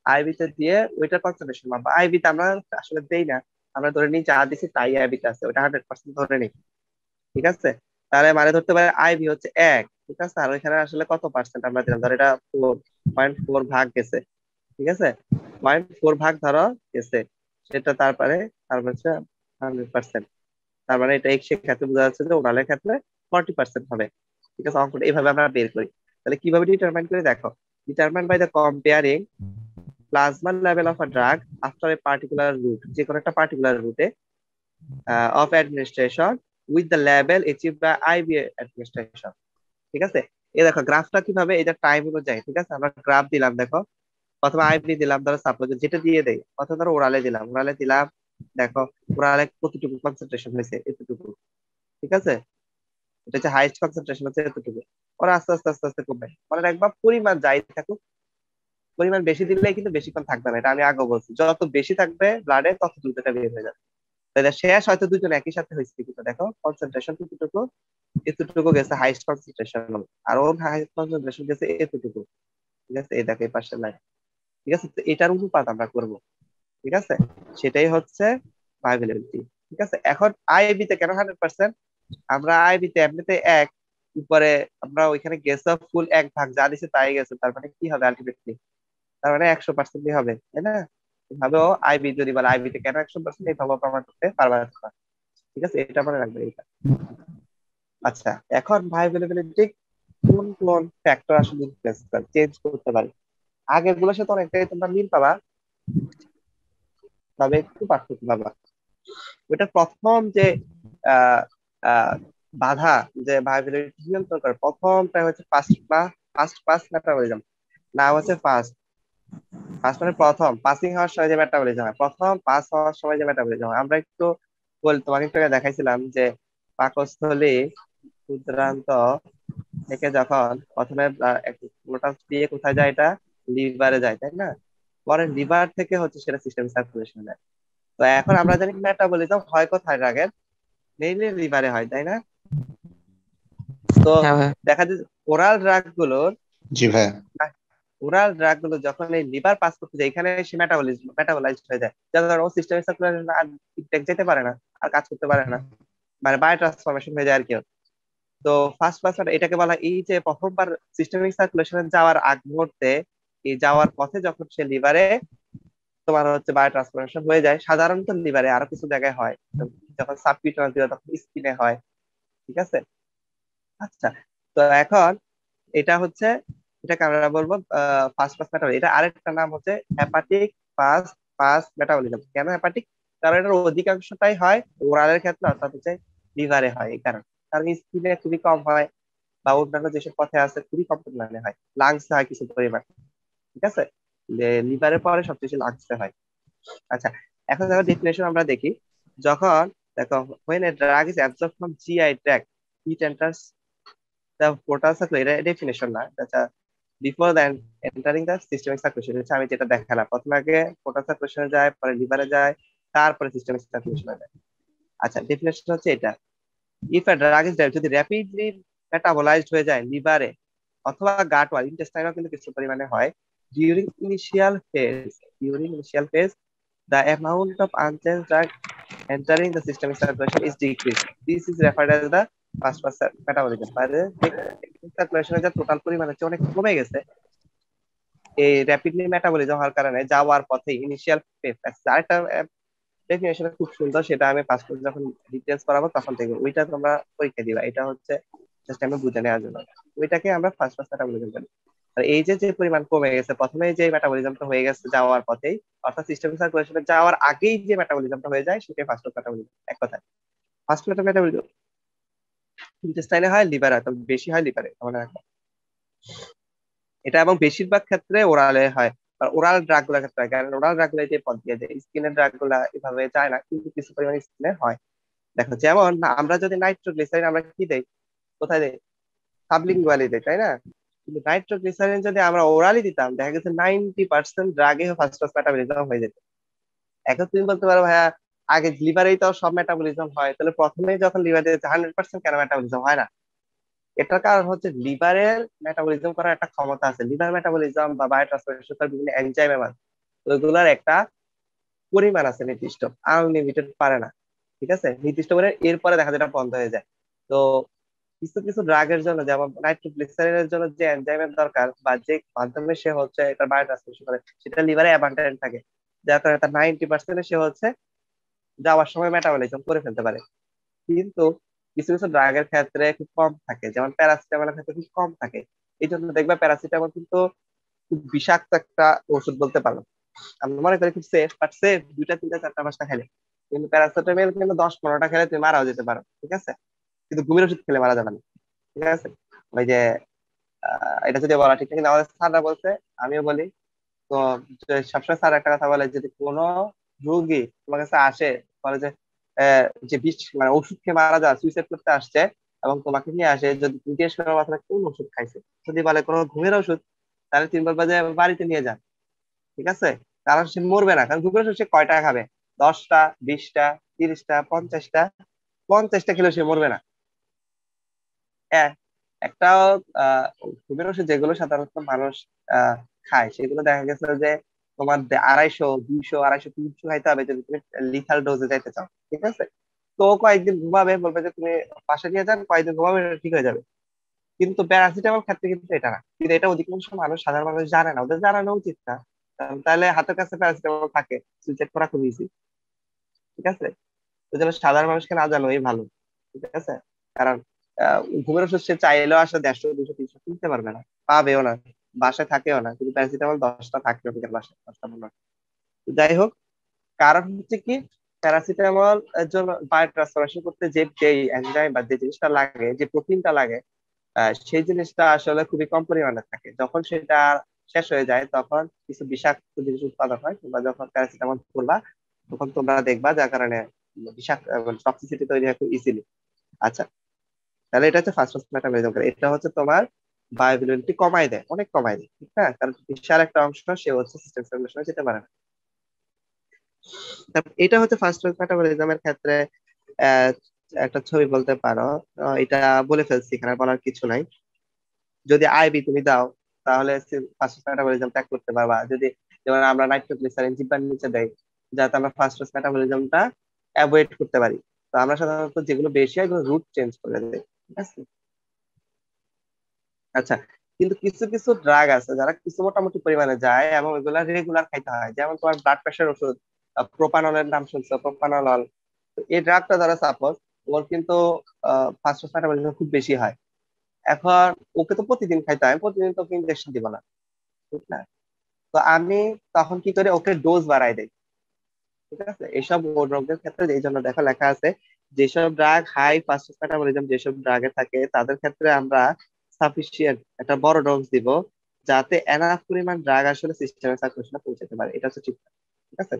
Speaker 1: আইভি তে দিয়ে ওইটার কনসেন্ট্রেশন মাপবো। আইভি তে আমরা আসলে দেই না, আমরা ধরে নিই যা দিছি তাই আইভি তে আছে, ওটা 100% ধরে নিই। ঠিক আছে, তাহলে মানে ধরতে পারে আইভি হচ্ছে 1, ঠিক আছে, আর ওইখানে আসলে কত পার্সেন্ট আমরা দিলাম, ধর এটা 4.4 ভাগ গেছে, ঠিক আছে, 0.4 ভাগ ধরো গেছে, সেটা তারপরে তারপর হচ্ছে 100%। তার মানে এটা এক্স এর ক্ষেত্রে বোঝা যাচ্ছে যে ওরালের ক্ষেত্রে 40% হবে। ঠিক আছে, অঙ্কটা এইভাবে আমরা বের করি। তাহলে কিভাবে ডিটারমাইন করে দেখো, determine by the comparing plasma level of a drug after a particular route, যে কোনো একটা পার্টিকুলার রুটে of administration with the level achieved by IV administration. ঠিক আছে, এই দেখো গ্রাফটা কিভাবে, এটা টাইম অনুযায়ী। ঠিক আছে, আমরা গ্রাফ দিলাম, দেখো প্রথমে আইভি দিলাম, ধরো সাপোজ যেটা দিয়ে দেই, অথবা ধরো ওরালে দিলাম, ওরালে দিলাম, দেখো ওরালে কতটুকু কনসেন্ট্রেশন হয়েছে, এতটুকু। ঠিক আছে, এটা হচ্ছে হাইস্ট কনসেন্ট্রেশন হচ্ছে এতটুকু। ওরা আস্তে আস্তে আস্তে আস্তে কমবে, মনে রাখবা পরিমাণ যাই থাকুক, পরিমাণ বেশি দিলে কিন্তু বেশিক্ষণ থাকবে না, এটা আমি আগে বলছি, যত বেশি থাকবে ব্লাডে তত দ্রুত এটা বের হয়ে যাবে। তাহলে শেষ হয়তো দুজন একই সাথে হয়েছে, কিন্তু দেখো কনসেন্ট্রেশন কতটুকু, এতটুকু গেছে হাইস্ট কনসেন্ট্রেশন, আর ওর হাইস্ট কনসেন্ট্রেশন গেছে এতটুকু। ঠিক আছে, এই দেখো এই পাশের লাইন। ঠিক আছে, তো এটার অনুপাত আমরা করব। ঠিক আছে, সেটাই হচ্ছে ভাইবিলিটি। ঠিক আছে, এখন আইবি তে কেন 100%, আমরা আইবি তে এমনিতে 1 উপরে, আমরা ওইখানে গেছে ফুল 1 ভাগ যা দিছে তাই গেছে, তার মানে কি হবে আলটিমেটলি, তার মানে 100% হবে, তাই না? এভাবেও আইবি যদি বলে আইবি তে কেন 100%, এইভাবে প্রমাণ করতে পারবা না। ঠিক আছে, এটা মনে রাখবে এটা। আচ্ছা, এখন ভাইবিলিটি কোন কোন ফ্যাক্টর আসলে ইনফ্লুয়েন্স করে, চেঞ্জ করতে পারে। আগের গুলোর সাথে অনেকটাই তোমরা মিল পাবা, তবে একটু পার্থক্য পাবা। ওইটা প্রথম যে আহ আহ বাধা, যে ভাইবিলিটি নিয়ন্ত্রণ করে, প্রথমটা হচ্ছে ফার্স্ট পাস মেটাবলিজম। নাম হচ্ছে ফার্স্ট, ফার্স্ট মানে প্রথম পাসিং হওয়ার সময় যে মেটাবলিজম হয়, প্রথম পাস হওয়ার সময় যে মেটাবলিজম হয়। আমরা একটু তোমাকে একটু আগে দেখাইছিলাম যে পাকস্থলী ক্ষুদ্রান্ত থেকে যখন প্রথমে গ্লুটাস দিয়ে কোথায় যায়, এটা লিভারে যায়, তাই না? পরে লিভার থেকে হচ্ছে সেটা সিস্টেম সার্কুলেশন যায়। তো এখন আমরা জানি মেটাবলিজম হয় কোথায় ড্রাগের, মেইনলি লিভারে হয়, তাই না? তো
Speaker 7: হ্যাঁ ভাই।
Speaker 1: দেখা যায় ওরাল ড্রাগ গুলোর,
Speaker 6: জি ভাই,
Speaker 1: ওরাল ড্রাগ গুলো যখন এই লিভার পাস করতে যায়, এখানে সে মেটাবলাইজড হয়ে যায়, যার কারণে ও সিস্টেম সার্কুলেশন আর ঠিকঠাক যেতে পারে না, আর কাজ করতে পারে না, মানে বায়ো ট্রান্সফরমেশন হয়ে যায় আর কি। তো ফার্স্ট পাস এটাকে বলা, এই যে প্রথমবার সিস্টেমিক সার্কুলেশনে যাওয়ার আগ মুহূর্তে, এই যাওয়ার পথে যখন সে লিভারে তোমার হচ্ছে বায়ো ট্রান্সফরমেশন হয়ে যায়, সাধারণত লিভারে, আরো কিছু জায়গায় হয়, যখন সাবকিউটানাস দিয়ে তখন স্কিনে হয়। ঠিক আছে, আচ্ছা, তো এখন এটা হচ্ছে, এটাকে আমরা বলবো ফার্স্ট পাস মেটাবলিজম। এটা আরেকটা নাম হচ্ছে হেপাটিক ফার্স্ট পাস মেটাবলিজম। কেন হেপাটিক? কারণ এটার অধিকাংশটাই হয় ওরালের ক্ষেত্রে, অর্থাৎ হচ্ছে লিভারে হয়। এই কারণ স্কিনে খুবই কম হয়, বা অন্যান্য যেসব পথে আছে খুবই কম পরিমাণে হয়, লাংস হয় কিছু পরিমাণ। ঠিক আছে, লিভারের পরে সবচেয়ে বেশি লাংসে হয়। আচ্ছা, এখন দেখো ডেফিনেশন আমরা দেখি, যখন দেখো when a drug is absorbed from GI tract it enters the portal circle, এটা ডেফিনেশন না, আচ্ছা, before than entering the systemic circulation, হচ্ছে আমি যেটা দেখালাম, প্রথমে আগে পোর্টাল সার্কুলেশনে যায়, পরে লিভারে যায়, তারপরে সিস্টেমিক সার্কুলেশনে যায়। আচ্ছা, ডেফিনেশন হচ্ছে এটা, ইফ আ ড্রাগ ইজ যদি র্যাপিডলি মেটাবলাইজড হয়ে যায় লিভারে অথবা গাট ওয়াল, ইন্টেস্টাইনও কিন্তু কিছু পরিমাণে হয়, during initial phase the amount of unchanged drug entering the systemic circulation is decreased. This is referred as the first pass metabolism. মানে সার্কুলেশনে যে টোটাল পরিমাণ হচ্ছে অনেক কমে গেছে, এই র্যাপিডলি মেটাবলিজম হওয়ার কারণে যাওয়ার পথে ইনিশিয়াল ফেজ। আরেকটা ডেফিনেশন খুব সুন্দর, সেটা আমি পাসপোর্ট যখন ডিটেলস করাবো তখন দেখবো, ওইটা তোমরা পরীক্ষা দিবা। এটা হচ্ছে জাস্ট আমি বুঝে নেওয়ার জন্য, ওইটাকে আমরা ফার্স্ট পাস মেটাবলিজম বলি। আর এই যে যে পরিমাণ কমে গেছে, প্রথমে যে মেটাবলিজমটা হয়ে গেছে যাওয়ার পথেই, অর্থাৎ সিস্টেমিক সার্কুলেশনে যাওয়ার আগেই যে মেটাবলিজমটা হয়ে যায়, সেটাই ফার্স্ট পাস মেটাবলিজম। এক কথায় ফার্স্ট মেটাবলিজম ইন্টেস্টাইনে হয়, লিভারে হয়, তবে বেশি হয় লিভারে, মনে রাখবো এটা। এবং বেশিরভাগ ক্ষেত্রে ওরালে হয়, আর ওরাল ড্রাগ গুলোর ক্ষেত্রে হয়, কারণ ওরাল ড্রাগ গুলো যে পথ দিয়ে যায়, স্কিনের ড্রাগ গুলা এভাবে যায় না, কিন্তু কিছু পরিমাণে স্কিনে হয়। দেখো যেমন আমরা যদি নাইট্রোগ্লিসারিন আমরা কি দেই, কোথায় দেই? সাবলিঙ্গুয়ালি দেই, তাই না? কিন্তু নাইট্রোগ্লিসারিন যদি আমরা ওরালি দিতাম, দেখা গেছে 90% ড্রাগে ফার্স্ট পাস মেটাবলিজম হয়ে যেত। এখন তুমি বলতে পারো ভাইয়া আগে লিভারেই তো সব মেটাবলিজম হয়, তাহলে প্রথমেই যখন লিভারে 100% কেন মেটাবলিজম হয় না? এটার কারণ হচ্ছে লিভারের মেটাবলিজম করার একটা ক্ষমতা আছে। লিভার মেটাবলিজম বা বায়োট্রান্সফারেশন বিভিন্ন এনজাইমের ওইগুলার একটা পরিমাণ আছে নির্দিষ্ট, আনলিমিটেড পারে না। ঠিক আছে, নির্দিষ্ট করে এরপরে দেখা যায় এটা বন্ধ হয়ে যায়। তো কিছু কিছু ড্রাগের জন্য, যেমন নাইট্রোগ্লিসারিনের জন্য যে এনজাইমের দরকার বা যে মাধ্যমে সে হচ্ছে এটা বায়োট্রান্সফার করে, সেটা লিভারে অ্যাবান্ডেন্ট থাকে, যার কারণে তার 90% সে হচ্ছে যাওয়ার সময় মেটাবলিজম করে ফেলতে পারে। কিন্তু কিছু কিছু ড্রাগের ক্ষেত্রে খুব কম থাকে, যেমন প্যারাসিটামলের ক্ষেত্রে খুব কম থাকে। এই জন্য দেখবে প্যারাসিটামল কিন্তু খুব বিষাক্ত একটা ওষুধ বলতে পারো। আমরা মনে করি খুব সেফ, বাট সেফ 2টা 3টা 4টা 5টা খেলে, কিন্তু প্যারাসিটামল কিন্তু 10-15টা খেলে তুমি মারাও যেতে পারো। ঠিক আছে, কিন্তু ঘুমের ওষুধ খেলে মারা যাবে না। ঠিক আছে, ওই যে এটা যদি বলা ঠিক, কিন্তু আমাদের স্যাররা বলছে, আমিও বলি, তো যে সবসময় স্যার একটা কথা বলে, যদি কোনো রোগী তোমার কাছে আসে বলে যে যে বিষ মানে ওষুধ খেয়ে মারা যায়, সুইসাইড করতে আসছে, এবং তোমাকে নিয়ে আসে, যদি তুমি জিজ্ঞেস করো মাথায় কোন ওষুধ খাইছে, যদি বলে কোনো ঘুমের ওষুধ, তাহলে তুমি বলবা যে বাড়িতে নিয়ে যান। ঠিক আছে, কারণ সে মরবে না, কারণ ঘুমের ওষুধ সে কয়টা খাবে? 10টা, 20টা, 30টা, 50টা, 50টা খেলেও সে মরবে না। হ্যাঁ, একটা আহ ঘুমের ওষুধ যেগুলো সাধারণত মানুষ খায়, সেগুলো দেখা গেছে যে তোমার 250, 200, 250, 300 খাইতে হবে যদি তুমি লিথাল ডোজে যাইতে চাও। ঠিক আছে, তো ও কয়েকদিন ঘুমাবে, বলবে যে তুমি বাসা নিয়ে যান, কয়েকদিন ঘুমাবে, এটা ঠিক হয়ে যাবে। কিন্তু প্যারাসিটামল ক্ষেত্রে কিন্তু এটা না, কিন্তু এটা অধিকাংশ মানুষ, সাধারণ মানুষ জানে না, ওদের জানানো উচিত না। তাহলে হাতের কাছে প্যারাসিটামল থাকে, সুইচেট করা খুব ইজি। ঠিক আছে, ওই জন্য সাধারণ মানুষকে না জানোই ভালো। ঠিক আছে, কারণ ঘুমের ওষুধ সে চাইলেও আসলে 150, 200, 300 কিনতে পারবে না, পাবেও না, বাসায় থাকেও না, কিন্তু প্যারাসিটামল 10টা থাকবে ওদের বাসায়, 10টা 15টা। যাই হোক, কারণ হচ্ছে কি, প্যারাসিটামল এর জন্য বায়োট্রান্সফরমেশন করতে যে যে এনজাইম বা যে জিনিসটা লাগে, যে প্রোটিনটা লাগে, সেই জিনিসটা আসলে খুবই কম পরিমাণে থাকে। যখন সেটা শেষ হয়ে যায়, তখন কিছু বিষাক্ত জিনিস উৎপাদন হয়। তোমরা যখন প্যারাসিটামল করবা, তখন তোমরা দেখবা, যার কারণে বিষাক্ত টক্সিসিটি তৈরি হয় খুব ইজিলি। আচ্ছা, তাহলে এটা হচ্ছে ফার্স্ট মেটাবলিজম করে, এটা হচ্ছে তোমার বায়োঅ্যাভেলেবিলিটি কমায় দেয়, অনেক কমায় দেয়। ঠিক না, কারণ বিশাল একটা অংশ সে হচ্ছে সিস্টেম সার্কুলেশনে যেতে পারে না। তারপর এটা হচ্ছে ফার্স্ট মেটাবলিজমের ক্ষেত্রে আহ, একটা ছবি বলতে পারো। এটা বলে ফেলছি, এখানে বলার কিছু নাই। যদি আইবি তুমি দাও, তাহলে ফার্স্ট মেটাবলিজম ত্যাগ করতে পারবা। যদি যেমন আমরা নাইট্রোগ্লিসারিন জিহ্বার নিচে দেই, যাতে আমরা ফার্স্ট মেটাবলিজমটা অ্যাভয়েড করতে পারি। তো আমরা সাধারণত যেগুলো বেশি হয়, এগুলো রুট চেঞ্জ করে দেই। ঠিক আছে, আচ্ছা, কিন্তু কিছু কিছু ড্রাগ আছে যারা কিছু মোটামুটি পরিমাণে যায়, এবং এগুলা রেগুলার খাইতে হয়। যেমন তোমার ব্লাড প্রেশার ওষুধ, প্রোপানলের নাম শুনছো, প্রোপানল। এই ড্রাগটা যারা সাপোজ, ওর কিন্তু ফার্স্ট মেটাবলিজম খুব বেশি হয়। এখন ওকে তো প্রতিদিন খাইতে হয়, প্রতিদিন তো ইনজেকশন দিব না। ঠিক না, তো আমি তখন কি করি, ওকে ডোজ বাড়াই দেই। ঠিক আছে, এইসব রোগের ক্ষেত্রে এই জন্য দেখা লেখা আছে, যেসব ড্রাগ হাই ফাস্ট মেটাবলিজম যেসব ড্রাগে থাকে, তাদের ক্ষেত্রে আমরা সাফিসিয়েন্ট একটা বড় ডোজ দিব, যাতে এনাফ পরিমাণ ড্রাগ আসলে সিস্টেমে সার্কুলেশনে পৌঁছাতে পারে। এটা হচ্ছে ঠিক। ঠিক আছে,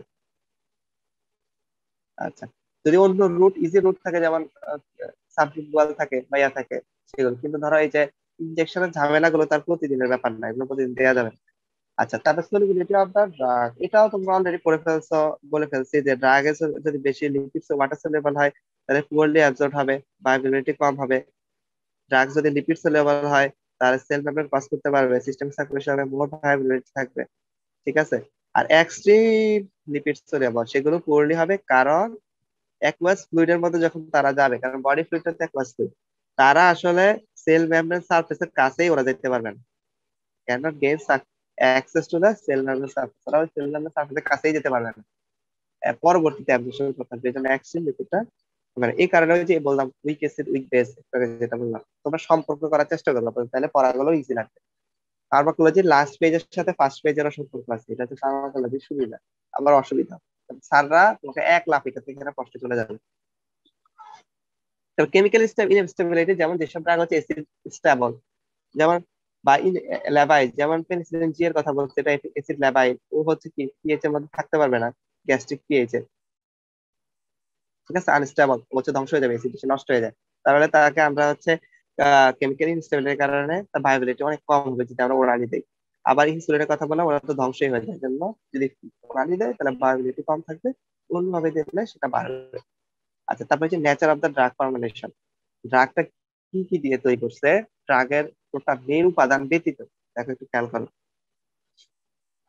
Speaker 1: আচ্ছা, যদি অন্য রুট, ইজি রুট থাকে, যেমন সাবলিঙ্গুয়াল থাকে বা ইয়া থাকে, সেগুলো কিন্তু ধরো এই যে ইনজেকশনের ঝামেলাগুলো তার প্রতিদিনের ব্যাপার না, এগুলো প্রতিদিন দেওয়া যাবে না। আচ্ছা, তারপর সলিবিলিটি অফ দ্য ড্রাগ, এটাও তোমরা অলরেডি পড়ে ফেলছো, বলে ফেলছি যে ড্রাগ যদি বেশি লিপিডস ওয়াটার সলিউবল হয়, তাহলে পুয়ারলি অ্যাবজর্ব হবে, বায়োঅ্যাভেলেবিলিটি কম হবে। ড্রাগ যদি লিপিড সলিউবল হয়, তাহলে সেল মেমব্রেন ক্রস করতে পারবে, সিস্টেম সার্কুলেশনে মোর ভায়াবিলিটি থাকবে। ঠিক আছে, আর এক্সট্রিম লিপিড সলিউবল সেগুলো পুয়ারলি হবে, কারণ অ্যাকুয়াস ফ্লুইডের মধ্যে যখন তারা যাবে, কারণ বডি ফ্লুইড হচ্ছে অ্যাকুয়াস ফ্লুইড, তারা আসলে সেল মেমব্রেন সারফেসের কাছেই ওরা যেতে পারবে না, cannot gain access to the cell membrane surface, ওরা ওই সেল মেমব্রেন সারফেসের কাছেই যেতে পারবে না। পরবর্তীতে অ্যাবজর্পশন করতে হবে, এই জন্য এক্সট্রিম লিপিডটা, মানে এই কারণে ওই যে বললাম উইক অ্যাসিড উইক বেস, যেটা বললাম, তোমরা সম্পর্ক করার চেষ্টা করবে, তাহলে পড়াগুলো ইজি লাগবে। ফার্মাকোলজির লাস্ট পেজের সাথে ফার্স্ট পেজের সম্পর্ক আছে, এটা হচ্ছে ফার্মাকোলজির সুবিধা, আবার অসুবিধা। স্যাররা তোমাকে এক লাফ এটা থেকে এখানে কষ্ট চলে যাবে। কেমিক্যাল ইনস্টেবিলিটি, যেমন যেসব ড্রাগ হচ্ছে অ্যাসিড স্টেবল, যেমন বা ল্যাবাইড, যেমন পেনিসিলিন জি এর কথা বলছে, এটা অ্যাসিড ল্যাবাইড, ও হচ্ছে কি পিএইচ এর মধ্যে থাকতে পারবে না, গ্যাস্ট্রিক পিএইচ এ। ঠিক আছে, আনস্টেবল, হচ্ছে ধ্বংস হয়ে যাবে, অ্যাসিড নষ্ট হয়ে যায়। তাহলে তাকে আমরা হচ্ছে কেমিক্যাল ইনস্টেবিলিটির কারণে তার ভাইবিলিটি অনেক কম হবে যদি আমরা ওরালি দেই। আবার ইনসুলিনের কথা বললাম, ওরা তো ধ্বংসই হয়ে যায়, জন্য যদি ওরালি দেয় তাহলে ভাইবিলিটি কম থাকবে, অন্যভাবে দিলে সেটা বাড়বে। আচ্ছা, তারপরে যে nature of the drug formulation, ড্রাগটা কি কি দিয়ে তৈরি করছে, ড্রাগের ওটা মেন উপাদান ব্যতীত, দেখো একটু খেয়াল করো।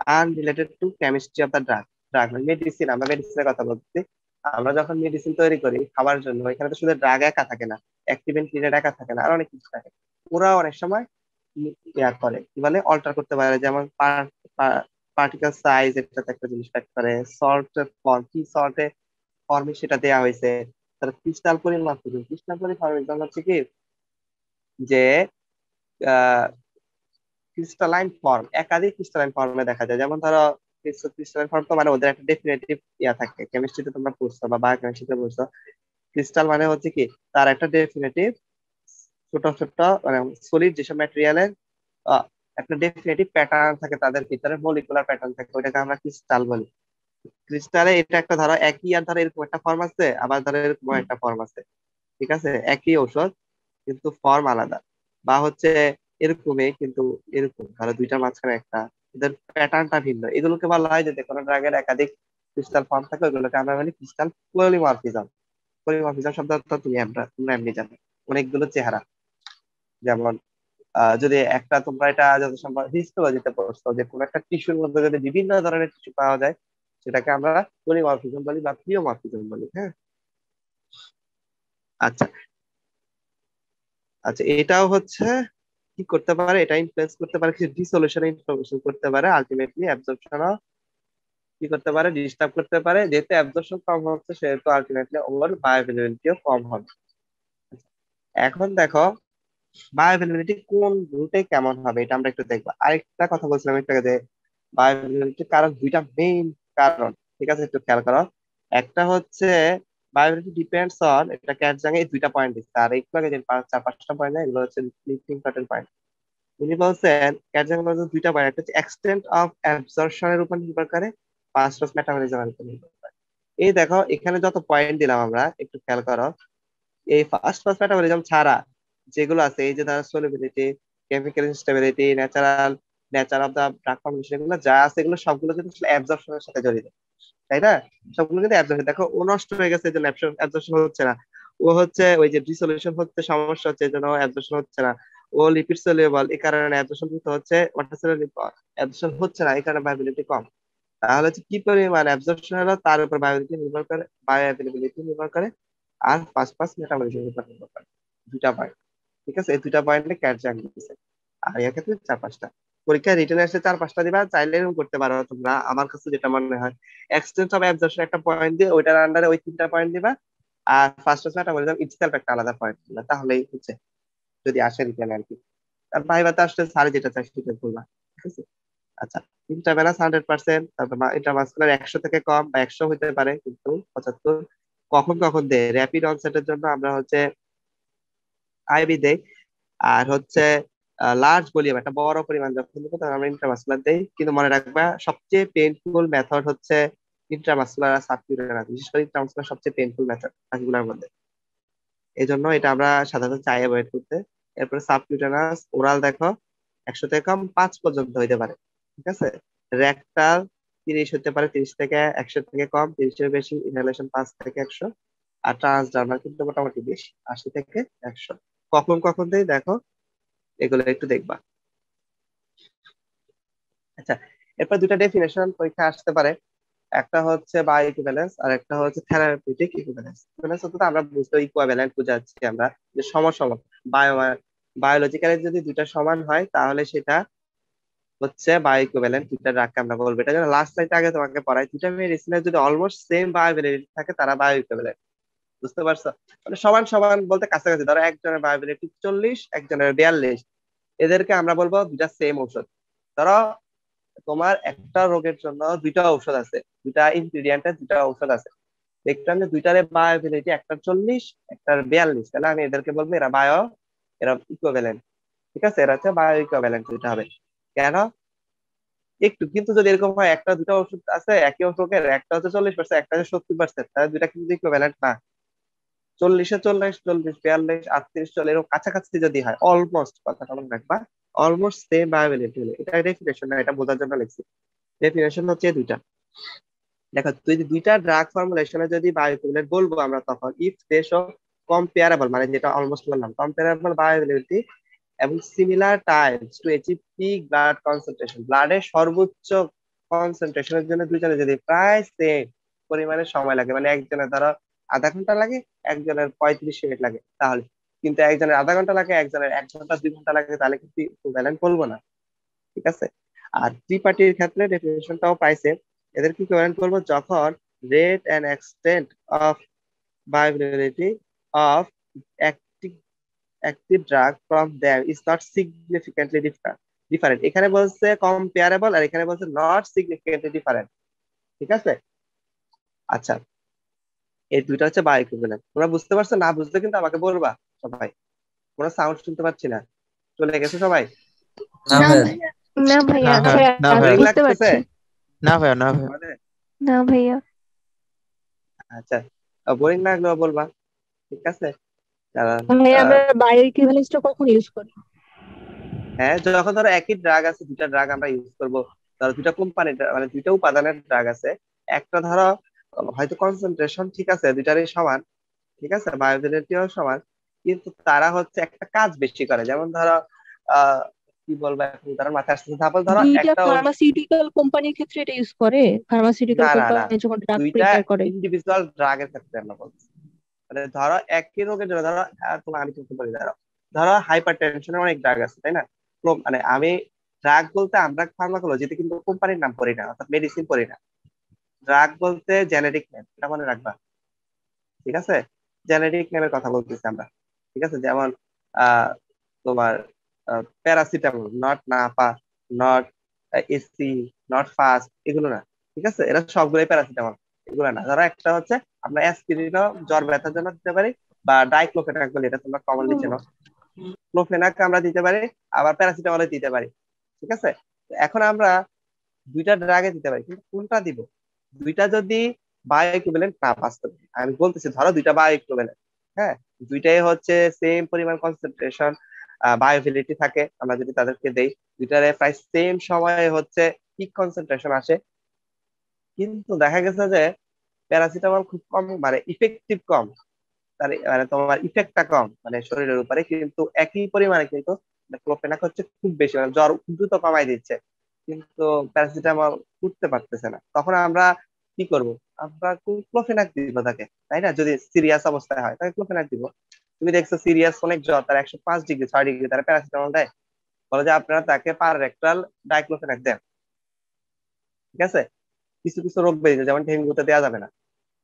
Speaker 1: Unrelated to chemistry of the drug medicine, আমরা মেডিসিনের কথা বলছি। আমরা যখন মেডিসিন তৈরি করি খাবার জন্য, এখানে তো শুধু ড্রাগ একা থাকে না, অ্যাক্টিভ ইনগ্রেডিয়েন্ট একা থাকে না, আর অনেক কিছু থাকে। ওরা অনেক সময় ইয়া করে, কি বলে, অল্টার করতে পারে। যেমন পার্টিকেল সাইজ, এটাতে একটা জিনিস ফ্যাক্ট করে। সল্টের ফর্ম, কি সল্টে ফর্মে সেটা দেয়া হয়েছে। তার ক্রিস্টাল পরিমাপ, ক্রিস্টাল পরিমাপ হচ্ছে কি যে ক্রিস্টালাইন ফর্ম, একাধিক ক্রিস্টালাইন ফর্মে দেখা যায়। যেমন ধরো ক্রিস্টালাইন ফর্ম তো মানে ওদের একটা ডেফিনেটিভ ইয়া থাকে, কেমিস্ট্রিতে তোমরা পড়ছো বা বায়োকেমিস্ট্রিতে পড়ছো। ক্রিস্টাল মানে হচ্ছে কি তার একটা ডেফিনেটিভ ছোট ছোট মানে সলিড যেসব ম্যাটেরিয়ালের একটা ডেফিনেটিভ প্যাটার্ন থাকে, তাদের ভিতরে মলিকুলার প্যাটার্ন থাকে, ওইটাকে আমরা ক্রিস্টাল বলি। ক্রিস্টালে এটা একটা ধরো একই, আর ধরো এরকম একটা ফর্ম আছে, আবার ধরো এরকম একটা ফর্ম আছে, ঠিক আছে, একই ঔষধ কিন্তু ফর্ম আলাদা। বা হচ্ছে এরকমই কিন্তু এরকম ধরো দুইটার মাঝখানে একটা, এদের প্যাটার্নটা ভিন্ন। এগুলোকে বলা হয় যে কোনো ড্রাগের একাধিক ক্রিস্টাল ফর্ম থাকে, ওইগুলোকে আমরা বলি ক্রিস্টাল পলিমরফিজম। পলিমরফিজম শব্দ তো তোমরা এমনি জানো, অনেকগুলো চেহারা। যেমন যদি একটা, তোমরা এটা যত সম্ভব হিস্টোলজিতে পড়ছো যে কোনো একটা টিস্যুর মধ্যে যদি বিভিন্ন ধরনের টিস্যু পাওয়া যায়, সেটাকে আমরা পলিমরফিজম বলি বা প্লিওমরফিজম বলি। হ্যাঁ, আচ্ছা আচ্ছা, এটাও হচ্ছে কি করতে পারে, এটা ইনফ্লুয়েন্স করতে পারে, কিছু ডিসোলিউশন ইনফরমেশন করতে পারে, আলটিমেটলি অ্যাবজর্পশন কি করতে পারে, ডিস্টার্ব করতে পারে। যেহেতু অ্যাবজর্পশন কম হচ্ছে, সেহেতু আলটিমেটলি ওর বায়োঅ্যাভেলেবিলিটিও কম হবে। এখন দেখো বায়োঅ্যাভেলেবিলিটি কোন রুটে কেমন হবে, এটা আমরা একটু দেখবো। আরেকটা কথা বলছিলাম একটু আগে যে বায়োঅ্যাভেলেবিলিটির কারণ দুইটা মেইন কারণ, ঠিক আছে, একটু খেয়াল করো। একটা হচ্ছে বায়োঅ্যাভেলেবিলিটি ডিপেন্ডস অন, এটা ক্যাটজাঙ্গে এই দুইটা পয়েন্ট দিচ্ছে, আর একটু আগে যে চার পাঁচটা পয়েন্ট, এগুলো হচ্ছে ইম্পর্টেন্ট পয়েন্ট। উনি বলছেন ক্যাটজাঙ্গে বলছেন দুইটা পয়েন্ট, একটা হচ্ছে এক্সটেন্ট অফ অ্যাবজর্পশনের উপর নির্ভর করে, ফাস্ট অফ মেটাবলিজমের উপর নির্ভর করে। এই দেখো এখানে যত পয়েন্ট দিলাম আমরা, একটু খেয়াল করো। এই ফাস্ট মেটাবলিজম ছাড়া যেগুলো আছে, এই যে ধরো solubility, chemical instability, nature of the drug formation, এগুলো যা আছে এগুলো সবগুলো কিন্তু আসলে অ্যাবজর্পশনের সাথে জড়িত, তাই না? সবগুলো কিন্তু অ্যাবজর্পশন। দেখো ও নষ্ট হয়ে গেছে, এই জন্য অ্যাবজর্পশন হচ্ছে না। ও হচ্ছে ওই যে ডিসোলিউশন হচ্ছে, সমস্যা হচ্ছে, এই জন্য অ্যাবজর্পশন হচ্ছে না। ও লিপিড সলিউবল, এই কারণে অ্যাবজর্পশন হচ্ছে, ওয়াটার সলিউবল অ্যাবজর্পশন হচ্ছে না, এই কারণে ভায়াবিলিটি কম। তাহলে হচ্ছে কি পরিমাণ অ্যাবজর্পশন হলো তার উপর বায়োঅ্যাভেলেবিলিটি নির্ভর করে, বায়োঅ্যাভেলেবিলিটি নির্ভর করে, আর ফাস্ট মেটাবলিজমের উপর নির্ভর করে। দুইটা পয়েন্ট, ঠিক আছে, এই দুইটা পয়েন্টে ক্যাটজাঙ্গ দিতেছে। আর এর ক্ষেত্রে চার পাঁচটা পরীক্ষায় রিটেন আসলে চার পাঁচটা দিবা, চাইলে এরকম করতে পারো তোমরা। আমার কাছে যেটা মনে হয়, এক্সটেন্স অফ অ্যাবজর্পশন একটা পয়েন্ট দিয়ে ওইটার আন্ডারে ওই তিনটা পয়েন্ট দিবা, আর ফার্স্ট মেটাবলিজম ইটসেলফ একটা আলাদা পয়েন্ট দিবা, তাহলেই হচ্ছে যদি আসে রিটেন আর কি। আর ভাইবাতে আসলে স্যার যেটা চাই সেটা করবা, ঠিক আছে। আচ্ছা, ইন্টারভ্যালাস 100%, তারপর ইন্টারমাসকুলার 100 থেকে কম বা 100 হতে পারে, কিন্তু 75 কখন কখন দেয়। র্যাপিড অনসেটের জন্য আমরা হচ্ছে আইবি দেই, আর হচ্ছে লার্জ ভলিউম একটা বড় পরিমাণ যখন দেবো তখন আমরা ইন্ট্রামাসকুলার দেই। কিন্তু মনে রাখবা সবচেয়ে পেইনফুল মেথড হচ্ছে ইন্ট্রামাসকুলার আর সাবকিউটেনাস, বিশেষ করে ইন্ট্রামাসকুলার সবচেয়ে পেইনফুল মেথড বাকিগুলোর মধ্যে। এই জন্য এটা আমরা সাধারণত চাই অ্যাভয়েড করতে। এরপরে সাবকিউটেনাস ওরাল দেখো 100 থেকে কম 5 পর্যন্ত হইতে পারে, ঠিক আছে। রেকটাল 30 হতে পারে, 30 থেকে 100 থেকে কম, 30 এর বেশি। ইনহেলেশন 5 থেকে 100। আর ট্রান্সডার্মাল কিন্তু মোটামুটি বেশি, 80 থেকে 100। কখন কখন দেই দেখো, এগুলো একটু দেখবা। আচ্ছা, এরপর দুটা ডেফিনেশন পরীক্ষা আসতে পারে, একটা হচ্ছে বায়ো ইকুইভ্যালেন্স আর একটা হচ্ছে থেরাপিউটিক ইকুইভ্যালেন্স। ইকুইভ্যালেন্স অর্থাৎ আমরা বুঝতে ইকুইভ্যালেন্ট বোঝাচ্ছি আমরা যে সম বায়োলজিক্যালি যদি দুইটা সমান হয় তাহলে সেটা হচ্ছে বায়ো ইকুইভ্যালেন্ট। দুইটা রাখকে আমরা বলবো, এটা যেন লাস্ট সাইডে আগে তোমাকে পড়াই, দুইটা মেডিসিনের যদি অলমোস্ট সেম বায়োঅ্যাভেলেবিলিটি থাকে তারা বায়ো ইকুইভ্যালেন্ট। বুঝতে পারছো? মানে সমান সমান বলতে কাছাকাছি। ধরো একজনের বায়োঅ্যাভেলেবিলিটি 40, একজনের 42, এদেরকে আমরা বলবো দুইটা সেম ঔষধ। ধরো তোমার একটা রোগের জন্য দুইটা ঔষধ আছে, দুইটা ইনগ্রিডিয়েন্টের দুইটা ঔষধ আছে, দেখলাম যে দুইটারে বায়োঅ্যাভেলেবিলিটি একটার 40, একটার 42, তাহলে আমি এদেরকে বলবো এরা ইকুইভ্যালেন্ট, ঠিক আছে, এরা হচ্ছে বায়ো ইকুইভ্যালেন্ট দুইটা হবে। কেন? একটু কিন্তু যদি এরকম হয় একটা দুটা ওষুধ আছে একই ওষুধের, একটা হচ্ছে 40%, একটা হচ্ছে 70%, তাহলে দুইটা কিন্তু ইকুইভ্যালেন্ট না। 40-এ 40, 40, 42, 38, 40 এরকম কাছাকাছি যদি হয়, অলমোস্ট, কথাটা মনে রাখবা, অলমোস্ট সেম বায়োঅ্যাভেলেবিলিটি হলে, এটা ডেফিনেশন না, এটা বোঝার জন্য লিখছি। ডেফিনেশন হচ্ছে দুইটা। দেখো যদি দুইটা ড্রাগ ফর্মুলেশনে যদি বায়োইকুইভ্যালেন্ট বলবো আমরা, তখন ইফ দে শো কম্পেয়ারেবল, মানে যেটা অলমোস্ট বললাম, কম্পেয়ারেবল বায়োঅ্যাভেলেবিলিটি এবং similar times to achieve peak blood concentration, ব্লাডের সর্বোচ্চ কনসেন্ট্রেশনের জন্য দুইজনে যদি প্রায় সেম পরিমাণে সময় লাগে, মানে একজনের ধরো আধা ঘন্টা লাগে, একজনের 35 মিনিট লাগে, তাহলে কিন্তু একজনের আধা ঘন্টা লাগে, একজনের 1 ঘন্টা 2 ঘন্টা লাগে, তাহলে কিন্তু ইকুইভ্যালেন্ট বলবো না। ঠিক আছে। আর ত্রিপাঠির ক্ষেত্রে ডেফিনেশনটাও পাইছে, এদের কি ইকুইভ্যালেন্ট বলবো যখন rate and extent of viability of active active drug from them is not significantly different। এখানে বলছে comparable আর এখানে বলছে not significantly different। ঠিক আছে। আচ্ছা, এই দুইটা হচ্ছে বায়োইকুইভ্যালেন্ট। তোমরা বুঝতে পারছো? না বুঝলে কিন্তু আমাকে বলবা সবাই। কোনো সাউন্ড শুনতে পাচ্ছি না, চলে গেছে সবাই?
Speaker 4: না
Speaker 2: না
Speaker 4: ভাইয়া
Speaker 3: না ভাইয়া,
Speaker 7: না ভাইয়া, না ভাইয়া,
Speaker 1: বোরিং
Speaker 3: বুঝতে
Speaker 1: লাগতেছে
Speaker 3: পারছি।
Speaker 7: না ভাইয়া, না ভাইয়া।
Speaker 1: আমাদের?
Speaker 3: না ভাইয়া।
Speaker 1: আচ্ছা, বোরিং লাগলেও বলবা, ঠিক আছে? কারণ
Speaker 13: ভাইয়া আমরা বায়ো ইকুইভ্যালেন্সটা কখন ইউজ করি?
Speaker 1: হ্যাঁ, যখন ধরো একই ড্রাগ আছে, দুইটা ড্রাগ আমরা ইউজ করবো, ধরো দুইটা কোম্পানির মানে দুইটা উপাদানের ড্রাগ আছে, একটা ধরো হয়তো কনসেন্ট্রেশন ঠিক আছে দুইটারই সমান, ঠিক আছে, বায়োভ্যালিডিটিও সমান, কিন্তু তারা হচ্ছে একটা কাজ বেশি করে। যেমন ধরো আহ কি বলবো এখন, ধরো মাথায় আসছে, সাপোজ ধরো
Speaker 13: দুইটা
Speaker 1: একটা
Speaker 13: ফার্মাসিউটিক্যাল কোম্পানির ক্ষেত্রে এটা ইউজ করে? ফার্মাসিউটিক্যাল
Speaker 1: না না না,
Speaker 13: কোম্পানি যখন ড্রাগ
Speaker 1: দুইটা
Speaker 13: প্রিপেয়ার করে?
Speaker 1: ইন্ডিভিজুয়াল ড্রাগের ক্ষেত্রে আমরা বলছি। মানে ধরো একই রোগের জন্য, ধরো তোমার আমি কিন্তু বলি, ধরো ধরো হাইপার টেনশনের অনেক ড্রাগ আছে, তাই না? মানে আমি ড্রাগ বলতে আমরা ফার্মাকোলজিতে কিন্তু কোম্পানির নাম পড়ি না, অর্থাৎ মেডিসিন পড়ি না। ড্রাগ বলতে জেনেরিক নেম, এটা মনে রাখবা। ঠিক আছে, জেনেরিক নেমের কথা বলতেছি আমরা। ঠিক আছে, যেমন আহ তোমার paracetamol, not Napa, not Ace, not fast, এগুলো না। ঠিক আছে, এরা সবগুলোই প্যারাসিটামল, এগুলো না। ধরো একটা হচ্ছে আমরা অ্যাসপিরিনও জ্বর ব্যথার জন্য দিতে পারি, বা ডাইক্লোফেনাক বলি, এটা তোমরা কমনলি চেনো, ক্লোফেনাক আমরা দিতে পারি, আবার প্যারাসিটামলে দিতে পারি। ঠিক আছে, তো এখন আমরা দুইটা ড্রাগে দিতে পারি, কিন্তু কোনটা দিব? দুইটা যদি বায়োইকুইভ্যালেন্ট না, বাস্তবে আমি বলতেছি, ধরো দুইটা বায়োইকুইভ্যালেন্ট, হ্যাঁ, দুইটাই হচ্ছে সেম পরিমাণ কনসেন্ট্রেশন বায়োভ্যালিডিটি থাকে, আমরা যদি তাদেরকে দেই, দুইটারে প্রায় সেম সময়ে হচ্ছে পিক কনসেন্ট্রেশন আসে, কিন্তু দেখা গেছে যে প্যারাসিটামল খুব কম, মানে ইফেক্টিভ কম, তার মানে তোমার ইফেক্টটা কম মানে শরীরের উপরে, কিন্তু একই পরিমাণে কিন্তু ক্লোফেনাক হচ্ছে খুব বেশি, মানে জ্বর খুব দ্রুত কমাই দিচ্ছে, কিন্তু প্যারাসিটামল উঠতে পারতেছে না। তখন আমরা কি করব? আমরা ক্লোফেনাক দিব তাকে, তাই না? যদি সিরিয়াস অবস্থায় হয় তাকে ক্লোফেনাক দিব। তুমি দেখছো সিরিয়াস অনেক জ্বর, তার 105 ডিগ্রি 6 ডিগ্রি, তারা প্যারাসিটামল দেয়, বলে যে আপনারা তাকে পার রেক্টাল ডাইক্লোফেনাক দেন। ঠিক আছে, কিছু কিছু রোগ বেরিয়েছে, যেমন ডেঙ্গুতে দেওয়া যাবে না,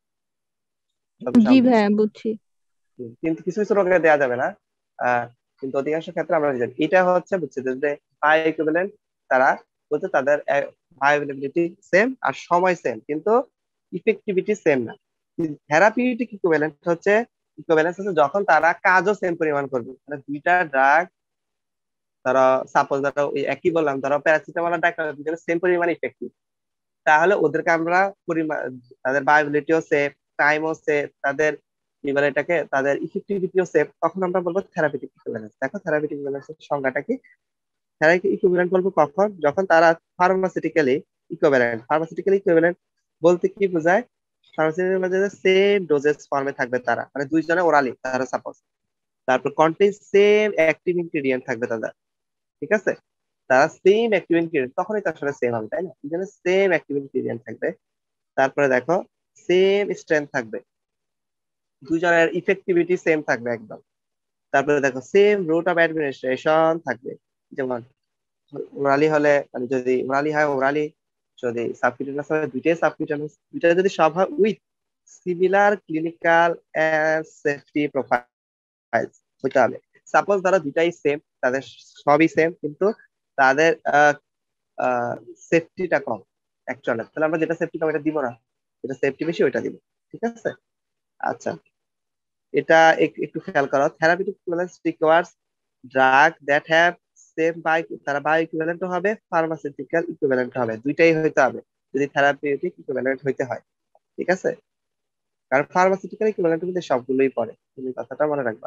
Speaker 13: জি ভাইয়া বুঝছি।
Speaker 1: কিন্তু কিছু কিছু রোগে দেওয়া যাবে না। কিন্তু অধিকাংশ ক্ষেত্রে আমরা জানি এটা হচ্ছে বুঝছি যে বায়োইকুইভ্যালেন্ট, তারা বলতে তাদের বায়োঅ্যাভেলেবিলিটি সেম আর সময় সেম, কিন্তু ইফেক্টিভিটি সেম না। থেরাপিউটিক ইকুইভ্যালেন্স হচ্ছে যখন তারা কাজও সেম পরিমাণ করবে, মানে দুইটা ড্রাগ, ধরো সাপোজ ধরো ওই একই বললাম, ধরো প্যারাসিটামল আর ডাইক্লোফেনাক সেম পরিমাণ ইফেক্টিভ, তাহলে ওদেরকে আমরা পরিমাণ, তাদের বায়োবিলিটিও সেফ, টাইমও সেফ, তাদের কি বলে এটাকে, তাদের ইফেক্টিভিটিও সেফ, তখন আমরা বলবো থেরাপিউটিক ইকুইভ্যালেন্স। দেখো থেরাপিউটিক ইকুইভ্যালেন্সের সংজ্ঞাটা কি? থেরাপিউটিক ইকুইভ্যালেন্ট বলবো কখন, যখন তারা ফার্মাসিউটিক্যালি ইকুইভ্যালেন্ট। ফার্মাসিউটিক্যালি ইকুইভ্যালেন্ট বলতে কি বোঝায়? ফার্মাসিউটিক্যাল মধ্যে সেম ডোজেস ফর্মে থাকবে তারা, মানে দুইজনে ওরালি তারা সাপোজ, তারপর কন্টেইন সেম অ্যাক্টিভ ইনগ্রেডিয়েন্ট থাকবে তাদের। ঠিক আছে, তারা সেম অ্যাক্টিভ ইনগ্রেডিয়েন্ট, তখনই তো আসলে সেম হবে, তাই না? এখানে সেম অ্যাক্টিভ ইনগ্রেডিয়েন্ট থাকবে, তারপরে দেখো সেম স্ট্রেংথ থাকবে, দুজনের ইফেক্টিভিটি সেম থাকবে একদম। তারপরে দেখো সেম রুট অফ অ্যাডমিনিস্ট্রেশন থাকবে, যেমন ওরালি হলে, মানে যদি ওরালি হয় ওরালি, যদি সাবকিউটেনিয়াস হয় দুইটাই সাবকিউটেনিয়াস, দুইটা যদি সব হয় with similar clinical and safety profile হতে হবে। সাপোজ ধরো দুইটাই সেম, তাদের সবই সেম, কিন্তু তাদের সেফটিটা কম অ্যাকচুয়ালি, তাহলে আমরা যেটা সেফটি কম এটা দিব না, যেটা সেফটি বেশি ওইটা দিব। ঠিক আছে। আচ্ছা, এটা একটু খেয়াল করো, therapeutic equivalence requires drug that have same তারা বায়ো ইকুইভ্যালেন্ট হবে, ফার্মাসিউটিক্যাল ইকুইভ্যালেন্ট হবে, দুইটাই হইতে হবে যদি থেরাপিউটিক ইকুইভ্যালেন্ট হইতে হয়। ঠিক আছে, কারণ ফার্মাসিউটিক্যাল ইকুইভ্যালেন্ট কিন্তু সবগুলোই পড়ে, তুমি কথাটা মনে রাখবা।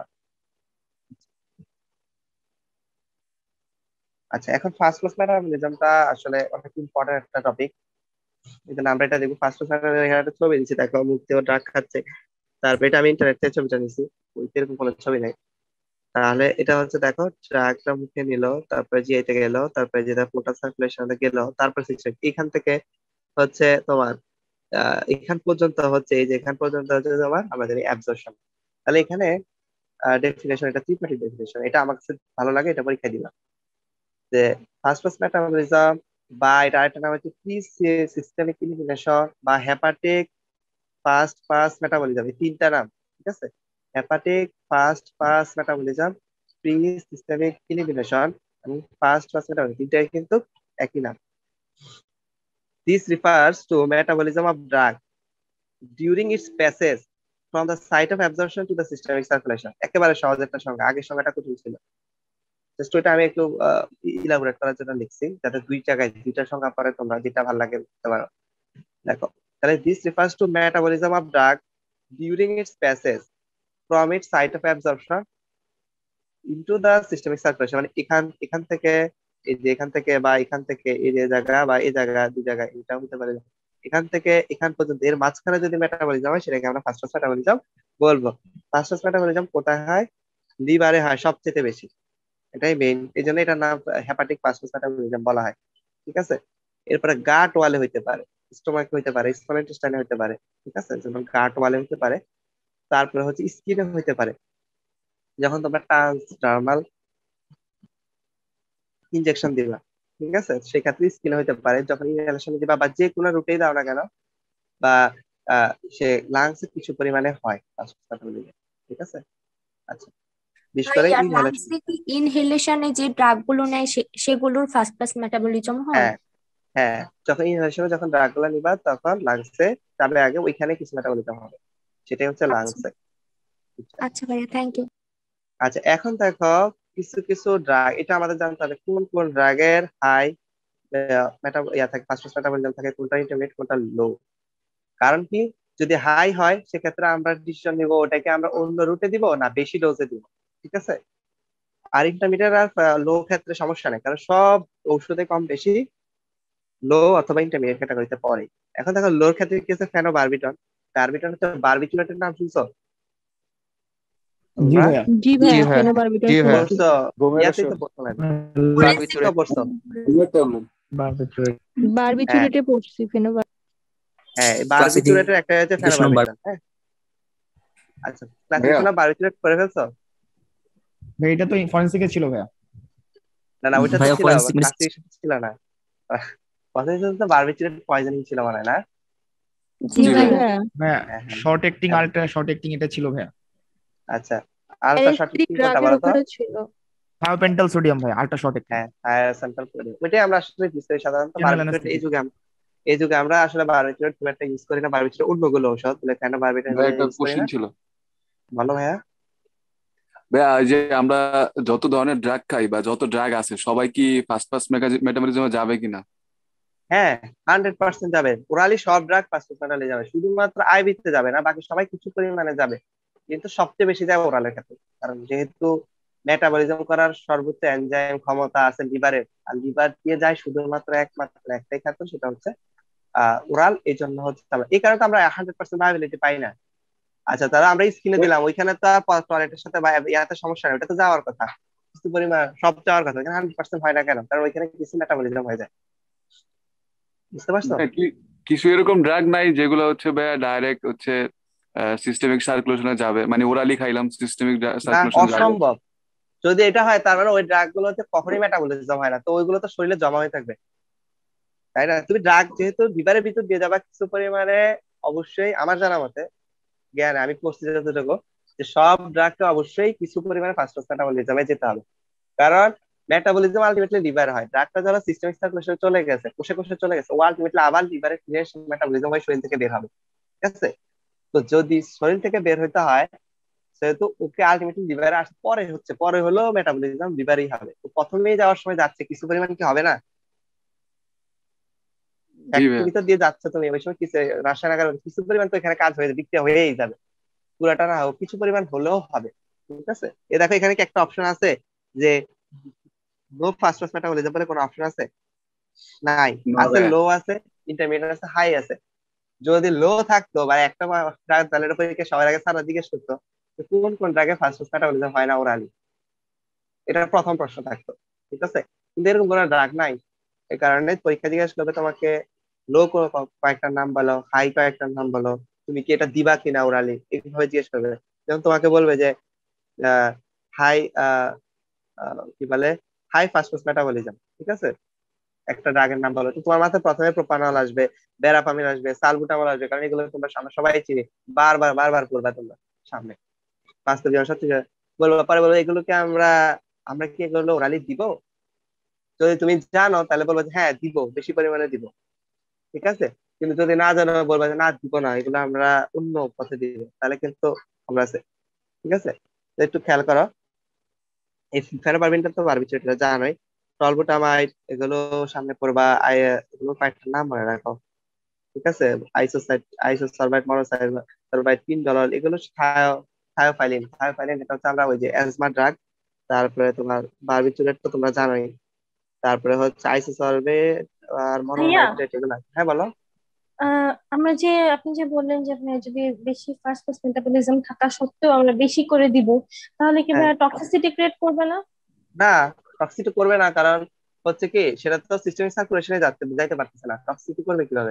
Speaker 1: আচ্ছা, এখন ফার্স্ট ক্লাস মেটাবলিজমটা আসলে অনেক ইম্পর্টেন্ট একটা টপিক। এই জন্য আমরা এটা দেখবো। ফার্স্ট ক্লাস মেটাবলিজম একটা ছবি দিচ্ছি, দেখো মুখ দিয়ে ড্রাগ খাচ্ছে, তারপর এটা আমি ইন্টারনেট থেকে ছবিটা নিছি, ওই এরকম কোনো ছবি নেই। তাহলে এটা হচ্ছে দেখো ট্রাকটা মুখে নিল, তারপরে জিআইতে গেল, তারপরে যেটা পোর্টাল সার্কুলেশনে গেল, তারপর সিস্টেম এখান থেকে হচ্ছে তোমার এখান পর্যন্ত হচ্ছে, এই যে এখান পর্যন্ত হচ্ছে তোমার আমাদের অ্যাবজর্পশন। তাহলে এখানে ডেফিনেশন, এটা ত্রিপাঠী ডেফিনেশন, এটা আমার কাছে ভালো লাগে, এটা পরীক্ষা দিলাম যে ফার্স্ট পাস মেটাবলিজম বা এটা আরেকটা নাম হচ্ছে প্রি সিস্টেমিক ইলিমিনেশন বা হেপাটিক ফার্স্ট পাস মেটাবলিজম, এই তিনটা নাম। ঠিক আছে, hepatic first pass metabolism, pre systemic elimination এবং ফার্স্ট পাস মেটাবলিজম, তিনটাই কিন্তু একই নাম। This refers to metabolism of drug during its passage from the site of absorption to the systemic circulation. একেবারে সহজ একটা সংজ্ঞা, আগের সংজ্ঞাটা কঠিন ছিল, জাস্ট ওইটা আমি একটু ইলাবোরেট করার জন্য লিখছি, যাতে দুই জায়গায় দুইটা সংজ্ঞা পরে তোমরা যেটা ভালো লাগে বুঝতে পারো। দেখো তাহলে this refers to metabolism of drug during its passage from its site of absorption into the systemic circulation, মানে এখান থেকে এই যে এখান থেকে বা এখান থেকে এই যে জায়গা বা এই জায়গা, দুই জায়গা এটা হতে পারে, এখান থেকে এখান পর্যন্ত এর মাঝখানে যদি মেটাবলিজম হয় সেটাকে আমরা ফার্স্ট পাস মেটাবলিজম বলবো। ফার্স্ট পাস মেটাবলিজম কোথায় হয়? লিভারে হয় সবচেয়ে বেশি, এটাই মেইন, এই জন্য এটার নাম হেপাটিক ফার্স্ট পাস মেটাবলিজম বলা হয়। ঠিক আছে, এরপরে গাট ওয়ালে হইতে পারে, স্টোমাক হইতে পারে, স্মল ইন্টেস্টাইনে হইতে পারে। ঠিক আছে, যেমন গাট ওয়ালে হইতে পারে, তারপরে হচ্ছে স্কিনে হইতে পারে, যখন তোমরা ট্রান্সডার্মাল ইনজেকশন দিবা। ঠিক আছে, সেক্ষেত্রে স্কিনে হইতে পারে, যখন ইনহেলেশন দিবা বা যে কোনো রুটেই দাও না কেন, বা সে লাংসে কিছু পরিমাণে হয় ফার্স্ট পাস মেটাবলিজম। ঠিক আছে, আচ্ছা বিশেষ করে
Speaker 4: আর
Speaker 1: ইনহেলেশন।
Speaker 4: লাংসে কি ইনহেলেশনে যে ড্রাগ গুলো নেয় সেগুলোর ফার্স্ট পাস মেটাবলিজম হয়?
Speaker 1: হ্যাঁ হ্যাঁ, যখন ইনহেলেশনে যখন ড্রাগ গুলো নিবা তখন লাংসে যাবে আগে, ওইখানে কিছু মেটাবলিজম হবে, সেটাই হচ্ছে
Speaker 4: আচ্ছা
Speaker 1: লাংসে।
Speaker 4: আচ্ছা ভাইয়া, থ্যাংক ইউ।
Speaker 1: আচ্ছা এখন দেখো কিছু কিছু ড্রাগ, এটা আমাদের জানতে হবে কোন কোন ড্রাগের হাই থাকে, ফার্স্ট মেটাবলিজম থাকে, কোনটা ইন্টারমিডিয়েট কোনটা লো। কারণ কি, যদি হাই হয় সেক্ষেত্রে আমরা ডিসিশন নিব ওটাকে আমরা অন্য রুটে দিব না বেশি ডোজে দিব। ঠিক আছে, আর ইন্টারমিডিয়েট আর লো ক্ষেত্রে সমস্যা নেই, কারণ সব ঔষধে কম বেশি লো অথবা ইন্টারমিডিয়েট ক্যাটাগরিতে পড়ে। এখন দেখো লোর ক্ষেত্রে কি আছে, ফেনোবারবিটন। বারবিটন হচ্ছে বারবিচুলেটের নাম শুনছো
Speaker 9: জি
Speaker 1: তোমরা?
Speaker 9: ভাইয়া।
Speaker 3: জি
Speaker 7: জি
Speaker 3: ভাইয়া,
Speaker 7: ভাইয়া,
Speaker 3: ফেনোবারবিটন
Speaker 7: জি ভাইয়া,
Speaker 3: শুনছি।
Speaker 1: পড়ছো, ইয়াতেই তো পড়ছো না,
Speaker 7: বারবিচুরেট।
Speaker 1: পড়ছো।
Speaker 9: বারবিচুরেট।
Speaker 1: হ্যাঁ
Speaker 3: বারবিচুরেটে পড়ছি ফেনোবার।
Speaker 1: হ্যাঁ,
Speaker 8: ক্লাসে কি
Speaker 1: বারবিচুলেটের একটা হচ্ছে
Speaker 8: কিছু নম্বর
Speaker 1: ফেনোবারবিটন। হ্যাঁ আচ্ছা,
Speaker 8: ভাইয়া?
Speaker 1: ক্লাসিফিকেশন অফ বারবিচুলেট করে ফেলছো?
Speaker 9: ভাই এটা তো ফরেনসিকে ছিল ভাইয়া।
Speaker 1: না না, ওইটা তো
Speaker 8: ভাইয়া
Speaker 1: ছিল,
Speaker 8: ফরেন্সিক
Speaker 1: ক্লাসিফিকেশন ছিল না, পছন্দ তো বারবিচুলেট পয়জনিং ছিল মনে হয় না?
Speaker 4: জি
Speaker 8: জি
Speaker 3: জি
Speaker 8: ভাইয়া।
Speaker 4: ভাইয়া।
Speaker 3: ভাইয়া।
Speaker 9: ভাইয়া
Speaker 1: হ্যাঁ হ্যাঁ
Speaker 9: শর্ট অ্যাক্টিং
Speaker 1: হ্যাঁ।
Speaker 9: আলট্রা শর্ট অ্যাক্টিং এটা ছিল ভাইয়া।
Speaker 1: আচ্ছা, আলট্রা
Speaker 3: LSD
Speaker 1: সঠিক কোনটা
Speaker 3: ড্রাগের
Speaker 1: বলো তো?
Speaker 3: ওখানে ছিল।
Speaker 9: থায়োপেন্টাল সোডিয়াম ভাই আলট্রা শর্ট অ্যাক্টিং।
Speaker 1: হ্যাঁ, হায়ার সেন্ট্রাল কোডিং, ওইটাই আমরা আসলে বিস্তারিত সাধারণত
Speaker 9: জেনারেল
Speaker 1: বারবিচুলেট
Speaker 9: অ্যানাস্থেটিক।
Speaker 1: এই যুগে আমরা আসলে বারবিচুলেট খুব একটা ইউজ করি না, বারবিচুলেট অন্যগুলো ঔষধ বলে কেন বারবিচুলেট
Speaker 8: ভাইয়া একটা
Speaker 1: ইউজ করি
Speaker 8: কোশ্চেন
Speaker 1: না।
Speaker 8: ছিল।
Speaker 1: ভালো ভাইয়া।
Speaker 8: ভাইয়া এই যে আমরা যত ধরনের ড্রাগ খাই বা যত ড্রাগ আছে সবাই কি ফার্স্ট পাস মেটাবলিজমে যাবে কিনা?
Speaker 1: হ্যাঁ 100% যাবে, ওরালি সব ড্রাগ ফার্স্ট মেটাবলিজমে যাবে, শুধুমাত্র আইভি তে যাবে না, বাকি সবাই কিছু পরিমাণে যাবে, কিন্তু সবচেয়ে বেশি যাবে ওরালের ক্ষেত্রে। কারণ যেহেতু মেটাবলিজম করার সর্বোচ্চ এনজাইম ক্ষমতা আছে লিভারের, আর লিভার দিয়ে যায় শুধুমাত্র একমাত্র একটাই খাদ্য, সেটা হচ্ছে ওরাল। এই জন্য হচ্ছে এই কারণে তো আমরা 100% ভায়াবিলিটি পাই না। আচ্ছা, তাহলে আমরা স্কিনে দিলাম, ওইখানে তো আর টয়লেটের সাথে বা ইয়াতে সমস্যা নেই, ওটা তো যাওয়ার কথা, কিছু পরিমাণ সব যাওয়ার কথা, এখানে 100% হয় না কেন? কারণ ওইখানে কিছু মেটাবলিজম হয়ে যায়। বুঝতে পারছো?
Speaker 8: ভাইয়া, কিছু এরকম ড্রাগ নাই যেগুলো হচ্ছে ভাইয়া ডাইরেক্ট হচ্ছে সিস্টেমিক সার্কুলেশনে যাবে, মানে ওরালি খাইলাম সিস্টেমিক
Speaker 1: না,
Speaker 8: সার্কুলেশন যাবে?
Speaker 1: অসম্ভব। যদি এটা হয় তার মানে ওই ড্রাগ গুলো হচ্ছে কখনোই মেটাবলিজম হয় না, তো ওইগুলো তো শরীরে জমা হয়ে থাকবে, তাই না? তুমি ড্রাগ যেহেতু লিভারের ভিতর দিয়ে যাবা কিছু পরিমাণে, অবশ্যই আমার জানা মতে, জ্ঞান আমি পড়ছি যতটুকু, যে সব ড্রাগকে অবশ্যই কিছু পরিমাণে ফার্স্ট মেটাবলিজমে যেতে হবে। কারণ মেটাবলিজম আলটিমেটলি লিভার হয়, ড্রাগটা যারা সিস্টেমিক সার্কুলেশনে চলে গেছে, কোষে কোষে চলে গেছে, ও আলটিমেটলি আবার লিভারে ফিরে মেটাবলিজম হয়ে শরীর থেকে বের হবে। ঠিক আছে, তো যদি শরীর থেকে বের হইতে হয় সেহেতু ওকে আলটিমেটলি লিভারে আসতে পরে হলো মেটাবলিজম লিভারই হবে। তো প্রথমেই যাওয়ার সময় যাচ্ছে কিছু পরিমাণ কি হবে না,
Speaker 8: জি
Speaker 1: ফ্যাক্টরির
Speaker 8: ভাইয়া।
Speaker 1: ভিতর দিয়ে যাচ্ছে, তুমি ওই সময় কিছু রাসায়নিক কিছু পরিমাণ তো এখানে কাজ হয়ে যাবে, বিক্রিয়া হয়েই যাবে, পুরাটা না হোক কিছু পরিমাণ হলেও হবে। ঠিক আছে, এ দেখো এখানে কি একটা অপশন আছে যে লো ফার্স্ট মেটাবলিজম বলে কোনো অপশন আছে? নাই।
Speaker 8: না
Speaker 1: আছে
Speaker 8: ভাইয়া।
Speaker 1: লো আছে, ইন্টারমিডিয়েট আছে, হাই আছে। যদি লো থাকতো বা একটা ড্রাগ তাহলে এটা পরীক্ষা সবার আগে সারা জিজ্ঞেস করতো কোন কোন ড্রাগে ফার্স্ট মেটাবলিজম হয় না ওরালি, এটা প্রথম প্রশ্ন থাকতো, ঠিক আছে? কিন্তু এরকম কোনো ড্রাগ নাই, এই কারণে পরীক্ষা জিজ্ঞেস করবে তোমাকে লো কয়েকটা নাম বলো, হাই কয়েকটা নাম বলো, তুমি কি এটা দিবা কিনা ওরালি, এইভাবে জিজ্ঞেস করবে। যেমন তোমাকে বলবে যে হাই কি বলে, হাই ফাস্ফেট মেটাবলিজম, ঠিক আছে? একটা ড্রাগের নাম বলো, তো তোমার মাথায় প্রথমে প্রোপানল আসবে, বেরাপামিন আসবে, সালবুটামল আসবে, কারণ এগুলো আমরা সবাই চিনি, বারবার বারবার করবা তোমরা সামনে বাস্তব জীবন সত্যি বলবো। পরে বলবো এগুলোকে আমরা আমরা কি এগুলো ওরালি দিব? যদি তুমি জানো তাহলে বলবো যে হ্যাঁ দিব, বেশি পরিমাণে দিব, ঠিক আছে? কিন্তু যদি না জানো বলবো যে না দিব না, এগুলো আমরা অন্য পথে দিব, তাহলে কিন্তু আমরা আছে, ঠিক আছে? তো একটু খেয়াল করো, এই ফেনোবারবিনটা তো পারবি, এটা জানোই, টলবুটামাইড এগুলো সামনে পড়বা, এগুলো কয়েকটা নাম মনে রাখো, ঠিক আছে? আইসোসালবাইট, মনোসালবাইট, পিনডলল, এগুলো থায়োফাইলিন। থায়োফাইলিন এটা হচ্ছে আমরা ওই যে অ্যাজমা ড্রাগ। তারপরে তোমার বারবিচুরেট তো তোমরা জানোই। তারপরে হচ্ছে আইসোসলভেট আর
Speaker 10: ভাইয়া
Speaker 1: মনোনাইট্রেট এগুলো। হ্যাঁ বলো।
Speaker 10: আমরা যে আপনি যে বললেন যে ভাইয়া যদি বেশি ফাস্ট ফাস্ট মেটাবলিজম থাকা সত্ত্বেও আমরা বেশি করে দিব, তাহলে কি
Speaker 1: হ্যাঁ,
Speaker 10: ভাইয়া টক্সিসিটি ক্রিয়েট করবে না?
Speaker 1: না, টক্সিসিটি করবে না, কারণ হচ্ছে কি সেটা তো সিস্টেমিক সার্কুলেশনে যাইতে পারতেছে না, টক্সিসিটি করবে কিভাবে?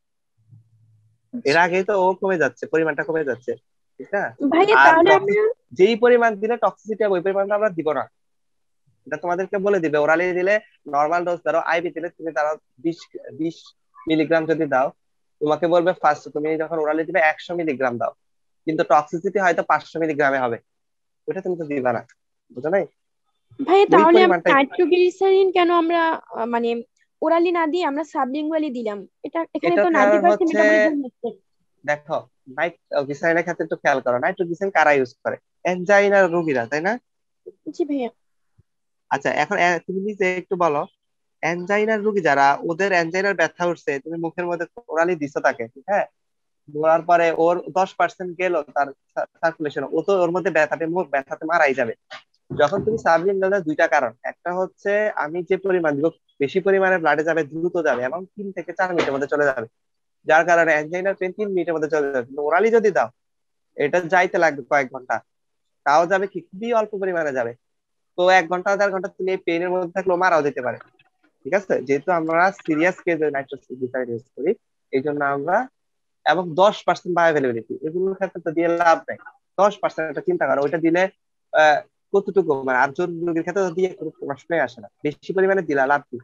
Speaker 1: এর আগেই তো ও কমে যাচ্ছে, পরিমাণটা কমে যাচ্ছে, ঠিক না?
Speaker 10: ভাইয়া
Speaker 1: আর
Speaker 10: তাহলে আমরা
Speaker 1: যেই পরিমাণ দিলে টক্সিসিটি হবে ওই পরিমাণটা আমরা দিব না, এটা তোমাদেরকে বলে দিবে। ওরালি দিলে নর্মাল ডোজ ধরো, আইভি দিলে তুমি ধরো 20 মিলিগ্রাম যদি দাও, তোমাকে বলবে ফার্স্ট তুমি যখন ওরালি দিবে 100 মিলিগ্রাম দাও, কিন্তু টক্সিসিটি হয়তো 500 মিলিগ্রামে হবে, ওটা তুমি তো দিবা না, বুঝো নাই?
Speaker 14: ভাইয়া
Speaker 1: ওই
Speaker 14: তাহলে আমরা
Speaker 1: পরিমাণটাই
Speaker 14: নাইট্রোগ্লিসারিন কেন আমরা মানে ওরালি না দিয়ে আমরা সাবলিঙ্গুয়ালি দিলাম, এখানে
Speaker 1: এটার
Speaker 14: তো
Speaker 1: কারণ
Speaker 14: 90%
Speaker 1: হচ্ছে,
Speaker 14: মেটাবলিজম হচ্ছে।
Speaker 1: দেখো নাইট্রোগ্লিসারিনের ক্ষেত্রে একটু খেয়াল করো, নাইট্রোগ্লিসারিন কারা ইউজ করে? এনজাইনার রোগীরা, তাই না?
Speaker 14: জি ভাইয়া।
Speaker 1: আচ্ছা, এখন তুমি নিজে একটু বলো, এনজাইনার রোগী যারা, ওদের এনজাইনার ব্যথা উঠছে, তুমি মুখের মধ্যে ওরালি দিছো তাকে, হ্যাঁ, দেওয়ার পরে ওর 10% গেল তার সার্কুলেশন, ও তো ওর মধ্যে ব্যথাতে মারাই যাবে। যখন তুমি সাবলিঙ্গুয়াল, দুইটা কারণ, একটা হচ্ছে আমি যে পরিমাণ দিব বেশি পরিমাণে ব্লাডে যাবে, দ্রুত যাবে এবং 3 থেকে 4 মিনিটের মধ্যে চলে যাবে, যার কারণে অ্যাঞ্জাইনার পেন 3 মিনিটের মধ্যে চলে যাবে। কিন্তু ওরালি যদি দাও, এটা যাইতে লাগবে কয়েক ঘন্টা, তাও যাবে কি খুবই অল্প পরিমাণে যাবে। তো 1 ঘন্টা 1.5 ঘন্টা তুমি এই পেনের মধ্যে থাকলেও মারাও যেতে পারে, ঠিক আছে? যেহেতু আমরা সিরিয়াস কেসে নাইট্রোগ্লিসারিন ইউজ করি, এই জন্য আমরা, এবং 10% বায়োঅ্যাভেলেবিলিটি, এগুলোর ক্ষেত্রে তো দিয়ে লাভ নাই। 10% একটা চিন্তা করো, ওইটা দিলে কতটুকু, মানে আটজন রোগীর ক্ষেত্রে তো দিয়ে কোনো প্রশ্নই আসে না, বেশি পরিমাণে দিলা লাভ কি?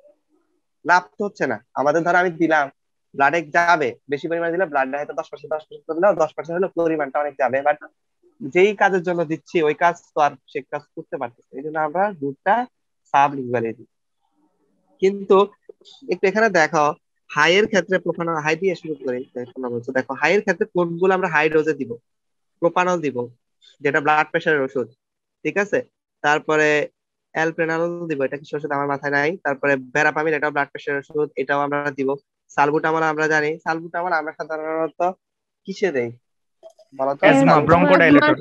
Speaker 1: লাভ তো হচ্ছে না আমাদের। ধরো আমি দিলাম, ব্লাডে যাবে বেশি পরিমাণে দিলে, ব্লাডে হয়তো 10% দিলেও 10% হলে পরিমাণটা অনেক যাবে, বাট যেই কাজের জন্য দিচ্ছি ওই কাজ তো আর সে কাজ করতে পারতেছে, এই জন্য আমরা দুধটা সাবলিঙ্গুয়ালি দিই। কিন্তু একটু এখানে দেখো, হাই এর ক্ষেত্রে প্রোপানল, হাই দিয়ে শুরু করি, দেখো হাই এর ক্ষেত্রে কোনগুলো আমরা হাই ডোজে দিব? প্রোপানল দিব, যেটা ব্লাড প্রেশারের ওষুধ, ঠিক আছে? তারপরে অ্যালপ্রেনাল দিব, এটা কিছু ওষুধ আমার মাথায় নাই। তারপরে ভেরাপামিন, এটাও ব্লাড প্রেশারের ওষুধ, এটাও আমরা দিব। সালবুটামল আমরা জানি, সালবুটামল আমরা সাধারণত কিসে দেই বলতো?
Speaker 9: Asthma, bronchodilator.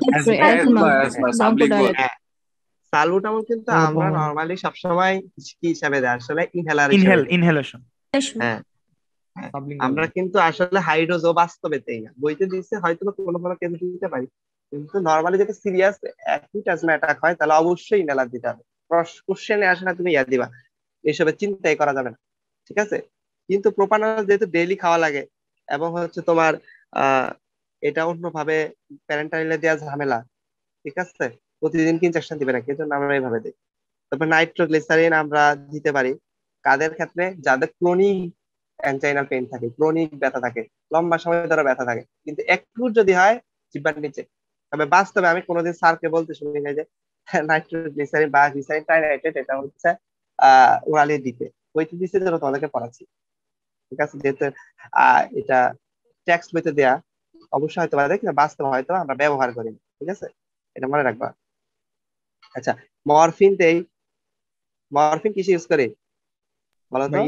Speaker 1: হ্যাঁ, সালবুটামল কিন্তু আমরা নরমালি সবসময় কি হিসাবে দেয় আসলে? Inhaler
Speaker 9: inhalation.
Speaker 1: হ্যাঁ, আমরা কিন্তু আসলে হাই ডোজ ও বাস্তবে দেই না, বইতে দিচ্ছে হয়তো কোনো কোনো কেস দিতে পারি, কিন্তু নরমালি যদি সিরিয়াস অ্যাকিউট অ্যাজমা অ্যাটাক হয় তাহলে অবশ্যই ইনহেলার দিতে হবে। কোশ্চেনে আসে না তুমি ইয়া দিবা, এসবের চিন্তাই করা যাবে না, ঠিক আছে? কিন্তু প্রোপানল যেহেতু ডেইলি খাওয়া লাগে এবং হচ্ছে তোমার এটা অন্যভাবে প্যারেন্টাইলে দেওয়া ঝামেলা, ঠিক আছে? প্রতিদিন কি ইনজেকশন দিবে না, কিন্তু আমরা এইভাবে দিই। তারপর নাইট্রোগ্লিসারিন আমরা দিতে পারি কাদের ক্ষেত্রে? যাদের ক্রনিক অ্যাঞ্জাইনাল পেইন থাকে, ক্রনিক ব্যথা থাকে, লম্বা সময় ধরে ব্যথা থাকে, কিন্তু একটু যদি হয় জিহ্বার নিচে। তবে বাস্তবে আমি কোনোদিন স্যারকে বলতে শুনি না যে নাইট্রোগ্লিসারিন বা গ্লিসারিন ট্রাইনাইট্রেট এটা হচ্ছে ওরালি দিতে, বইতে দিচ্ছে যেন তোমাদেরকে পড়াচ্ছি, ঠিক আছে? যেহেতু এটা টেক্সট বইতে দেয়া, অবশ্যই হয়তো পারে, কিন্তু বাস্তবে হয়তো আমরা ব্যবহার করি না, ঠিক আছে? এটা মনে রাখবা। আচ্ছা, মরফিন দেই, মরফিন কিসে ইউজ করি বলো তো?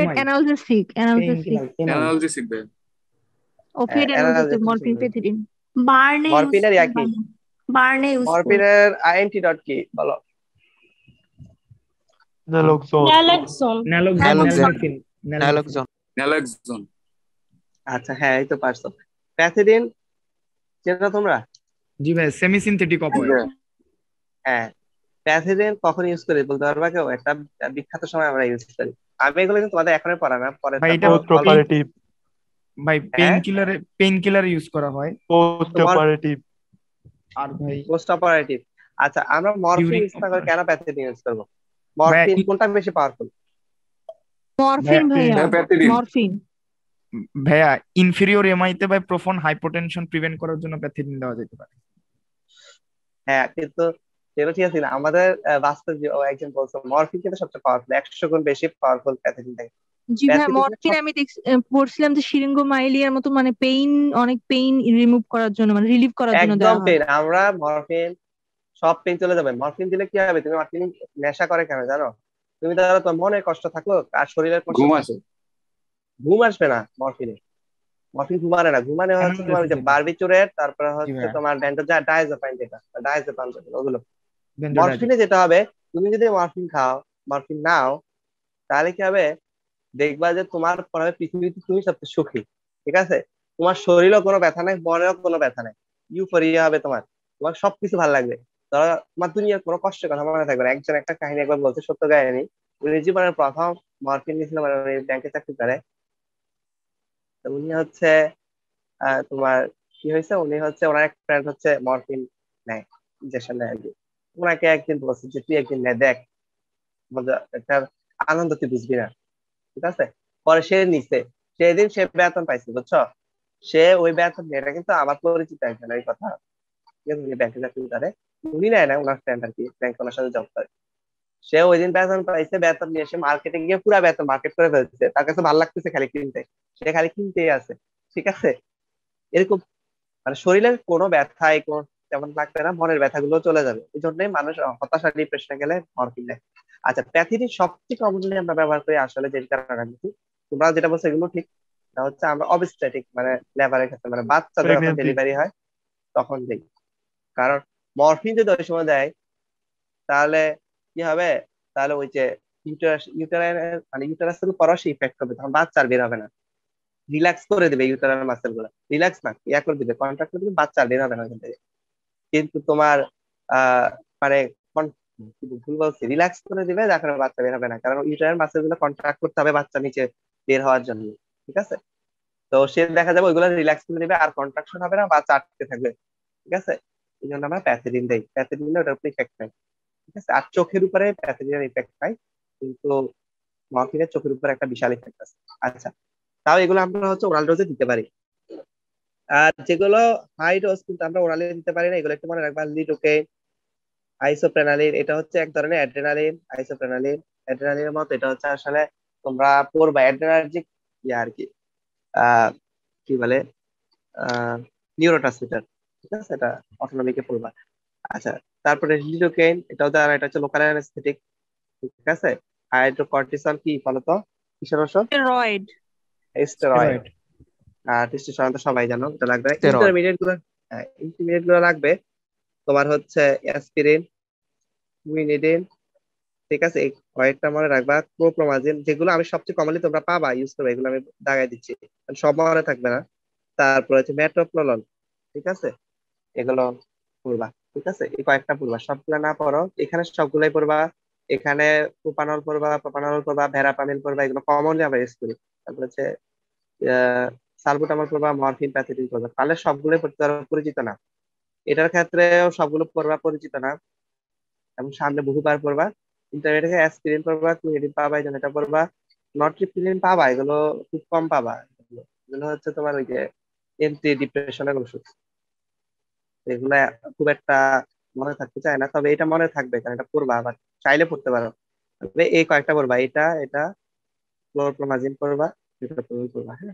Speaker 1: মরফিনের একই, মরফিনের অ্যান্টিডট কি বলো?
Speaker 8: ন্যালোক্সন।
Speaker 1: আচ্ছা, হ্যাঁ, এই তো পারছো। প্যাথিডিন চেনো তোমরা?
Speaker 9: জি ভাই, সেমি সিনথেটিক অপয়েড।
Speaker 1: হ্যাঁ, প্যাথিডিন কখন ইউজ করি বলতে পারবা কেউ? একটা বিখ্যাত সময় আমরা ইউজ করি। আমি এগুলো কিন্তু তোমাদের এখনই পড়া না, পরে
Speaker 9: ভাই এটা
Speaker 1: তারপর
Speaker 15: পোস্ট
Speaker 1: অল্প।
Speaker 15: অপারেটিভ
Speaker 9: ভাই
Speaker 1: হ্যাঁ
Speaker 9: পেইন কিলার ইউজ করা হয়।
Speaker 15: পোস্ট
Speaker 1: তোমার
Speaker 15: অপারেটিভ
Speaker 9: আর ভাই
Speaker 1: পোস্ট অপারেটিভ। আচ্ছা, আমরা মরফিন
Speaker 9: ডিউরিং
Speaker 1: ইউজ না করে কেন প্যাথিডিন ইউজ করবো?
Speaker 9: ভাইয়া
Speaker 1: মরফিন কোনটা বেশি পাওয়ারফুল?
Speaker 3: মরফিন ভাইয়া
Speaker 8: প্যাথিডিন।
Speaker 3: মরফিন।
Speaker 9: ভাইয়া ইনফেরিয়র এমআইতে ভাই প্রোফোন হাইপোটেনশন প্রিভেন্ট করার জন্য প্যাথিডিন দেওয়া যেতে পারে।
Speaker 1: হ্যাঁ, কিন্তু সেটা ঠিক আছে না, আমাদের বাস্তব যে ও একজন বলছে মরফিন কিন্তু সবচেয়ে পাওয়ারফুল, 100 গুণ বেশি পাওয়ারফুল প্যাথিডিন থেকে।
Speaker 3: জি ভাইয়া
Speaker 1: প্যাথিডিনের
Speaker 3: মরফিন আমি পড়ছিলাম যে সিরিঙ্গোমাইলিয়ার মতো মানে অনেক পেইন রিমুভ করার জন্য মানে রিলিভ করার জন্য
Speaker 1: একদম
Speaker 3: দেওয়া হয়।
Speaker 1: পেন, আমরা মরফিন সব পেন চলে যাবে। মরফিন দিলে কি হবে? তুমি মরফিন নেশা করে কেন জানো? তুমি ধরো তোমার মনে কষ্ট থাকলো আর শরীরের কষ্ট
Speaker 8: ঘুম
Speaker 1: থাকলো,
Speaker 8: আসে।
Speaker 1: ঘুম আসবে না মরফিনে। মরফিন ঘুমানে না, ঘুমানে হচ্ছে তোমার ওই যে বারবিচুরেট, তারপরে হচ্ছে তোমার ডায়াজেপাইন, যেটা ডায়াজেপাম ওগুলো। মরফিনে যেটা হবে, তুমি যদি মরফিন খাও, মরফিন নাও, তাহলে কি হবে? দেখবা যে তোমার পরে পৃথিবীতে তুমি সবচেয়ে সুখী। ঠিক আছে, তোমার শরীরেও কোনো ব্যথা নাই, মনেও কোনো ব্যথা নাই, ইউফোরিয়া হবে তোমার, তোমার সবকিছু ভালো লাগবে। ধরো তোমার দুনিয়ার কোনো কষ্টের কথা মনে থাকবে না। একজন একটা কাহিনী একবার বলছে, সত্য কাহিনী। উনি জীবনের প্রথম মরফিন নিয়েছিল, মানে উনি ব্যাংকে চাকরি করে। তো উনি হচ্ছে তোমার কি হয়েছে, উনি হচ্ছে ওনার এক ফ্রেন্ড হচ্ছে মরফিন নেয়, ইনজেকশন নেয় আর কি। ওনাকে একদিন বলছে যে তুই একদিন নে, দেখ মজা, একটা আনন্দ তুই বুঝবি না। ঠিক আছে, পরে সে নিছে, সেদিন সে বেতন পাইছে, বুঝছো? সে ওই বেতন নিয়ে, এটা কিন্তু আমার পরিচিত একজন, এই কথা। ঠিক আছে, উনি ব্যাংকে চাকরি করে, উনি নেয় না, ওনার ফ্রেন্ড আর কি, ব্যাংক ওনার সাথে জব করে। সে ওই দিন বেতন পাইছে, বেতন নিয়ে এসে মার্কেটে গিয়ে পুরা বেতন মার্কেট করে ফেলছে। তার কাছে ভালো লাগতেছে খালি কিনতে, সে খালি কিনতেই আছে। ঠিক আছে, এরকম মানে শরীরের কোনো ব্যথায় কোনো তেমন লাগবে না, মনের ব্যথাগুলো চলে যাবে। এই জন্যই মানুষ হতাশা ডিপ্রেশনে গেলে মরফিন নেয়। আচ্ছা, প্যাথিডিন সবচেয়ে কমনলি আমরা ব্যবহার করি আসলে যে কারণে, তোমরা যেটা বলছো এগুলো ঠিক। তা হচ্ছে আমরা অবস্ট্রেটিক মানে লেবারের ক্ষেত্রে, মানে বাচ্চা যখন
Speaker 15: প্রেগনেন্সি
Speaker 1: ডেলিভারি হয় তখন দিই। কারণ মরফিন যদি ওই সময় দেয় তাহলে কি হবে? তাহলে ওই যে ইউটেরাইন মানে ইউটেরাসের উপরও সে ইফেক্ট করবে, তখন বাচ্চা আর বের হবে না। রিল্যাক্স করে দেবে ইউটেরাইন মাসেল গুলো, রিল্যাক্স না ইয়া করে দিবে, কন্ট্রাক্ট করে দিবে, বাচ্চা আর বের হবে না ওখান থেকে। কিন্তু তোমার মানে ভুল বলছি, রিল্যাক্স করে দিবে, যার কারণে বাচ্চা বের হবে না, কারণ ইউটেরাইন মাসেল গুলো কন্ট্রাক্ট করতে হবে বাচ্চা নিচে বের হওয়ার জন্য। ঠিক আছে, তো সে দেখা যাবে ওইগুলো রিল্যাক্স করে দিবে, আর কন্ট্রাকশন হবে না, বাচ্চা আটকে থাকবে। ঠিক আছে, এই জন্য আমরা প্যাথিডিন দেই। প্যাথিডিন ওটার উপর ইফেক্ট নাই। ঠিক আছে, আর চোখের উপরে প্যাথিডিনের ইফেক্ট নাই, কিন্তু মরফিনের চোখের উপরে একটা বিশাল ইফেক্ট আছে। আচ্ছা, তাও এগুলো আমরা হচ্ছে ওরাল ডোজে দিতে পারি। আর যেগুলো হাই ডোজ কিন্তু আমরা ওরালে দিতে পারি না, এগুলো একটু মনে রাখবা। লিডোকেইন, আইসোপ্রেনালিন, এটা হচ্ছে এক ধরনের অ্যাড্রেনালিন। অ্যাড্রেনালিনের মতো, এটা হচ্ছে আসলে তোমরা পড়বা অ্যাড্রেনার্জিক ইয়া আর কি, কি বলে, নিউরোট্রান্সমিটার। ঠিক আছে, এটা অটোনমিকে পড়বা। আচ্ছা, তারপরে লিডোকেইন, এটাও জানা, এটা হচ্ছে লোকাল অ্যানেস্থেটিক। ঠিক আছে, হাইড্রোকর্টিসন কি বলতো, কিসের ওষুধ?
Speaker 13: স্টেরয়েড।
Speaker 1: স্টেরয়েড। আর টেস্টোস্টেরন তো সবাই জানো, এটা লাগবে।
Speaker 7: স্টেরয়েড।
Speaker 1: ইন্টারমিডিয়েট গুলো লাগবে তোমার হচ্ছে অ্যাসপিরিন, কুইনিডিন। ঠিক আছে, এই কয়েকটা মনে রাখবা। ক্লোপ্রোমাজিন, যেগুলো আমি সবচেয়ে কমনলি তোমরা পাবা ইউজ করবে, এগুলো আমি দাগাই দিচ্ছি, সব মনে থাকবে না। তারপর হচ্ছে মেটোপ্রোলন। ঠিক আছে, এগুলো পড়বা। ঠিক আছে, এই কয়েকটা পড়বা, সবগুলো না পড়ো, এখানে সবগুলাই পড়বা। এখানে প্রোপানল পড়বা, ভেরাপামিল পড়বা, এগুলো কমনলি আমরা ইউজ করি। তারপর হচ্ছে সালবুটামল পড়বা, মরফিন, প্যাথিডিন পড়বা। তাহলে সবগুলোই পড়তে পারো, পরিচিত না। এটার ক্ষেত্রেও সবগুলো পড়বা, পরিচিত না, এবং সামনে বহুবার পড়বা। ইন্টারমিডিয়েটে অ্যাসপিরিন পড়বা, কুইনিডিন পাবা, এই জন্য এটা পড়বা। নট্রিপ্টিলিন পাবা, এগুলো খুব কম পাবা। এগুলো হচ্ছে তোমার ওই যে এন্টি ডিপ্রেশনের ওষুধ, এগুলা খুব একটা মনে থাকতে চায় না, তবে এটা মনে থাকবে কারণ এটা পড়বা, আবার চাইলে পড়তে পারো। তবে এই কয়েকটা পড়বা, এটা ক্লোরোপ্রোমাজিন পড়বা, এটা পড়বা। হ্যাঁ,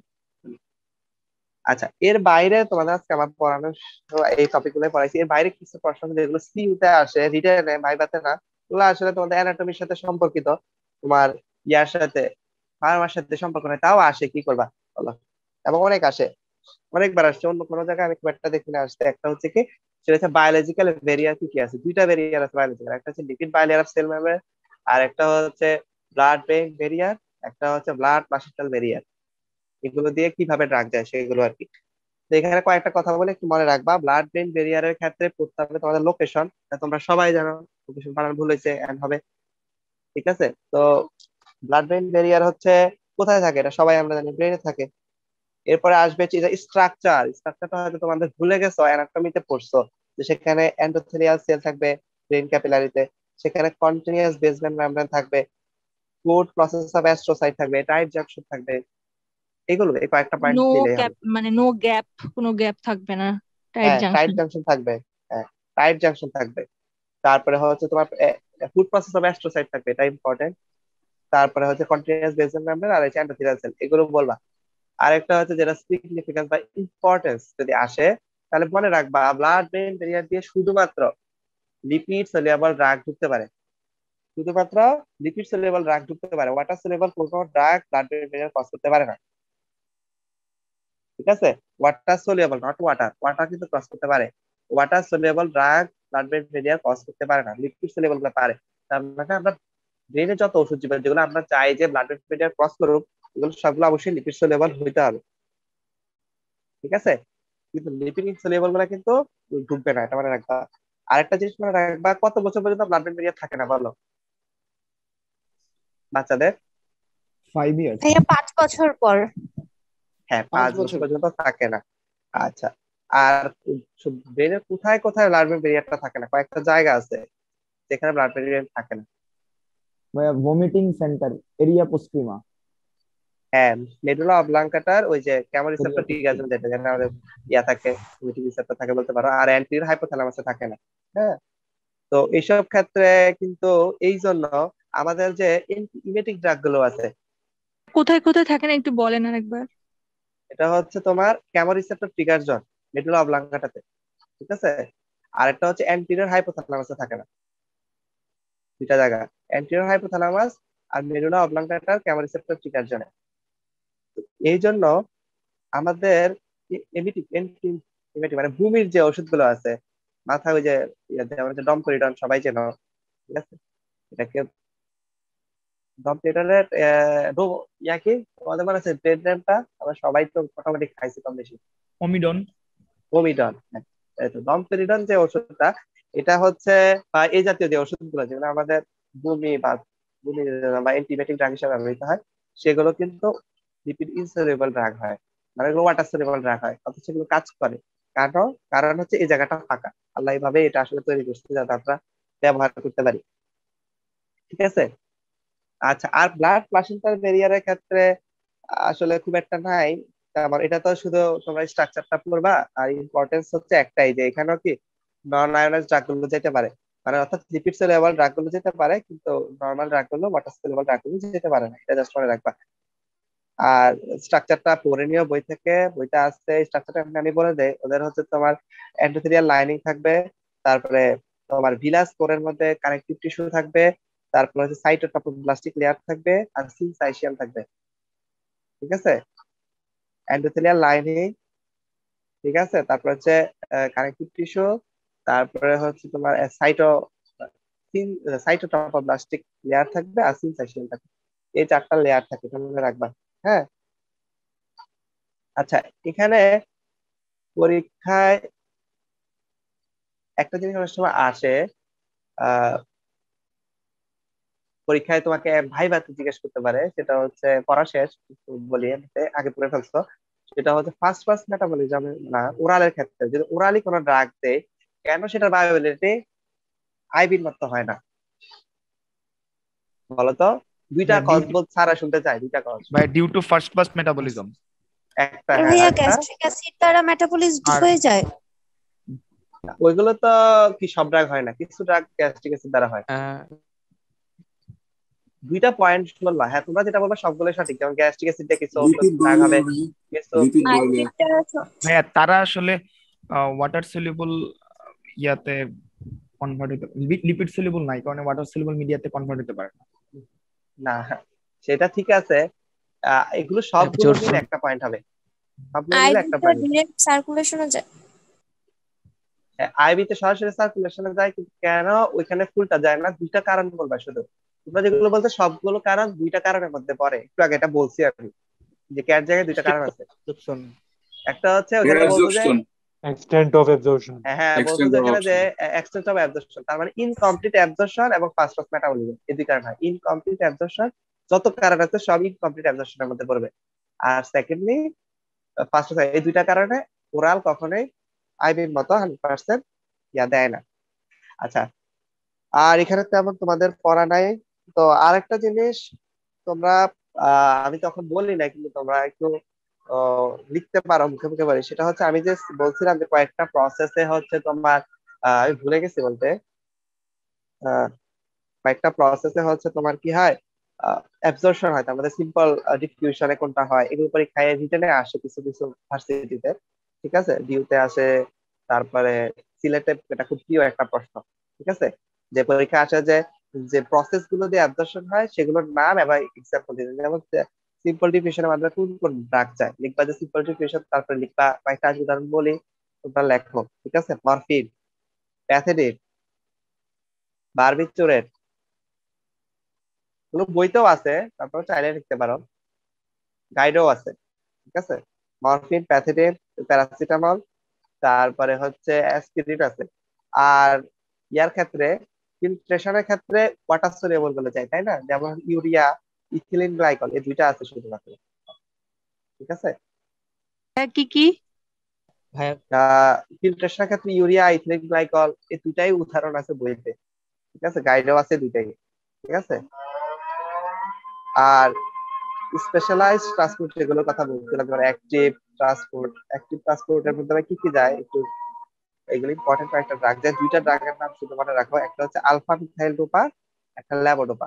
Speaker 1: আচ্ছা, এর বাইরে তোমাদের আজকে আমার পড়ানো এই টপিক গুলো পড়াইছি, এর বাইরে কিছু প্রশ্ন আছে যেগুলো সিইউতে আসে, রিটেনে ভাইভাতে না। এগুলো আসলে তোমাদের অ্যানাটমির সাথে সম্পর্কিত, তোমার ইয়ার সাথে, ফার্মার সাথে সম্পর্ক নয়, তাও আসে, কি করবা বলো? এবং অনেক আসে, অনেকবার আসছে, অন্য কোনো জায়গায় আমি খুব একটা দেখি না আসতে। একটা হচ্ছে কি, সেটা হচ্ছে বায়োলজিক্যাল ভেরিয়ার। কি কি আছে? দুইটা ভেরিয়ার আছে বায়োলজিক্যাল, একটা হচ্ছে lipid bilayer of cell membrane, আর একটা হচ্ছে ব্লাড ব্রেইন ভেরিয়ার, একটা হচ্ছে ব্লাড প্লাসেন্টাল ভেরিয়ার। এগুলো দিয়ে কিভাবে ড্রাগ যায় সেগুলো আর কি। তো এখানে কয়েকটা কথা বলে একটু মনে রাখবা। ব্লাড ব্রেইন ব্যারিয়ারের ক্ষেত্রে পড়তে হবে তোমাদের লোকেশন, তোমরা সবাই জানো, কোটেশন বানান ভুল হয়েছে এন্ড হবে। ঠিক আছে, তো ব্লাড ব্রেন ব্যারিয়ার হচ্ছে কোথায় থাকে, এটা সবাই আমরা জানি ব্রেনে থাকে। এরপরে আসবে স্ট্রাকচারটা হয়তো তোমাদের ভুলে গেছো, অ্যানাটমিতে পড়ছো যে সেখানে এন্ডোথেলিয়াল সেল থাকবে ব্রেন ক্যাপিলারিতে, সেখানে কন্টিনিউয়াস বেসমেন্ট মেমব্রেন থাকবে, ফুড প্রসেস অফ অ্যাস্ট্রোসাইট থাকবে, টাইট জাংশন থাকবে। এগুলো এই কয়েকটা পয়েন্ট
Speaker 3: নো
Speaker 1: দিলেই
Speaker 3: গ্যাপ,
Speaker 1: হবে।
Speaker 3: মানে নো গ্যাপ, কোনো গ্যাপ থাকবে না, টাইট
Speaker 1: হ্যাঁ, টাইট
Speaker 3: জাংশন।
Speaker 1: জাংশন থাকবে। হ্যাঁ, টাইট জাংশন থাকবে। তারপরে হচ্ছে তোমার ফুড প্রসেস অফ অ্যাস্ট্রোসাইট থাকবে, এটা ইম্পর্টেন্ট। তারপরে হচ্ছে কন্টিনিউয়াস বেসমেন্ট মেমব্রেন আর হচ্ছে এন্ডোথেলিয়াল সেল, এগুলো বলবা। আরেকটা হচ্ছে যেটা সিগনিফিকেন্স বা ইম্পর্টেন্স যদি আসে তাহলে মনে রাখবা ব্লাড ব্রেন ব্যারিয়ার দিয়ে শুধুমাত্র লিপিড সলিউবল ড্রাগ ঢুকতে পারে, শুধুমাত্র লিপিড সলিউবল ড্রাগ ঢুকতে পারে, ওয়াটার সলিউবল কোনো drug blood brain barrier cross করতে পারে না। ঠিক আছে, water soluble not water, water কিন্তু ক্রস করতে পারে, water soluble drug blood brain barrier cross করতে পারে না, লিপিড সলিউবল গুলো পারে। তার মানে আমরা ব্রেনে যত ওষুধ যেগুলো আমরা চাই যে ব্লাড ব্রেন ব্যারিয়ার ক্রস করুক, এগুলো সবগুলো অবশ্যই লিপিড সলিউবল হইতে হবে। ঠিক আছে, কিন্তু লিপিড ইনসলিউবল গুলা কিন্তু ঢুকবে না, এটা মনে রাখবা। আরেকটা জিনিস মনে রাখবা, কত বছর পর্যন্ত ব্লাড ব্রেন ব্যারিয়ার থাকে না বলো বাচ্চাদের?
Speaker 9: 5 ইয়ার্স।
Speaker 2: ভাইয়া 5 বছর পর।
Speaker 1: হ্যাঁ, 5 বছর পর্যন্ত থাকে না। আচ্ছা, আর ব্রেনের কোথায় কোথায় ব্লাড ব্রেন ব্যারিয়ারটা থাকে না? কয়েকটা জায়গা আছে যেখানে ব্লাড ব্রেন ব্যারিয়ার থাকে না।
Speaker 9: ভাইয়া ভমিটিং সেন্টার, এরিয়া পোস্টিমা।
Speaker 1: হ্যাঁ, মেডুলা অবলাঙ্কাটার ওই যে ক্যামো রিসেপ্টর টিগার যেটা, যেখানে আমাদের ইয়া থাকে, ভমিটিং রিসেপ্টর থাকে বলতে পারো, আর অ্যান্টিরিয়র হাইপোথ্যালামাসে থাকে না। হ্যাঁ, তো এইসব ক্ষেত্রে কিন্তু এই জন্য আমাদের যে ইমেটিক ড্রাগ গুলো আছে,
Speaker 3: কোথায় কোথায় থাকে না একটু বলেন আরেকবার।
Speaker 1: এটা হচ্ছে তোমার chemo receptor trigger zone medulla অবলাঙ্কাটাতে। ঠিক আছে, আর একটা হচ্ছে অ্যান্টিরিয়র হাইপোথ্যালামাসে থাকে না। দুইটা জায়গা, অ্যান্টিরিয়র হাইপোথ্যালামাস আর মেডুলা অবলাঙ্কাটার ক্যামো রিসেপ্টর ট্রিগার জোনে। এই জন্য আমাদের এমিটিক এমিটিক মানে ভূমির যে ওষুধগুলো আছে মাথায়, ওই যে যেমন হচ্ছে ডমপেরিডন সবাই চেনো। ঠিক আছে, এটাকে ডমপেরিডনের ইয়া কি তোমাদের মনে আছে ব্রেড নেমটা? আমরা সবাই তো মোটামুটি খাইছি কম বেশি।
Speaker 9: অমিডন।
Speaker 1: ওমিডন, হ্যাঁ। এই তো ডমপেরিডন যে ওষুধটা, এটা হচ্ছে বা এই জাতীয় যে ওষুধগুলো যেগুলো আমাদের বমি বা অ্যান্টিবায়োটিক ড্রাগ হিসেবে ব্যবহৃত হয়, সেগুলো কিন্তু লিপিড ইনসলিউবল ড্রাগ হয়, মানে ওয়াটার সলিউবল ড্রাগ হয়, অথচ সেগুলো কাজ করে। কারণ কারণ হচ্ছে এই জায়গাটা ফাঁকা, আল্লাহ এইভাবে এটা আসলে তৈরি করছে যাতে আমরা ব্যবহার করতে পারি। ঠিক আছে, আচ্ছা, আর ব্লাড প্লাসেন্টার ব্যারিয়ারের ক্ষেত্রে আসলে খুব একটা নাই। আমার এটা তো শুধু তোমরা স্ট্রাকচারটা পড়বা, আর ইম্পর্টেন্স হচ্ছে একটাই যে এখানেও কি নন আয়োনাইজড ড্রাগ গুলো যেতে পারে, মানে অর্থাৎ লিপিড সলিউবল ড্রাগ গুলো যেতে পারে, কিন্তু নরমাল ড্রাগ গুলো ওয়াটার সলিউবল ড্রাগ গুলো যেতে পারে না, এটা জাস্ট মনে রাখবা। আর স্ট্রাকচারটা পড়ে নিও বই থেকে, বইটা আসছে। স্ট্রাকচারটা আমি বলে দেই, ওদের হচ্ছে তোমার এন্ডোথেলিয়াল লাইনিং থাকবে, তারপরে তোমার ভিলাস কোরের মধ্যে কানেকটিভ টিস্যু থাকবে, তারপরে হচ্ছে সাইটোটোপ্লাস্টিক লেয়ার থাকবে, আর সিনসাইশিয়াম থাকবে। ঠিক আছে, এন্ডোথেলিয়াল লাইনিং, ঠিক আছে, তারপর হচ্ছে কানেকটিভ টিস্যু, তারপরে হচ্ছে তোমার সাইটোটোপ্লাস্টিক লেয়ার থাকবে, আর সিনসাইশিয়াম থাকবে। এই 4টা লেয়ার থাকে, এটা মনে রাখবা। হ্যাঁ, আচ্ছা, এখানে পরীক্ষায় একটা জিনিস অনেক সময় আসে, আহ পরীক্ষায় তোমাকে ভাইভাতে জিজ্ঞেস করতে পারে, সেটা হচ্ছে পড়া শেষ একটু বলি, আগে পড়ে ফেলছো। সেটা হচ্ছে ফার্স্ট পাস মেটাবলিজম না ওরালের ক্ষেত্রে যদি ওরালি কোনো ড্রাগ দেয়, কেন সেটা বায়োঅ্যাবিলিটি আইবির মতো হয় না বলতো? দুইটা কজ ছাড়া শুনতে চাই, দুইটা কজ।
Speaker 9: ভাই due to first pass metabolism
Speaker 1: একটা,
Speaker 2: ভাইয়া গ্যাস্ট্রিক অ্যাসিড দ্বারা মেটাবলিজড হয়ে যায়।
Speaker 1: ওইগুলো তো কি সব ড্রাগ হয় না, কিছু ড্রাগ গ্যাস্ট্রিক অ্যাসিড দ্বারা হয়। দুইটা পয়েন্ট বলবা, হ্যাঁ তোমরা যেটা বলবা সবগুলো সঠিক, যেমন গ্যাস্ট্রিক অ্যাসিড দিয়ে কিছু ড্রাগ হবে,
Speaker 9: ভাইয়া তারা আসলে ওয়াটার সলিউবল ইয়াতে কনভার্ট হতে, লিপিড সলিউবল নাই কারণে ওয়াটার সলিউবল মিডিয়াতে কনভার্ট হতে পারে
Speaker 1: না। সেটা ঠিক আছে, এগুলো সবগুলো মিলে একটা পয়েন্ট হবে, সবগুলো মিলে একটা পয়েন্ট।
Speaker 4: ডাইরেক্ট সার্কুলেশনে যায়,
Speaker 1: আইবি তে সরাসরি সার্কুলেশনে যায়, কিন্তু কেন ওইখানে ফুলটা যায় না? দুইটা কারণ বলবা শুধু, তোমরা যেগুলো বলতে সবগুলো কারণ দুইটা কারণের মধ্যে পড়ে। একটু আগে এটা বলছি আমি যে ক্যার জায়গায় দুইটা কারণ আছে। একটা হচ্ছে ওখানে বলবো যে
Speaker 15: extent of absorption.
Speaker 1: হ্যাঁ বলছো
Speaker 8: এক্সটেন্ড
Speaker 1: যে
Speaker 8: অফ
Speaker 1: এখানে যে
Speaker 8: অপশন।
Speaker 1: এক্সটেন্ট অফ অ্যাবজর্পশন, তার মানে ইনকমপ্লিট অ্যাবজর্পশন এবং ফাস্ট পাস মেটাবলিজম, এই দুই কারণ হয়। ইনকমপ্লিট অ্যাবজর্পশন যত কারণ আছে সব ইনকমপ্লিট অ্যাবজর্পশনের মধ্যে পড়বে। আর সেকেন্ডলি ফার্স্ট, এই দুইটা কারণে ওরাল কখনোই আইবির মতো 100% ইয়া দেয় না। আচ্ছা, আর এখানে তেমন তোমাদের পড়া নাই। তো আরেকটা জিনিস তোমরা, আমি তখন বলি না কিন্তু তোমরা একটু লিখতে পারো, মুখে মুখে বলি। সেটা হচ্ছে আমি যে বলছিলাম যে কয়েকটা প্রসেসে হচ্ছে তোমার, আমি ভুলে গেছি বলতে, আহ, কয়েকটা প্রসেসে হচ্ছে তোমার কি হয়, অ্যাবজর্পশন হয়। তার মধ্যে সিম্পল ডিফিউশনে কোনটা হয়, এগুলো পরীক্ষায় রিটেনে আসে কিছু কিছু ভার্সিটিতে, ঠিক আছে, ডিউতে আসে, তারপরে সিলেটে এটা খুব প্রিয় একটা প্রশ্ন, ঠিক আছে, যে পরীক্ষা আসে যে যে প্রসেস গুলো দিয়ে অ্যাবজর্পশন হয় সেগুলোর নাম এবং এক্সাম্পল দিতে। যেমন সিম্পল ডিফিউশনের মাধ্যমে কোন কোন ড্রাগ যায়, লিখবা যে সিম্পল ডিফিউশন, তারপরে লিখবা কয়েকটা উদাহরণ বলি, তোমরা লেখো, ঠিক আছে, মরফিন, প্যাথেডিন, বারবিচুরেট, এগুলো বইতেও আছে, তারপরে চাইলে লিখতে পারো, গাইডও আছে, ঠিক আছে। মরফিন, প্যাথেডিন, প্যারাসিটামল, তারপরে হচ্ছে অ্যাসপিরিন আছে। আর ইয়ার ক্ষেত্রে, ফিল্ট্রেশনের ক্ষেত্রে ওয়াটার সলিউবল বলে যায়, তাই না, যেমন ইউরিয়া, ইথিলিন গ্লাইকল, এই দুইটা আছে শুধুমাত্র, ঠিক আছে।
Speaker 3: কি কি
Speaker 1: ফিল্ট্রেশনের ক্ষেত্রে ইউরিয়া, ইথিলিন গ্লাইকল, এই দুইটাই উদাহরণ আছে বইতে, ঠিক আছে, গাইডেও আছে দুইটাই, ঠিক আছে। আর স্পেশালাইজড ট্রান্সপোর্ট যেগুলোর কথা বলছিলাম, যেমন অ্যাক্টিভ ট্রান্সপোর্টের মধ্যে কি কি যায় একটু, এগুলো ইম্পর্টেন্ট কয়েকটা ড্রাগ যায়। দুইটা ড্রাগের নাম শুধু মনে রাখো, একটা হচ্ছে আলফা মিথাইল ডোপা, একটা ল্যাবোডোপা।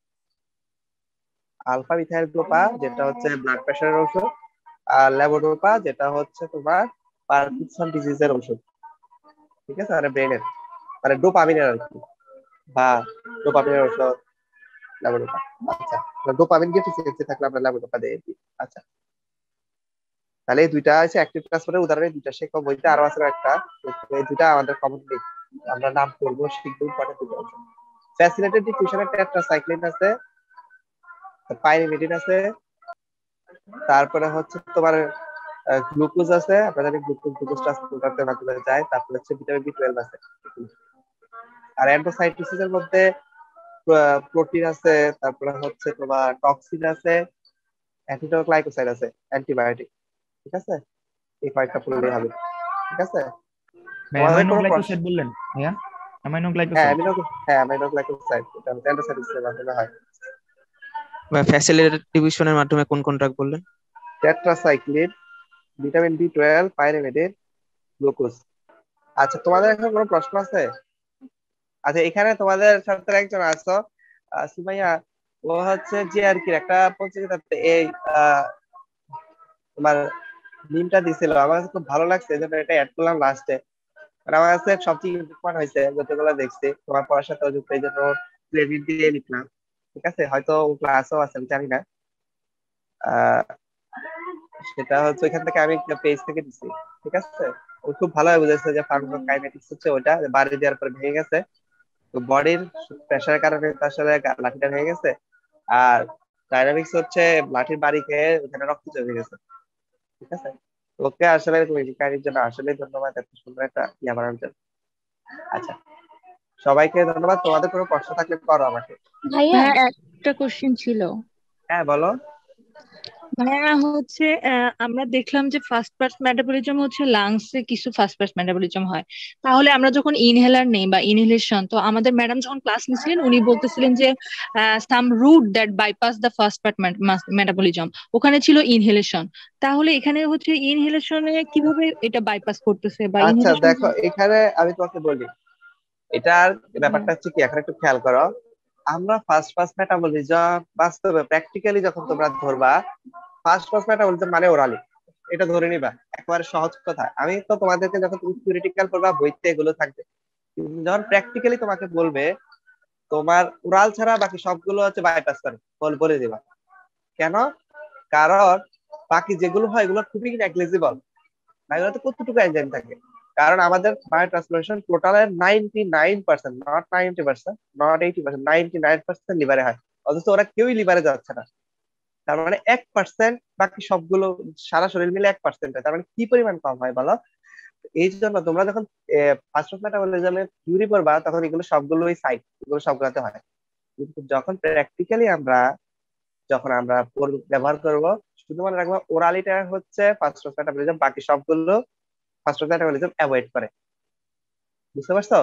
Speaker 1: আলফা মিথাইল ডোপা যেটা হচ্ছে ব্লাড প্রেশারের ওষুধ, আর ল্যাবোডোপা যেটা হচ্ছে তোমার পার্কিনসন ডিজিজের ওষুধ, ঠিক আছে, মানে ব্রেনের, মানে ডোপামিনের আর কি, বা ডোপামিনের ওষুধ ল্যাবোডোপা। আচ্ছা, ডোপামিন ডেফিসিয়েন্সি থাকলে আমরা ল্যাবোডোপা দিই। আচ্ছা, তাহলে এই দুইটা আছে অ্যাক্টিভ ট্রান্সপোর্টের উদাহরণ, দুইটা শেখো, বইতে আরো আছে একটা, এই দুইটা আমাদের কমন নেই, আমরা নাম করবো, শিখবো, ইম্পর্টেন্ট দুটো আছে। ফ্যাসিলিটেড ডিফিউশনের টেট্রাসাইক্লিন আছে, পাইরিমিডিন আছে, তারপরে হচ্ছে তোমার গ্লুকোজ আছে, আপনারা জানেন গ্লুকোজ ট্রান্সপোর্টারের মাধ্যমে যায়, তারপরে হচ্ছে ভিটামিন বি12 আছে। আর অ্যান্ডোসাইটোসিসের মধ্যে প্রোটিন আছে, তারপরে হচ্ছে তোমার টক্সিন আছে, অ্যান্টিটোগ্লাইকোসাইড আছে, অ্যান্টিবায়োটিক, ঠিক আছে। এই কয়েকটা পড়লেই হবে, ঠিক আছে। তোমাদের কোনো প্রশ্ন?
Speaker 9: অ্যামাইনো গ্লাইকোসাইড বললেন ভাইয়া? অ্যামাইনো
Speaker 1: হ্যাঁ,
Speaker 9: গ্লাইকোসাইড,
Speaker 1: অ্যামিনো গ্লাইকোসাইড, এটা অ্যান্ডোসাইটোসিসের মাধ্যমে হয়।
Speaker 7: ফ্যাসিলিটেড ডিভিশনের মাধ্যমে কোন কোন ড্রাগ বললেন?
Speaker 1: টেট্রাসাইক্লিন, ভিটামিন বি12, পাইরিমিডিন, গ্লুকোজ। আচ্ছা, তোমাদের এখন কোনো প্রশ্ন আছে? আচ্ছা, এখানে তোমাদের সাথে একজন আছো, সুমাইয়া, ও হচ্ছে জিআরকি একটা প্রতিযোগিতাতে এই তোমার মিমটা দিছিল, আমার কাছে খুব ভালো লাগছে, এই জন্য এটা অ্যাড করলাম লাস্টে। আর আমার কাছে সবচেয়ে ইম্পর্টেন্ট হয়েছে যতগুলো দেখছি, তোমার পড়ার সাথে যুক্ত, এই জন্য ক্রেডিট দিয়ে লিখলাম, ঠিক আছে। হয়তো ও ক্লাসও আছে, আমি জানি না। সেটা হচ্ছে ওইখান থেকে আমি পেজ থেকে দিছি, ঠিক আছে। ও খুব ভালোভাবে বুঝেছে যে ফার্মাকোকাইনেটিক্স হচ্ছে ওইটা, বাড়ি দেওয়ার পরে ভেঙে গেছে, তো বডির প্রেশারের কারণে আসলে লাঠিটা ভেঙে গেছে, আর ডাইনামিক্স হচ্ছে লাঠির বাড়ি খেয়ে ওখানে রক্ত জমে গেছে, ঠিক আছে। ওকে আসলে কাহিনীর জন্য আসলে ধন্যবাদ, এত সুন্দর একটা ইয়া বানানোর জন্য। আচ্ছা, সবাইকে ধন্যবাদ। তোমাদের কোনো প্রশ্ন থাকলে করো আমাকে।
Speaker 10: ভাইয়া
Speaker 3: একটা কোশ্চেন ছিল।
Speaker 1: হ্যাঁ, বলো।
Speaker 3: ভাইয়া হচ্ছে আমরা দেখলাম যে ফার্স্ট পাস মেটাবলিজম হচ্ছে লাংসে কিছু ফার্স্ট পাস মেটাবলিজম হয়, তাহলে আমরা যখন ইনহেলার নেই বা ইনহেলেশন, তো আমাদের ম্যাডাম যখন ক্লাস নিছিলেন উনি বলতেছিলেন যে some route that bypass the first part metabolism, ওখানে ছিল ইনহেলেশন। তাহলে এখানে হচ্ছে ইনহেলেশনে কিভাবে এটা বাইপাস করতেছে বা
Speaker 1: আচ্ছা,
Speaker 3: ইনহেলেশন?
Speaker 1: দেখো এখানে আমি তোমাকে বলি, এটার ব্যাপারটা হচ্ছে কি, এখন একটু খেয়াল করো। আমরা ফার্স্ট পাস মেটাবলিজম বাস্তবে প্র্যাকটিক্যালি যখন তোমরা ধরবা, ফার্স্ট পাস মেটাবলিজম মানে ওরালি, এটা ধরে নিবা, একেবারে সহজ কথা। আমি তো তোমাদেরকে যখন তুমি থিওরিটিক্যাল করবা বইতে এগুলো থাকবে, কিন্তু যখন প্র্যাকটিক্যালি তোমাকে বলবে, তোমার ওরাল ছাড়া বাকি সবগুলো হচ্ছে বাইপাস করে, বলে দিবা। কেন? কারণ বাকি যেগুলো হয় এগুলো খুবই নেগলিজিবল, এগুলোতে কতটুকু এনজাইম থাকে। কারণ আমাদের বায়োট্রান্সফরমেশন টোটালের 99%, নট 90%, নট 80%, 99% লিভারে হয়, অথচ ওরা কেউই লিভারে যাচ্ছে না। তার মানে 1%, বাকি সবগুলো সারা শরীর মিলে 1%, তার মানে কি পরিমাণ কম হয় বলো। এই জন্য তোমরা যখন ফার্স্ট অফ মেটাবলিজমে থিওরি পড়বা তখন এগুলো সবগুলোই সাইট, এগুলো সবগুলোতে হয়। কিন্তু যখন প্র্যাকটিক্যালি যখন আমরা ব্যবহার করব, শুধু মনে রাখবো ওরালিটা হচ্ছে ফার্স্ট অফ মেটাবলিজম, বাকি সবগুলো ফার্স্ট অফ মেটাবলিজম অ্যাভয়েড করে। বুঝতে পারছো?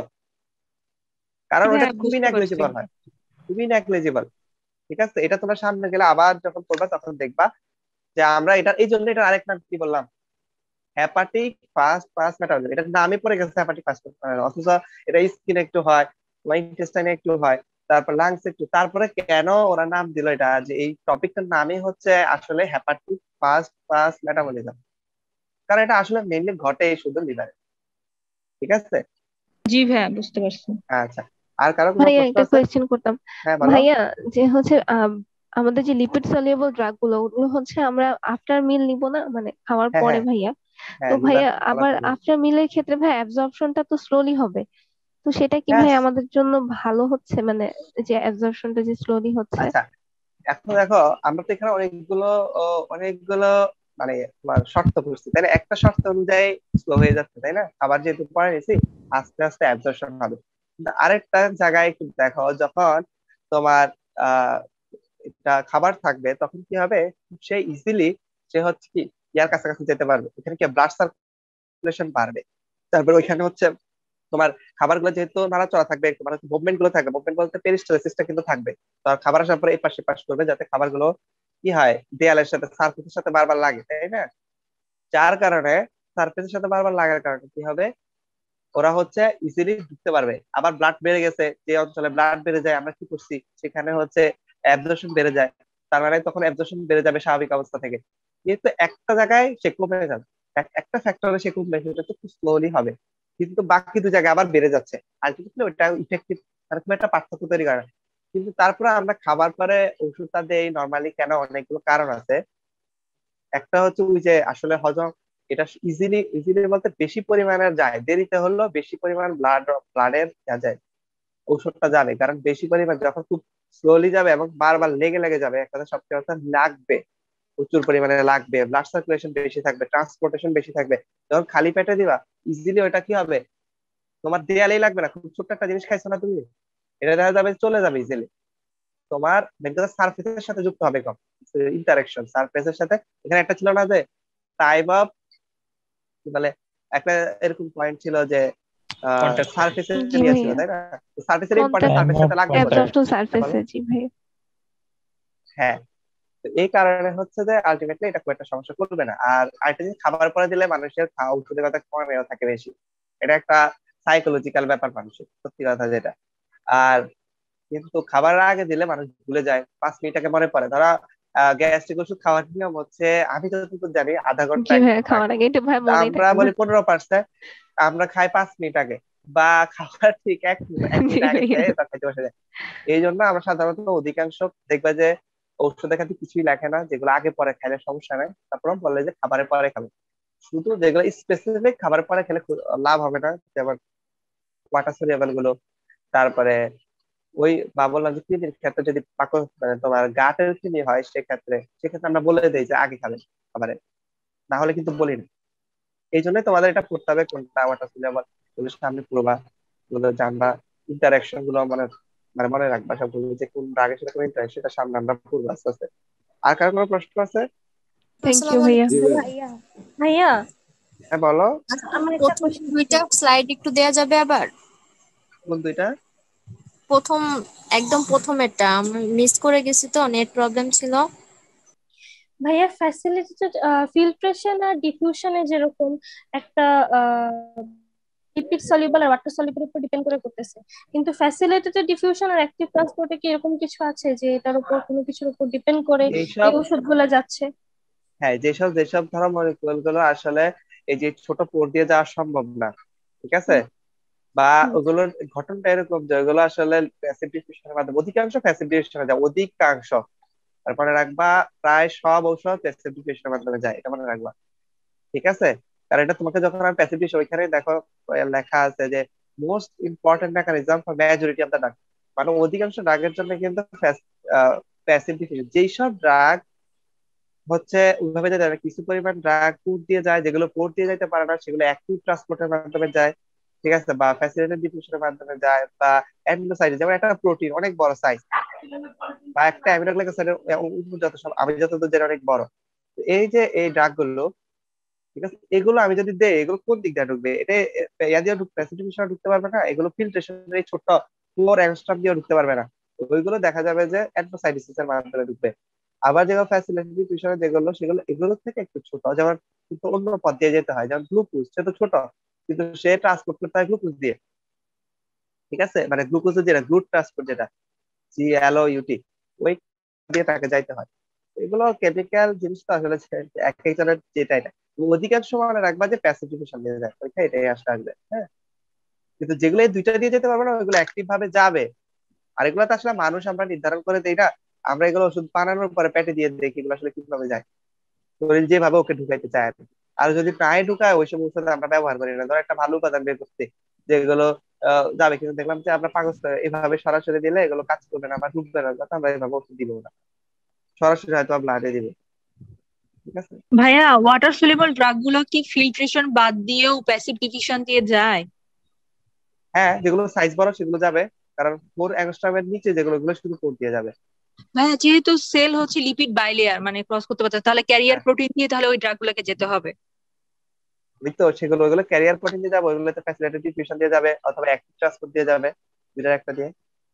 Speaker 1: কারণ ওটা
Speaker 3: হ্যাঁ,
Speaker 1: খুবই
Speaker 3: বুঝতে পারছি।
Speaker 1: নেগলিজিবল হয়, খুবই নেগলিজিবল। ঠিক আছে, এটা তোমরা সামনে গেলে আবার যখন পড়বা তখন দেখবা যে আমরা এটা এই জন্য এটা আরেক নাম কি বললাম, হেপাটিক ফার্স্ট পাস মেটাবলিজম। এটা নামে পড়ে গেছে হেপাটিক ফার্স্ট পাস, অথচ এটা স্কিনে একটু হয়, তোমার ইন্টেস্টাইনে একটু হয়, তারপর লাংস একটু। তারপরে কেন ওরা নাম দিল এটা, যে এই টপিকটার নামই হচ্ছে আসলে হেপাটিক ফার্স্ট পাস মেটাবলিজম, কারণ এটা আসলে মেইনলি ঘটে শুধু লিভারে। ঠিক আছে,
Speaker 3: জি ভাইয়া, বুঝতে পারছি।
Speaker 1: আচ্ছা। আর কারো কোনো
Speaker 14: ভাইয়া
Speaker 1: প্রশ্ন
Speaker 14: একটা
Speaker 1: আছে?
Speaker 14: কোয়েশ্চেন করতাম।
Speaker 1: হ্যাঁ বলো।
Speaker 14: ভাইয়া যে হচ্ছে আমাদের যে লিপিড সলিউবল ড্রাগ গুলো, ওগুলো হচ্ছে আমরা আফটার মিল নিব না, মানে খাওয়ার
Speaker 1: হ্যাঁ
Speaker 14: পরে
Speaker 1: হ্যাঁ
Speaker 14: ভাইয়া? তো
Speaker 1: হ্যাঁ,
Speaker 14: ভাইয়া
Speaker 1: বলার
Speaker 14: আবার
Speaker 1: পরে।
Speaker 14: আফটার মিলের ক্ষেত্রে ভাই অ্যাবজর্পশনটা তো স্লোলি হবে, তো সেটা কি
Speaker 1: হ্যাঁ,
Speaker 14: ভাই আমাদের জন্য ভালো হচ্ছে, মানে যে অ্যাবজর্পশনটা যে স্লোলি হচ্ছে?
Speaker 1: আচ্ছা। এখন দেখো, আমরা তো এখানে অনেকগুলো মানে তোমার শর্ত করছি, তাই না? একটা শর্ত অনুযায়ী স্লো হয়ে যাচ্ছে, তাই না? আবার যেহেতু পরে নিছি, আস্তে আস্তে অ্যাবজর্পশন হবে। কিন্তু আরেকটা জায়গায় একটু দেখো, যখন তোমার আহ এটা খাবার থাকবে তখন কি হবে, সে ইজিলি সে হচ্ছে কি ইয়ার কাছাকাছি যেতে পারবে, এখানে কি ব্লাড সার্কুলেশন বাড়বে। তারপর ওইখানে হচ্ছে তোমার খাবারগুলো যেহেতু নাড়াচড়া থাকবে, তোমার মুভমেন্ট গুলো থাকবে, মুভমেন্ট বলতে পেরিস্টালসিসটা কিন্তু থাকবে। তো খাবার আসার পরে এই পাশে পাশ করবে, যাতে খাবারগুলো কি হয়, দেয়ালের সাথে সারফেসের সাথে বারবার লাগে, তাই না? যার কারণে সারফেসের সাথে বারবার লাগার কারণে কি হবে, ওরা হচ্ছে ইজিলি ঢুকতে পারবে। আবার ব্লাড বেড়ে গেছে, যে অঞ্চলে ব্লাড বেড়ে যায় আমরা কি করছি, সেখানে হচ্ছে অ্যাবজর্পশন বেড়ে যায়। তার মানে তখন অ্যাবজর্পশন বেড়ে যাবে স্বাভাবিক অবস্থা থেকে, কিন্তু একটা জায়গায় সে কমে যাবে, একটা ফ্যাক্টরে সে কমবে, সেটা তো খুব স্লোলি হবে। কিন্তু বাকি দু জায়গায় আবার বেড়ে যাচ্ছে, আলটিমেটলি ওটা ইফেক্টিভ, মানে খুব একটা পার্থক্য তৈরি করে না। কিন্তু তারপরে আমরা খাবার পরে ওষুধটা দেই নর্মালি কেন, অনেকগুলো কারণ আছে। একটা হচ্ছে ওই যে আসলে হজম, এটা ইজিলি ইজিলি বলতে বেশি পরিমাণে যায়, দেরিতে হলেও বেশি পরিমাণ ব্লাডের যায়, ঔষধটা যাবে। কারণ বেশি পরিমাণ যখন খুব স্লোলি যাবে এবং বারবার লেগে লেগে যাবে, একটা সবচেয়ে কথা লাগবে, প্রচুর পরিমাণে লাগবে, ব্লাড সার্কুলেশন বেশি থাকবে, ট্রান্সপোর্টেশন বেশি থাকবে। যখন খালি পেটে দিবা, ইজিলি ওটা কি হবে, তোমার দেয়ালেই লাগবে না, খুব ছোট্ট একটা জিনিস খাইছো না তুমি, এটা দেখা যাবে চলে যাবে ইজিলি। তোমার সারফেসের সাথে যুক্ত হবে, কম ইন্টারেকশন সারফেসের সাথে। এখানে একটা ছিল না যে টাইপ অফ কি বলে, একটা এরকম পয়েন্ট ছিল যে
Speaker 9: কন্টাক্ট পয়েন্ট।
Speaker 1: সারফেসের
Speaker 14: জি
Speaker 1: নিয়ে ছিল,
Speaker 14: ভাইয়া,
Speaker 1: তাই না? সারফেসের ইম্পর্টেন্স
Speaker 14: কন্টাক্ট
Speaker 1: সারফেসের সাথে লাগবে বলে।
Speaker 14: অ্যাবজর্পশন
Speaker 1: হ্যাঁ বলো।
Speaker 14: সারফেসে, জি ভাইয়া।
Speaker 1: হ্যাঁ, তো এই কারণে হচ্ছে যে আলটিমেটলি এটা খুব একটা সমস্যা করবে না। আর আরেকটা জিনিস, খাবার পরে দিলে মানুষের খাওয়া ঔষধের কথা কমেও থাকে বেশি, এটা একটা সাইকোলজিক্যাল ব্যাপার মানুষের, সত্যি কথা যেটা। আর কিন্তু খাবারের আগে দিলে মানুষ ভুলে যায়, 5 মিনিট আগে মনে পড়ে। ধরা গ্যাস্ট্রিক ওষুধ খাওয়ার নিয়ম হচ্ছে, আমি যতটুকু জানি আধা ঘন্টা
Speaker 14: জি
Speaker 1: 1
Speaker 14: ভাইয়া,
Speaker 1: ঘন্টা
Speaker 14: খাওয়ার
Speaker 1: আগে।
Speaker 14: আগে একটু ভাই
Speaker 1: কিন্তু
Speaker 14: মনেই
Speaker 1: আমরা
Speaker 14: থাকে না।
Speaker 1: বলি 15%, আমরা খাই 5 মিনিট আগে, বা খাবার ঠিক এক
Speaker 14: জি
Speaker 1: মিনিট আগে
Speaker 14: ভাইয়া।
Speaker 1: খেয়ে তার খাইতে বসে যায়। এই জন্য আমরা সাধারণত অধিকাংশ দেখবা যে ঔষধের খাতে কিছুই লেখে না, যেগুলো আগে পরে খাইলে সমস্যা নাই, তারপর বলে যে খাবারের পরে খাবে। শুধু যেগুলো স্পেসিফিক খাবারের পরে খেলে লাভ হবে না, যেমন ওয়াটার সলিউবল গুলো, তারপরে ওই বা বললাম যে কৃমির ক্ষেত্রে যদি মানে তোমার গাটের কৃমি হয়, সেক্ষেত্রে আমরা বলে দিই যে আগে খাবেন খাবারে, না হলে কিন্তু বলি না। এই জন্যই তোমাদের এটা করতে হবে, কোনটা ওয়াটার সলিউবল গুলো সামনে পড়বা, গুলো জানবা, ইন্টারাকশন গুলো মনে রাখবা সবগুলো, যে কোন রাগের সাথে কোন ইন্টারাকশন, সেটা সামনে আমরা পড়বো আস্তে আস্তে। আর কার কোনো প্রশ্ন আছে?
Speaker 14: থ্যাংক ইউ
Speaker 10: আসসালামু
Speaker 14: ভাইয়া।
Speaker 8: জি
Speaker 10: আলাইকুম
Speaker 8: ভাইয়া।
Speaker 10: ভাইয়া। ভাইয়া,
Speaker 1: হ্যাঁ বলো।
Speaker 10: আমার একটা
Speaker 2: প্রথম
Speaker 10: কোশ্চেন ছিল।
Speaker 2: দুইটা স্লাইড একটু দেয়া যাবে আবার?
Speaker 1: কোন দুইটা?
Speaker 2: প্রথম, একদম প্রথমেরটা আমি মিস করে গেছি, তো নেট প্রবলেম ছিল।
Speaker 10: ভাইয়া ফ্যাসিলিটেটেড ফিল্ট্রেশন আর ডিফিউশনে যেরকম একটা লিপিড সলিউবল আর ওয়াটার সলিউবল উপর ডিপেন্ড করে করতেছে, কিন্তু ফ্যাসিলিটেটেড ডিফিউশন আর অ্যাক্টিভ ট্রান্সপোর্টে কি এরকম কিছু আছে যে এটার উপর কোনো কিছুর উপর ডিপেন্ড করে এই
Speaker 1: এইসব,
Speaker 10: ওষুধগুলো যাচ্ছে?
Speaker 1: হ্যাঁ, যেসব যেসব ধরো মলিকুল গুলো আসলে এই যে ছোট পোর দিয়ে যাওয়া সম্ভব না, ঠিক আছে,
Speaker 10: হুম
Speaker 1: বা
Speaker 10: হুম
Speaker 1: ওগুলোর ঘটনটা এরকম যে ওগুলো আসলে প্যাসিভ ডিফিউশনের মাধ্যমে, অধিকাংশ প্যাসিভ ডিফিউশনে যায়, অধিকাংশ। তারপরে রাখবা, প্রায় সব ঔষধ প্যাসিভ ডিফিউশনের মাধ্যমে যায়, এটা মনে রাখবা। ঠিক আছে, কারণ এটা তোমাকে যখন আমি প্যাসিভ ডিফিউশন, ওইখানে দেখো লেখা আছে যে most important mechanism for majority of the drug, মানে অধিকাংশ ড্রাগের জন্য কিন্তু প্যাসিভ ডিফিউশন। যেই সব ড্রাগ হচ্ছে ওইভাবে যেতে পারে কিছু পরিমাণ ড্রাগ পোর্ট দিয়ে যায়, যেগুলো পোর্ট দিয়ে যাইতে পারে না সেগুলো অ্যাক্টিভ ট্রান্সপোর্টের মাধ্যমে যায়, ঠিক আছে, বা ফ্যাসিলিটেড ডিফিউশনের মাধ্যমে যায়, বা অ্যামিনো সাইড, যেমন একটা প্রোটিন অনেক বড় সাইজ বা একটা অ্যামিনো গ্লাইকোসাইডের যত সব আমি যতদূর জানি অনেক বড়। তো এই যে এই ড্রাগ গুলো, ঠিক আছে, এগুলো আমি যদি দেই এগুলো কোন দিক দিয়ে ঢুকবে? এটা ইয়া দিয়ে ঢুকবে, প্যাসিফিকেশন ঢুকতে পারবে না, এগুলো ফিল্ট্রেশনের এই ছোট্ট 4 অ্যাংস্ট্রম দিয়ে ঢুকতে পারবে না। ওইগুলো দেখা যাবে যে এন্ডোসাইটোসিস এর মাধ্যমে ঢুকবে। আবার যেগুলো ফ্যাসিলিটেড ডিফিউশনে যেগুলো সেগুলো এগুলো থেকে একটু ছোট, যেমন কিন্তু অন্য পথ দিয়ে যেতে হয়, যেমন গ্লুকোজ, সে তো ছোট কিন্তু সে ট্রান্সপোর্ট করতে হয় গ্লুকোজ দিয়ে, ঠিক আছে, মানে গ্লুকোজের যেটা গ্লুট ট্রান্সপোর্ট যেটা GLUT, ওই দিয়ে তাকে যাইতে হয়। এগুলো কেমিক্যাল জিনিস তো আসলে এক একজনের যেটাই না, অধিকাংশ সময় রাখবা যে প্যাসিফিকেশন দিয়ে যায় ওইটা, এটাই আসবে, হ্যাঁ। কিন্তু যেগুলো এই দুইটা দিয়ে যেতে পারবে না ওইগুলো অ্যাক্টিভ ভাবে যাবে। আর এগুলো তো আসলে মানুষ আমরা নির্ধারণ করে দেই না, আমরা এগুলো ওষুধ বানানোর পরে পেটে দিয়ে দেখি এগুলো আসলে কিভাবে যায়, শরীর যেভাবে ওকে ঢুকাইতে চায় আর কি। আর যদি প্রায় ঢুকায় ওই সব ওষুধ আমরা ব্যবহার করি না। ধর একটা ভালো উপাদান বের করতে যেগুলো যাবে, কিন্তু দেখলাম যে আমরা কাগজ এভাবে সরাসরি দিলে এগুলো কাজ করবে না বা ঢুকবে না, যাতে আমরা এভাবে ওষুধ দিব না, সরাসরি হয়তো ব্লাডে দিব, ঠিক আছে।
Speaker 3: ভাইয়া ওয়াটার সলিউবল ড্রাগ গুলো কি ফিল্ট্রেশন বাদ দিয়েও প্যাসিভ ডিফিউশন দিয়ে যায়?
Speaker 1: হ্যাঁ, যেগুলো সাইজ বড় সেগুলো যাবে, কারণ 4 অ্যাংস্ট্রমের নিচে যেগুলো ওগুলো শুধু কোড দিয়ে যাবে।
Speaker 3: ভাইয়া যেহেতু সেল হচ্ছে লিপিড বাইলেয়ার মানে ক্রস করতে পারছে, তাহলে ক্যারিয়ার প্রোটিন দিয়ে তাহলে ওই ড্রাগ গুলোকে যেতে হবে।
Speaker 1: তো সেগুলো ওগুলো ক্যারিয়ার প্রোটিন দিয়ে যাবে, ওইগুলোতে ফ্যাসিলিটেড ডিফিউশন দিয়ে যাবে অথবা অ্যাক্টিভ ট্রান্সপোর্ট দিয়ে যাবে, দুটার একটা দিয়ে,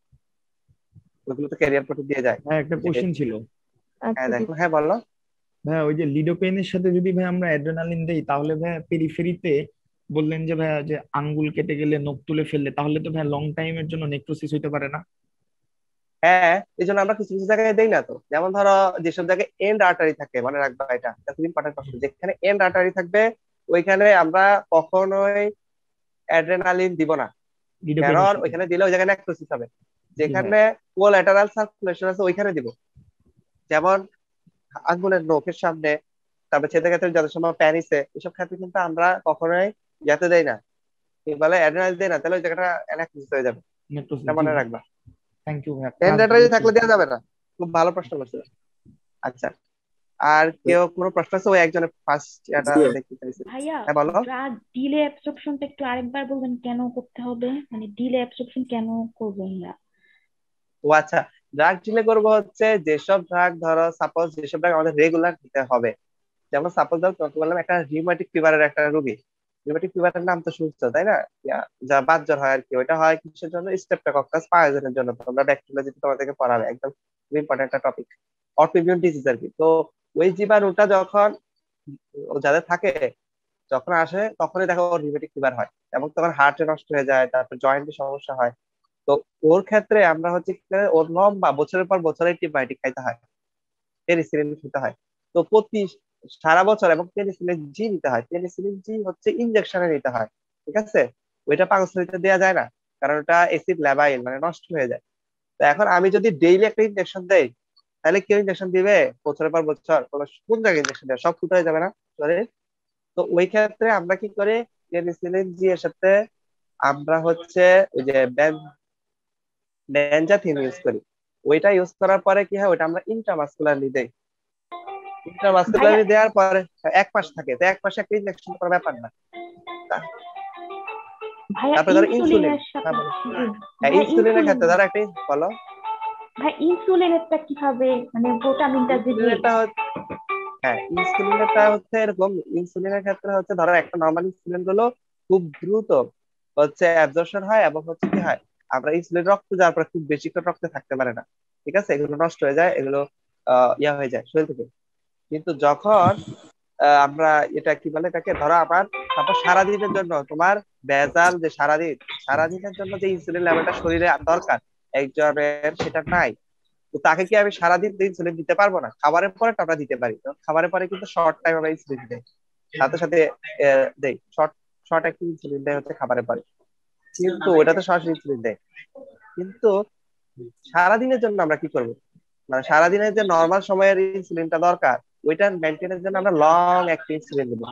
Speaker 1: ওইগুলো তো ক্যারিয়ার প্রোটিন দিয়ে যায়।
Speaker 9: হ্যাঁ, একটা কোশ্চেন ছিল।
Speaker 1: হ্যাঁ দেখো, হ্যাঁ বলো।
Speaker 9: ভাইয়া ওই যে লিডোপেনের সাথে যদি ভাই আমরা অ্যাড্রেনালিন দেই তাহলে ভাইয়া পেরিফেরিতে বললেন যে ভাইয়া যে আঙ্গুল কেটে গেলে নখ তুলে ফেললে তাহলে তো ভাইয়া লং টাইমের জন্য নেক্রোসিস হইতে পারে না?
Speaker 1: হ্যাঁ, এই জন্য আমরা কিছু কিছু জায়গায় দেই না তো, যেমন ধরো যেসব জায়গায় এন্ড আর্টারি থাকে, মনে রাখবা এটা খুব ইম্পর্টেন্ট প্রশ্ন, যেখানে এন্ড আর্টারি থাকবে ওইখানে আমরা কখনোই অ্যাড্রেনালিন দিব না, কারণ ওইখানে দিলে ওই জায়গায় নেক্রোসিস হবে। যেখানে কোল্যাটারাল সার্কুলেশন আছে ওইখানে দিব, যেমন আঙ্গুলের নখের সামনে, তারপর ছেলে ক্ষেত্রে যত সময় প্যানিসে, এসব ক্ষেত্রে কিন্তু আমরা কখনোই যেতে দেই না, কি বলে অ্যাড্রেনালিন দেই না, তাহলে ওই জায়গাটা নেক্রোসিস হয়ে যাবে, এটা মনে রাখবা।
Speaker 9: থ্যাংক ইউ ভাইয়া।
Speaker 1: টেন্ডারটাই থাকলে দেওয়া যাবে না। খুব ভালো প্রশ্ন করছিল। আচ্ছা, আর কেউ কোনো প্রশ্ন আছে? ওই একজনের ফার্স্ট এটা দেখতে চাইছে।
Speaker 15: ভাইয়া
Speaker 1: হ্যাঁ বলো।
Speaker 15: ড্রাগ ডিলে অ্যাবসর্পশনটা একটু আরেকবার বলবেন, কেন করতে হবে, মানে ডিলে অ্যাবসর্পশন কেন করবেন না?
Speaker 1: ও আচ্ছা, ড্রাগ ডিলে করবো হচ্ছে যেসব ড্রাগ, ধরো সাপোজ যেসব ড্রাগ আমাদের রেগুলার নিতে হবে, যেমন সাপোজ ধরো তোমাকে বললাম একটা রিউমাটিক ফিভারের একটা রোগী, রিউমাটিক ফিভারের নাম তো শুনছো তাই না, যা বাত জ্বর হয় আর কি, ওইটা হয় কিসের জন্য? স্ট্রেপ্টোকক্কাস পায়োজনের জন্য। তোমরা ব্যাকটেরিওলজি তোমাদেরকে পড়াবে, একদম ইম্পর্টেন্ট একটা টপিক, অটোইমিউন ডিজিজ আর কি। তো ওই জীবাণুটা যখন যাদের থাকে, যখন আসে তখনই দেখো ওর রিউমেটিক ফিভার হয়, এবং তখন হার্টে নষ্ট হয়ে যায়, তারপর জয়েন্টে সমস্যা হয়। তো ওর ক্ষেত্রে আমরা হচ্ছে কি করে, ওর লম্বা বছরের পর বছর অ্যান্টিবায়োটিক খাইতে হয়, পেনিসিলিন খেতে হয়। তো প্রতি সারা বছর, এবং পেনিসিলিন জি নিতে হয়, পেনিসিলিন জি হচ্ছে ইনজেকশনে নিতে হয়, ঠিক আছে। ওইটা পাকস্থলীতে দেওয়া যায় না, কারণ ওটা অ্যাসিড ল্যাবাইল, মানে নষ্ট হয়ে যায়। তো এখন আমি যদি ডেইলি একটা ইনজেকশন দেই, তাহলে কেউ ইনজেকশন দিবে বছরের পর বছর? কোন জায়গায় ইনজেকশন দেবে? সব ফুট হয়ে যাবে না শরীর? তো ওই ক্ষেত্রে আমরা কি করি, পেনিসিলিন জি এর সাথে আমরা হচ্ছে ওই যে বেনজাথিন ইউজ করি। ওইটা ইউজ করার পরে কি হয়, ওইটা আমরা ইন্ট্রামাসকুলারলি দেই। ইন্ট্রামাসকুলারলি দেওয়ার পরে 1 মাস থাকে, তো 1 মাসে একটা ইনজেকশন করার ব্যাপার না। তারপরে ধরো ইনসুলিন, হ্যাঁ ইনসুলিনের ক্ষেত্রে ধরো একটা বলো
Speaker 15: ভাই, ইনসুলিনেরটা কিভাবে, মানে ভিটামিনটা যে
Speaker 1: হ্যাঁ ইনসুলিনটা হচ্ছে এরকম, ইনসুলিনের ক্ষেত্রে হচ্ছে ধরো একটা নরমাল ইনসুলিন গুলো খুব দ্রুত হচ্ছে অ্যাবজর্পশন হয়, এবং হচ্ছে কি হয়, আমরা ইনসুলিন রক্ত যাওয়ার পরে খুব বেশিক্ষণ রক্তে থাকতে পারে না, ঠিক আছে, এগুলো নষ্ট হয়ে যায়, এগুলো ইয়া হয়ে যায় শরীর থেকে। কিন্তু যখন আমরা এটা কি বলে, এটাকে ধরো আবার তারপর সারাদিনের জন্য তোমার ভেজাল, যে সারাদিনের জন্য যে ইনসুলিন লেভেলটা শরীরে দরকার একজনের, সেটা নাই। তো তাকে কি আমি সারাদিন ইনসুলিন দিতে পারবো না? খাবারের পরে আমরা দিতে পারি, খাবারের পরে কিন্তু শর্ট টাইম আমরা ইনসুলিন দেই, সাথে সাথে দেই, শর্ট শর্ট একটা ইনসুলিন দেয় হচ্ছে খাবারের পরে, কিন্তু ওটা তো সরাসরি ইনসুলিন দেয়। কিন্তু সারাদিনের জন্য আমরা কি করবো, মানে সারাদিনের যে নর্মাল সময়ের ইনসুলিনটা দরকার, ওইটা মেনটেনের জন্য আমরা লং অ্যাক্টিং ইনসুলিন দেবো।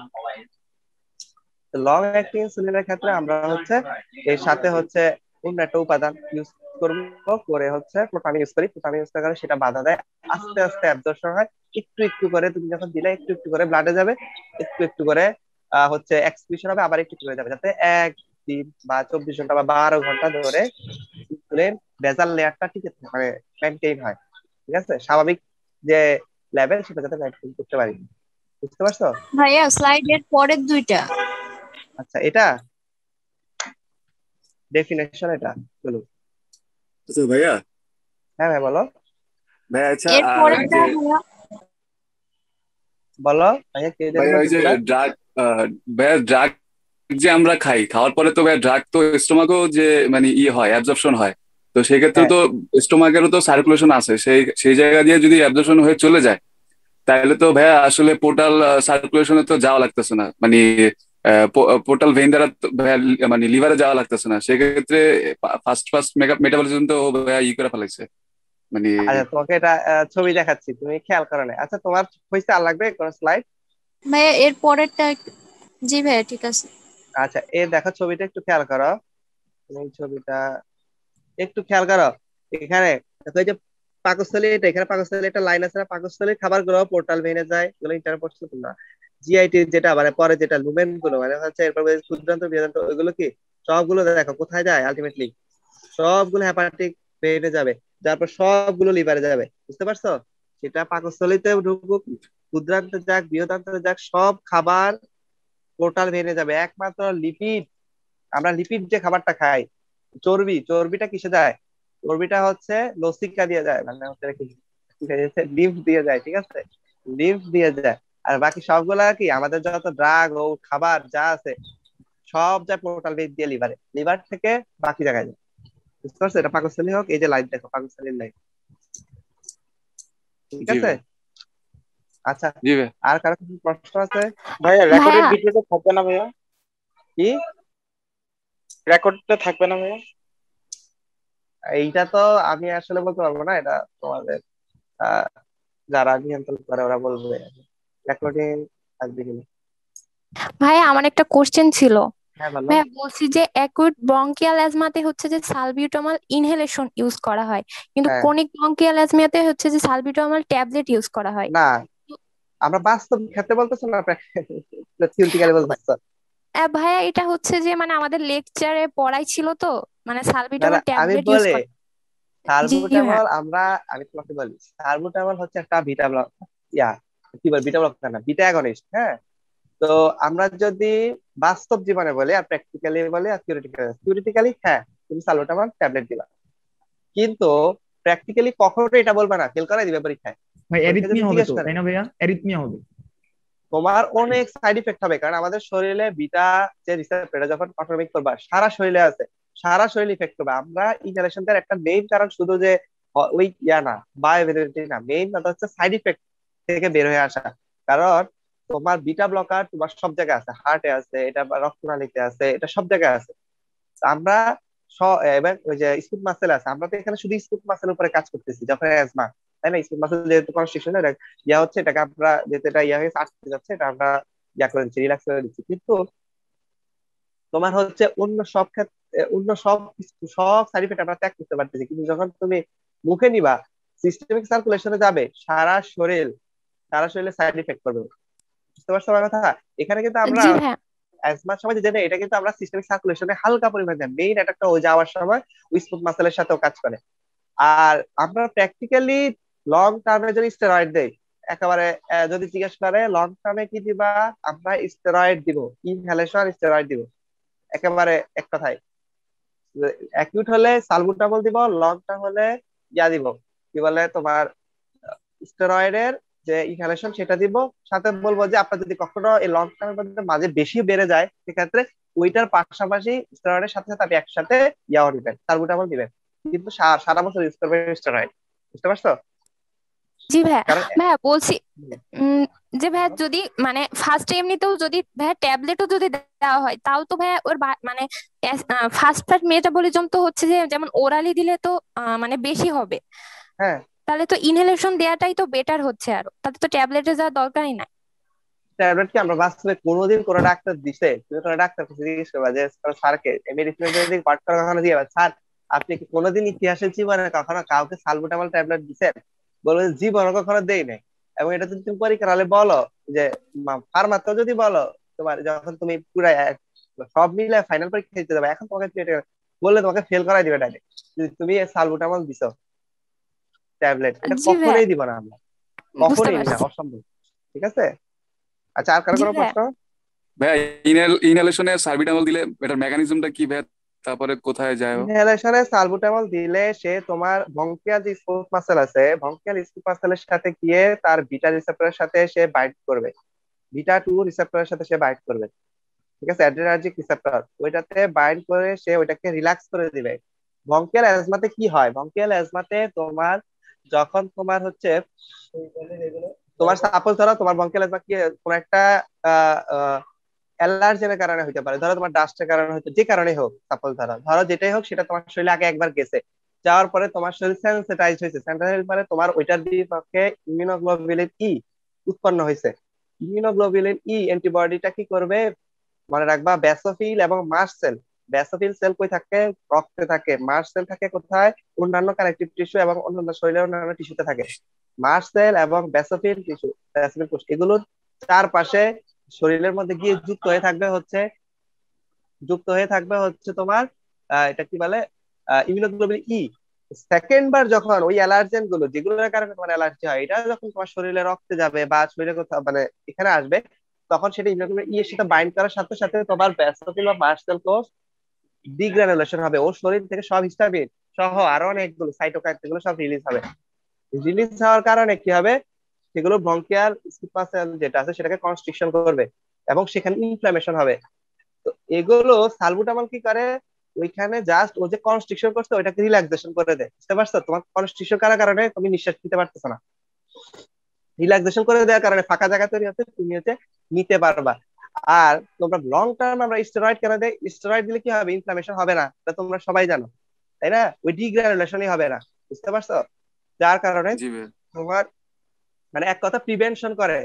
Speaker 1: লং অ্যাক্টিং ইনসুলিনের ক্ষেত্রে আমরা হচ্ছে এর সাথে হচ্ছে অন্য একটা উপাদান ইউজ করবো, করে হচ্ছে প্রোটামিন ইউজ করি। প্রোটামিন ইউজ করে সেটা বাধা দেয়, আস্তে আস্তে অ্যাবজর্পশন হয়। একটু একটু করে তুমি যখন দিলে একটু একটু করে ব্লাডে যাবে, একটু একটু করে হচ্ছে এক্সক্রিশন হবে, আবার একটু একটু করে যাবে, যাতে 1 দিন বা 24 ঘন্টা বা 12 ঘন্টা ধরে স্কুলের বেজাল লেয়ারটা ঠিক আছে, মানে মেনটেইন হয়। ঠিক আছে, স্বাভাবিক যে লেভেল সেটা যাতে মেনটেইন করতে পারি। বুঝতে পারছো?
Speaker 2: ভাইয়া স্লাইডের পরের দুইটা।
Speaker 1: আচ্ছা, এটা ডেফিনেশন, এটা বলো।
Speaker 8: আচ্ছা ভাইয়া,
Speaker 1: হ্যাঁ ভাই বলো।
Speaker 8: ভাইয়া আচ্ছা
Speaker 2: এর পরেরটা ভাইয়া
Speaker 1: বলো ভাইয়া, কে যেন
Speaker 8: ভাইয়া ওই যে
Speaker 1: বলতেছিলা?
Speaker 8: ড্রাগ, ভাইয়া ড্রাগ যে আমরা খাই, খাওয়ার পরে তো ভাইয়া ড্রাগ তো স্টোমাকও যে মানে হয়, অ্যাবজর্পশন হয়। তো সেই ক্ষেত্রে
Speaker 1: হ্যাঁ
Speaker 8: তো স্টোমাকেরও তো সার্কুলেশন আছে, সেই সেই জায়গা দিয়ে যদি অ্যাবজর্পশন হয়ে চলে যায়, তাহলে তো ভাইয়া আসলে পোর্টাল সার্কুলেশনে তো যাওয়া লাগতেছে না, মানে পোর্টাল ভেইন দ্বারা তো ভাইয়া মানে লিভারে যাওয়া লাগতেছে না। সেক্ষেত্রে ফার্স্ট ফার্স্ট মেটাবলিজম তো ভাইয়া করে ফেলাইছে মানে।
Speaker 1: আচ্ছা, তোমাকে এটা ছবি দেখাচ্ছি, তুমি খেয়াল করো না। আচ্ছা, তোমার হয়েছে আর লাগবে কোন স্লাইড?
Speaker 2: ভাইয়া এর পরেরটা। জি ভাইয়া ঠিক আছে।
Speaker 1: আচ্ছা, এই দেখো ছবিটা একটু খেয়াল করো, তুমি ছবিটা একটু খেয়াল করো। এখানে দেখো এই যে পাকস্থলী, এটা এখানে পাকস্থলী একটা লাইন আছে না, পাকস্থলীর খাবার গুলো পোর্টাল ভেনে যায়, এগুলো ইন্টার পড়ছো তোমরা। জিআইটি যেটা মানে পরে যেটা লুমেন গুলো মানে হচ্ছে, এরপর ক্ষুদ্রান্ত বৃহদান্ত, ওইগুলো কি সবগুলো দেখো কোথায় যায় আলটিমেটলি? সবগুলো হেপাটিক ভেনে যাবে, তারপর সবগুলো লিভারে যাবে। বুঝতে পারছো? সেটা পাকস্থলীতে ঢুকুক, ক্ষুদ্রান্তে যাক, বৃহদান্তে যাক, সব খাবার পোর্টাল ভেনে যাবে। একমাত্র লিপিড, আমরা লিপিড যে খাবারটা খাই, চর্বি, চর্বিটা কিসে যায়? চর্বিটা হচ্ছে লসিকা দিয়ে যায়, মানে হচ্ছে কি লিম্ফ দিয়ে যায়। ঠিক আছে, লিম্ফ দিয়ে যায়। আর বাকি সবগুলা কি আমাদের যত ড্রাগ ও খাবার যা আছে সব যায় পোর্টাল ভেন দিয়ে লিভারে, লিভার থেকে বাকি জায়গায় যায়। বুঝতে পারছো? এটা পাকস্থলী হোক, এই যে লাইন দেখো পাকস্থলীর লাইন। ঠিক
Speaker 8: জি
Speaker 1: আছে,
Speaker 8: ভাই,
Speaker 1: আচ্ছা।
Speaker 8: জি ভাই।
Speaker 1: আর কারো কিছু প্রশ্ন আছে?
Speaker 16: ভাইয়া রেকর্ডেড
Speaker 2: ভাইয়া
Speaker 16: ভিডিওটা থাকবে না ভাইয়া?
Speaker 1: কি
Speaker 16: রেকর্ডটা থাকবে না ভাইয়া?
Speaker 1: এইটা তো আমি আসলে বলতে পারবো না, এটা তোমাদের আহ, যারা নিয়ন্ত্রণ করে ওরা বলবে রেকর্ডিং থাকবে কিনা।
Speaker 4: ভাইয়া আমার একটা কোশ্চেন ছিল।
Speaker 1: হ্যাঁ বলো।
Speaker 4: ভাইয়া বলছি যে অ্যাকুইট ব্রঙ্কিয়াল অ্যাজমাতে হচ্ছে যে সালবিউটামল ইনহেলেশন ইউজ করা হয়, কিন্তু
Speaker 1: হ্যাঁ,
Speaker 4: ক্রনিক ব্রঙ্কিয়াল অ্যাজমাতে হচ্ছে যে সালবিউটামল ট্যাবলেট ইউজ করা হয়।
Speaker 1: না আমরা বাস্তব ক্ষেত্রে বলতেছি না, থিওরিটিক্যালি বলতেছি।
Speaker 4: ভাইয়া এটা হচ্ছে যে মানে আমাদের লেকচারে পড়াই ছিল তো, মানে
Speaker 1: না
Speaker 4: সালবিউটামল
Speaker 1: না, আমি
Speaker 4: ট্যাবলেট ইউজ
Speaker 1: বলি
Speaker 4: করা। জি ভাইয়া।
Speaker 1: সালবুটামল আমি তোমাকে বলি, সালবুটামল হচ্ছে একটা বিটা ব্লক, ইয়া কি বল, বিটা ব্লক না, বিটা অ্যাগনিস্ট। হ্যাঁ, তো আমরা যদি বাস্তব জীবনে বলি আর প্র্যাকটিক্যালি বলি আর থিওরিটিক্যালি হ্যাঁ তুমি সালবুটামল ট্যাবলেট দিবা, কিন্তু প্র্যাকটিক্যালি কখনো এটা বলবে না, ফেল করাই দিবে পরীক্ষায়।
Speaker 9: ভাই
Speaker 1: পরীক্ষা যদি
Speaker 9: অ্যারিথমিয়া হবে
Speaker 1: জিজ্ঞেস
Speaker 9: তো,
Speaker 1: করে,
Speaker 9: তাই না ভাইয়া? অ্যারিথমিয়া হবে।
Speaker 1: তোমার অনেক সাইড ইফেক্ট হবে, কারণ আমাদের শরীরে বিটা যে রিসেপ্টর যখন অটোমেটিক করবা সারা শরীরে আছে, সারা শরীরে ইফেক্ট করবে। আমরা ইনহেলেশন এর একটা মেইন কারণ শুধু যে ওই ইয়া না, বায়োভেরিয়েবিলিটি না, মেইন কথা হচ্ছে সাইড ইফেক্ট থেকে বের হয়ে আসা। কারণ তোমার বিটা ব্লকার তোমার সব জায়গায় আছে, হার্টে আছে, এটা রক্তনালীতে আছে, এটা সব জায়গায় আছে। তো আমরা এবার ওই যে স্মুথ মাসেল আছে, আমরা তো এখানে শুধু স্মুথ মাসেল উপরে কাজ করতেছি যখন অ্যাজমা, তাই না? স্মুথ মাসেল যেহেতু কনস্ট্রিকশন ইয়া হচ্ছে, এটাকে আমরা যেহেতু এটা ইয়া হয়ে আটকে যাচ্ছে, এটা আমরা ইয়া করে দিচ্ছি, রিল্যাক্স করে দিচ্ছি। কিন্তু তোমার হচ্ছে অন্য সব ক্ষেত্রে, অন্য সব সাইড ইফেক্ট আমরা ত্যাগ করতে পারতেছি, কিন্তু যখন তুমি মুখে নিবা, সিস্টেমিক সার্কুলেশনে যাবে, সারা শরীরে সাইড ইফেক্ট করবে। বুঝতে পারছো আমার কথা? এখানে কিন্তু আমরা
Speaker 4: জি ভাইয়া।
Speaker 1: অ্যাজমার সময় যে এটা কিন্তু আমরা সিস্টেমিক সার্কুলেশনে হালকা পরিমাণে দেয়, মেইন অ্যাটাকটা ও যাওয়ার সময় ওই স্মুথ মাসেলের সাথেও কাজ করে। আর আমরা প্র্যাকটিক্যালি লং টার্মে যদি স্টেরয়েড দেই, একেবারে যদি জিজ্ঞেস করে লং টার্মে কি দিবা, আমরা স্টেরয়েড দিব, ইনহেলেশন স্টেরয়েড দিব, একেবারে এক কথায়। অ্যাকিউট হলে সালবুটামল দিব, লং টার্ম হলে ইয়া দিব, কি বলে তোমার স্টেরয়েডের যে ইনহেলেশন সেটা দিব। সাথে বলবো যে আপনার যদি কখনো এই লং টার্মের মধ্যে মাঝে বেশি বেড়ে যায়, সেক্ষেত্রে ওইটার পাশাপাশি স্টেরয়েডের সাথে সাথে আপনি একসাথে ইয়াও দিবেন, সালবুটামল দিবেন, কিন্তু সারা বছর ইউজ করবেন স্টেরয়েড। বুঝতে পারছো?
Speaker 4: জি ভাইয়া।
Speaker 1: কারণ
Speaker 4: ভাইয়া বলছি যে ভাইয়া যদি মানে ফার্স্ট এমনিতেও যদি ভাইয়া ট্যাবলেটও যদি দেওয়া হয়, তাও তো ভাইয়া ওর মানে ফার্স্ট মেটাবলিজম তো হচ্ছে যে যেমন ওরালি দিলে তো মানে বেশি হবে,
Speaker 1: হ্যাঁ,
Speaker 4: তাহলে তো ইনহেলেশন দেওয়াটাই তো বেটার হচ্ছে, আরো তাতে তো ট্যাবলেটে যাওয়ার দরকারই নাই।
Speaker 1: ট্যাবলেট কি আমরা বাস্তবে কোনোদিন কোনো ডাক্তার দিছে? তুমি কোনো ডাক্তার কাছে জিজ্ঞেস করবা যে স্যারকে মেডিসিন যদি পাঠ করা কখনো দিয়ে স্যার আপনি কি কোনোদিন ইতিহাসের জীবনে কখনো কাউকে সালবুটামল ট্যাবলেট দিচ্ছেন? বলবেন জীবনে কখনো দেই নাই। এবং এটা যদি তুমি পরীক্ষার হলে বলো যে ফার্মাতে যদি বলো, তোমার যখন তুমি পুরা সব মিলে ফাইনাল পরীক্ষা দিতে যাবে, এখন তোমাকে বললে তোমাকে ফেল করাই দিবে ডাইরেক্ট, যদি তুমি সালবুটামল দিছো ট্যাবলেট। এটা
Speaker 4: জি ভাইয়া,
Speaker 1: কখনোই দিব না আমরা,
Speaker 4: বুঝতে
Speaker 1: কখনোই না,
Speaker 4: পারছি।
Speaker 1: অসম্ভব। ঠিক আছে। আচ্ছা, আর কারো
Speaker 4: জি
Speaker 1: কোনো
Speaker 4: ভাইয়া,
Speaker 1: প্রশ্ন?
Speaker 8: ভাইয়া ইনহেলেশনে সার্বিটামল দিলে এটার মেকানিজমটা কি ভাইয়া, তারপরে কোথায় যায় ও?
Speaker 1: ইনহেলেশনে সালবুটামল দিলে সে তোমার বঙ্কিয়াল যে স্মুথ মাসেল আছে, বঙ্কিয়াল স্মুথ মাসেলের সাথে গিয়ে তার বিটা রিসেপ্টরের সাথে সে বাইট করবে, বিটা 2 রিসেপ্টরের সাথে সে বাইট করবে। ঠিক আছে, অ্যাড্রেনার্জিক রিসেপ্টর ওইটাতে বাইন্ড করে সে ওইটাকে রিল্যাক্স করে দিবে। বঙ্কিয়াল অ্যাজমাতে কি হয়, বঙ্কিয়াল অ্যাজমাতে তোমার যখন তোমার হচ্ছে তোমার সাপোজ ধরো তোমার বঙ্কিয়াল অ্যাজমা কি কোন একটা অ্যালার্জেনের কারণে হতে পারে, ধরো তোমার ডাস্টের কারণে হতে, যে কারণে হোক, সাপোজ ধরো যেটাই হোক সেটা তোমার শরীরে আগে একবার গেছে, যাওয়ার পরে তোমার শরীর সেন্সিটাইজ হয়েছে, সেন্সিটাইজ পরে তোমার ওইটার বিপক্ষে ইমিউনোগ্লোবুলিন ই উৎপন্ন হয়েছে। ইমিউনোগ্লোবুলিন ই অ্যান্টিবডিটা কি করবে, মনে রাখবা, ব্যাসোফিল এবং মাস্ট সেল। ব্যাসোফিল সেল কই থাকে, রক্তে থাকে। মাস্ট সেল থাকে কোথায়, অন্যান্য কানেকটিভ টিস্যু এবং অন্যান্য শরীরের অন্যান্য টিস্যুতে থাকে। মাস্ট সেল এবং ব্যাসোফিল টিস্যু, ব্যাসোফিল কোষ, এগুলোর চারপাশে শরীরের মধ্যে গিয়ে যুক্ত হয়ে থাকবে হচ্ছে তোমার এটা কি বলে, ইমিউনোগ্লোবুলিন ই। সেকেন্ড বার যখন ওই অ্যালার্জেন গুলো যেগুলোর কারণে তোমার অ্যালার্জি হয়, এটা যখন তোমার শরীরে রক্তে যাবে বা শরীরে কোথাও মানে এখানে আসবে, তখন সেটা ইমিউনোগ্লোবুলিন ই এর সাথে বাইন্ড করার সাথে সাথে তোমার ব্যাসোফিল বা মাস্ট সেল কোষ ডিগ্রানুলেশন হবে, ওর শরীর থেকে সব হিস্টামিন সহ আরো অনেকগুলো সাইটোকাইন, এগুলো সব রিলিজ হবে। রিলিজ হওয়ার কারণে কি হবে, সেগুলো ব্রঙ্কিয়াল স্কিপাসেল যেটা আছে সেটাকে কনস্ট্রিকশন করবে এবং সেখানে ইনফ্লামেশন হবে। তো এগুলো সালবুটামল কি করে, ওইখানে জাস্ট ও যে কনস্ট্রিকশন করছে ওইটাকে রিল্যাক্সেশন করে দেয়। বুঝতে পারছো, তোমার কনস্ট্রিকশন করার কারণে তুমি নিঃশ্বাস নিতে পারতেছো না, রিল্যাক্সেশন করে দেওয়ার কারণে ফাঁকা জায়গা তৈরি হচ্ছে, তুমি হচ্ছে নিতে পারবা। আর তোমরা লং টার্ম আমরা স্টেরয়েড কেন দেয়, স্টেরয়েড দিলে কি হবে, ইনফ্লামেশন হবে না, এটা তোমরা সবাই জানো, তাই না? ওই ডিগ্রানুলেশনই হবে না। বুঝতে পারছো, যার কারণে
Speaker 8: জি ভাইয়া।
Speaker 1: তোমার মানে এক কথা প্রিভেনশন করে।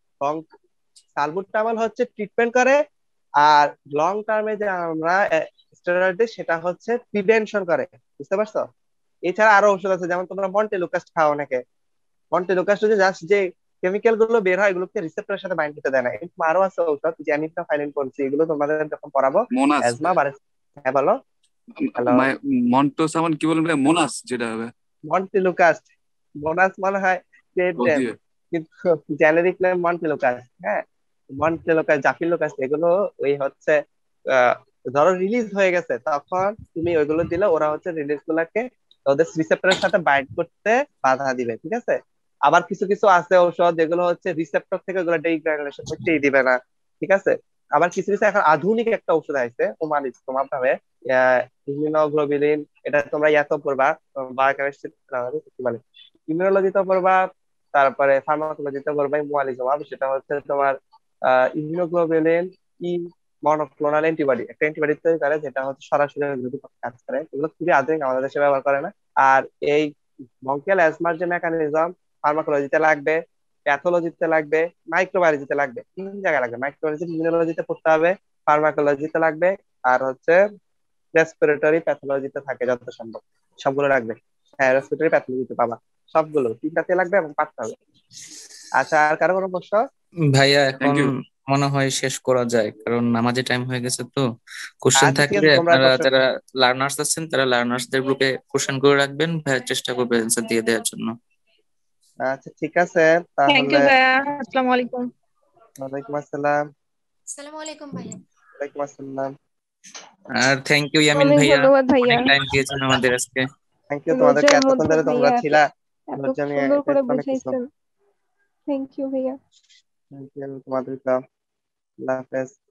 Speaker 1: সালবুটামল হচ্ছে ট্রিটমেন্ট করে, আর লং টার্মে যে আমরা স্টেরয়েড দিই সেটা হচ্ছে প্রিভেনশন করে। বুঝতে পারছো? এছাড়া আরো ওষুধ আছে, যেমন তোমরা মন্টেলুকাস্ট খাও অনেকে, মন্টেলুকাস্ট যে জাস্ট যে কেমিক্যাল গুলো বের হয় এগুলোকে রিসেপ্টরের সাথে বাইন্ড করতে দেয় না। এরকম আরো আছে ঔষধ, জ্যানিফটা ফাইলিন পড়ছি, এগুলো তোমাদের যখন পড়াবো
Speaker 8: মোনাস
Speaker 1: অ্যাজমা বারে। হ্যাঁ বলো। হ্যালো।
Speaker 8: মন্টো সামান কি বলবেন ভাই, মোনাস যেটা হবে,
Speaker 1: মন্টেলুকাস্ট, বোনাস মনে হয় স্টেট
Speaker 8: ও
Speaker 1: নেম,
Speaker 8: জি
Speaker 1: কিন্তু জেনেরিক নেম মন্টেলুকাস্ট। হ্যাঁ, মন্টেলুকাস্ট, জাফিলোকাস্ট, এগুলো ওই হচ্ছে আহ, ধরো রিলিজ হয়ে গেছে তখন তুমি ওইগুলো দিলে ওরা হচ্ছে রিলিজ গুলাকে ওদের রিসেপ্টরের সাথে বাইন্ড করতে বাধা দিবে। ঠিক আছে। আবার কিছু কিছু আছে ঔষধ যেগুলো হচ্ছে রিসেপ্টর থেকে ওগুলো ডিগ্রানুলেশন করতেই দিবে না। ঠিক আছে। আবার কিছু কিছু এখন আধুনিক একটা ওষুধ আছে ওমালিস, তোমার ভাবে ইমিউনোগ্লোবুলিন, এটা তোমরা ইয়াতো পড়বা, বায়োকেমিস্ট্রি কি বলে, ইমিউনোলজিতে পড়বা, তারপরে ফার্মাকোলজিতে পড়বা মুয়ালিজমাব, সেটা হচ্ছে তোমার ইমিউনোগ্লোবুলিন ই মনোক্লোনাল অ্যান্টিবডি, একটা অ্যান্টিবডি তৈরি করে যেটা হচ্ছে সরাসরি কাজ করে। এগুলো খুবই আধুনিক, আমাদের দেশে ব্যবহার করে না। আর এই ব্রঙ্কিয়াল অ্যাজমার যে মেকানিজম ফার্মাকোলজিতে লাগবে, প্যাথোলজিতে লাগবে, মাইক্রোবায়োলজিতে লাগবে, 3 জায়গায় লাগবে। মাইক্রোবায়োলজি ইমিউনোলজিতে পড়তে হবে, ফার্মাকোলজিতে লাগবে, আর হচ্ছে রেসপিরেটরি প্যাথোলজিতে থাকে যত সম্ভব, সবগুলো লাগবে। হ্যাঁ, রেসপিরেটরি প্যাথোলজিতে পাবা সবগুলো, 3টাতে লাগবে এবং পারতে হবে। আচ্ছা, আর কারো কোনো প্রশ্ন?
Speaker 17: ভাইয়া এখন
Speaker 8: থ্যাংক ইউ।
Speaker 17: মনে হয় শেষ করা যায়, কারণ নামাজের টাইম হয়ে গেছে। তো কোশ্চেন
Speaker 1: আচ্ছা ঠিক
Speaker 17: থাকলে
Speaker 1: আছে, তোমরা
Speaker 17: আপনারা
Speaker 1: প্রশ্ন।
Speaker 17: যারা লার্নার্স আছেন তারা লার্নার্সদের গ্রুপে কোশ্চেন করে রাখবেন, ভাইয়া চেষ্টা করবে অ্যান্সার দিয়ে দেওয়ার জন্য।
Speaker 1: আচ্ছা ঠিক আছে,
Speaker 3: থ্যাংক ইউ
Speaker 1: তাহলে
Speaker 3: ভাইয়া, আসসালামু আলাইকুম।
Speaker 1: ওয়ালাইকুম আসসালাম।
Speaker 2: আসসালামু আলাইকুম ভাইয়া।
Speaker 1: ওয়ালাইকুম আসসালাম।
Speaker 17: আর থ্যাংক ইউ ইয়ামিন
Speaker 14: অনেক
Speaker 17: ভাইয়া,
Speaker 14: ধন্যবাদ ভাইয়া,
Speaker 17: অনেক টাইম দিয়েছেন আমাদের আজকে।
Speaker 1: থ্যাংক ইউ, তোমাদেরকে
Speaker 14: রোজার
Speaker 1: এতক্ষণ
Speaker 14: মধ্যে
Speaker 1: ধরে তোমরা
Speaker 14: ভাইয়া
Speaker 1: ছিলা,
Speaker 14: এত
Speaker 1: রোজা নিয়ে
Speaker 14: সুন্দর
Speaker 1: এটা
Speaker 14: করে
Speaker 1: অনেক কিছু।
Speaker 14: বুঝাইছেন। থ্যাংক ইউ ভাইয়া।
Speaker 1: থ্যাংক ইউ তোমাদেরকে। আল্লাহ হাফেজ।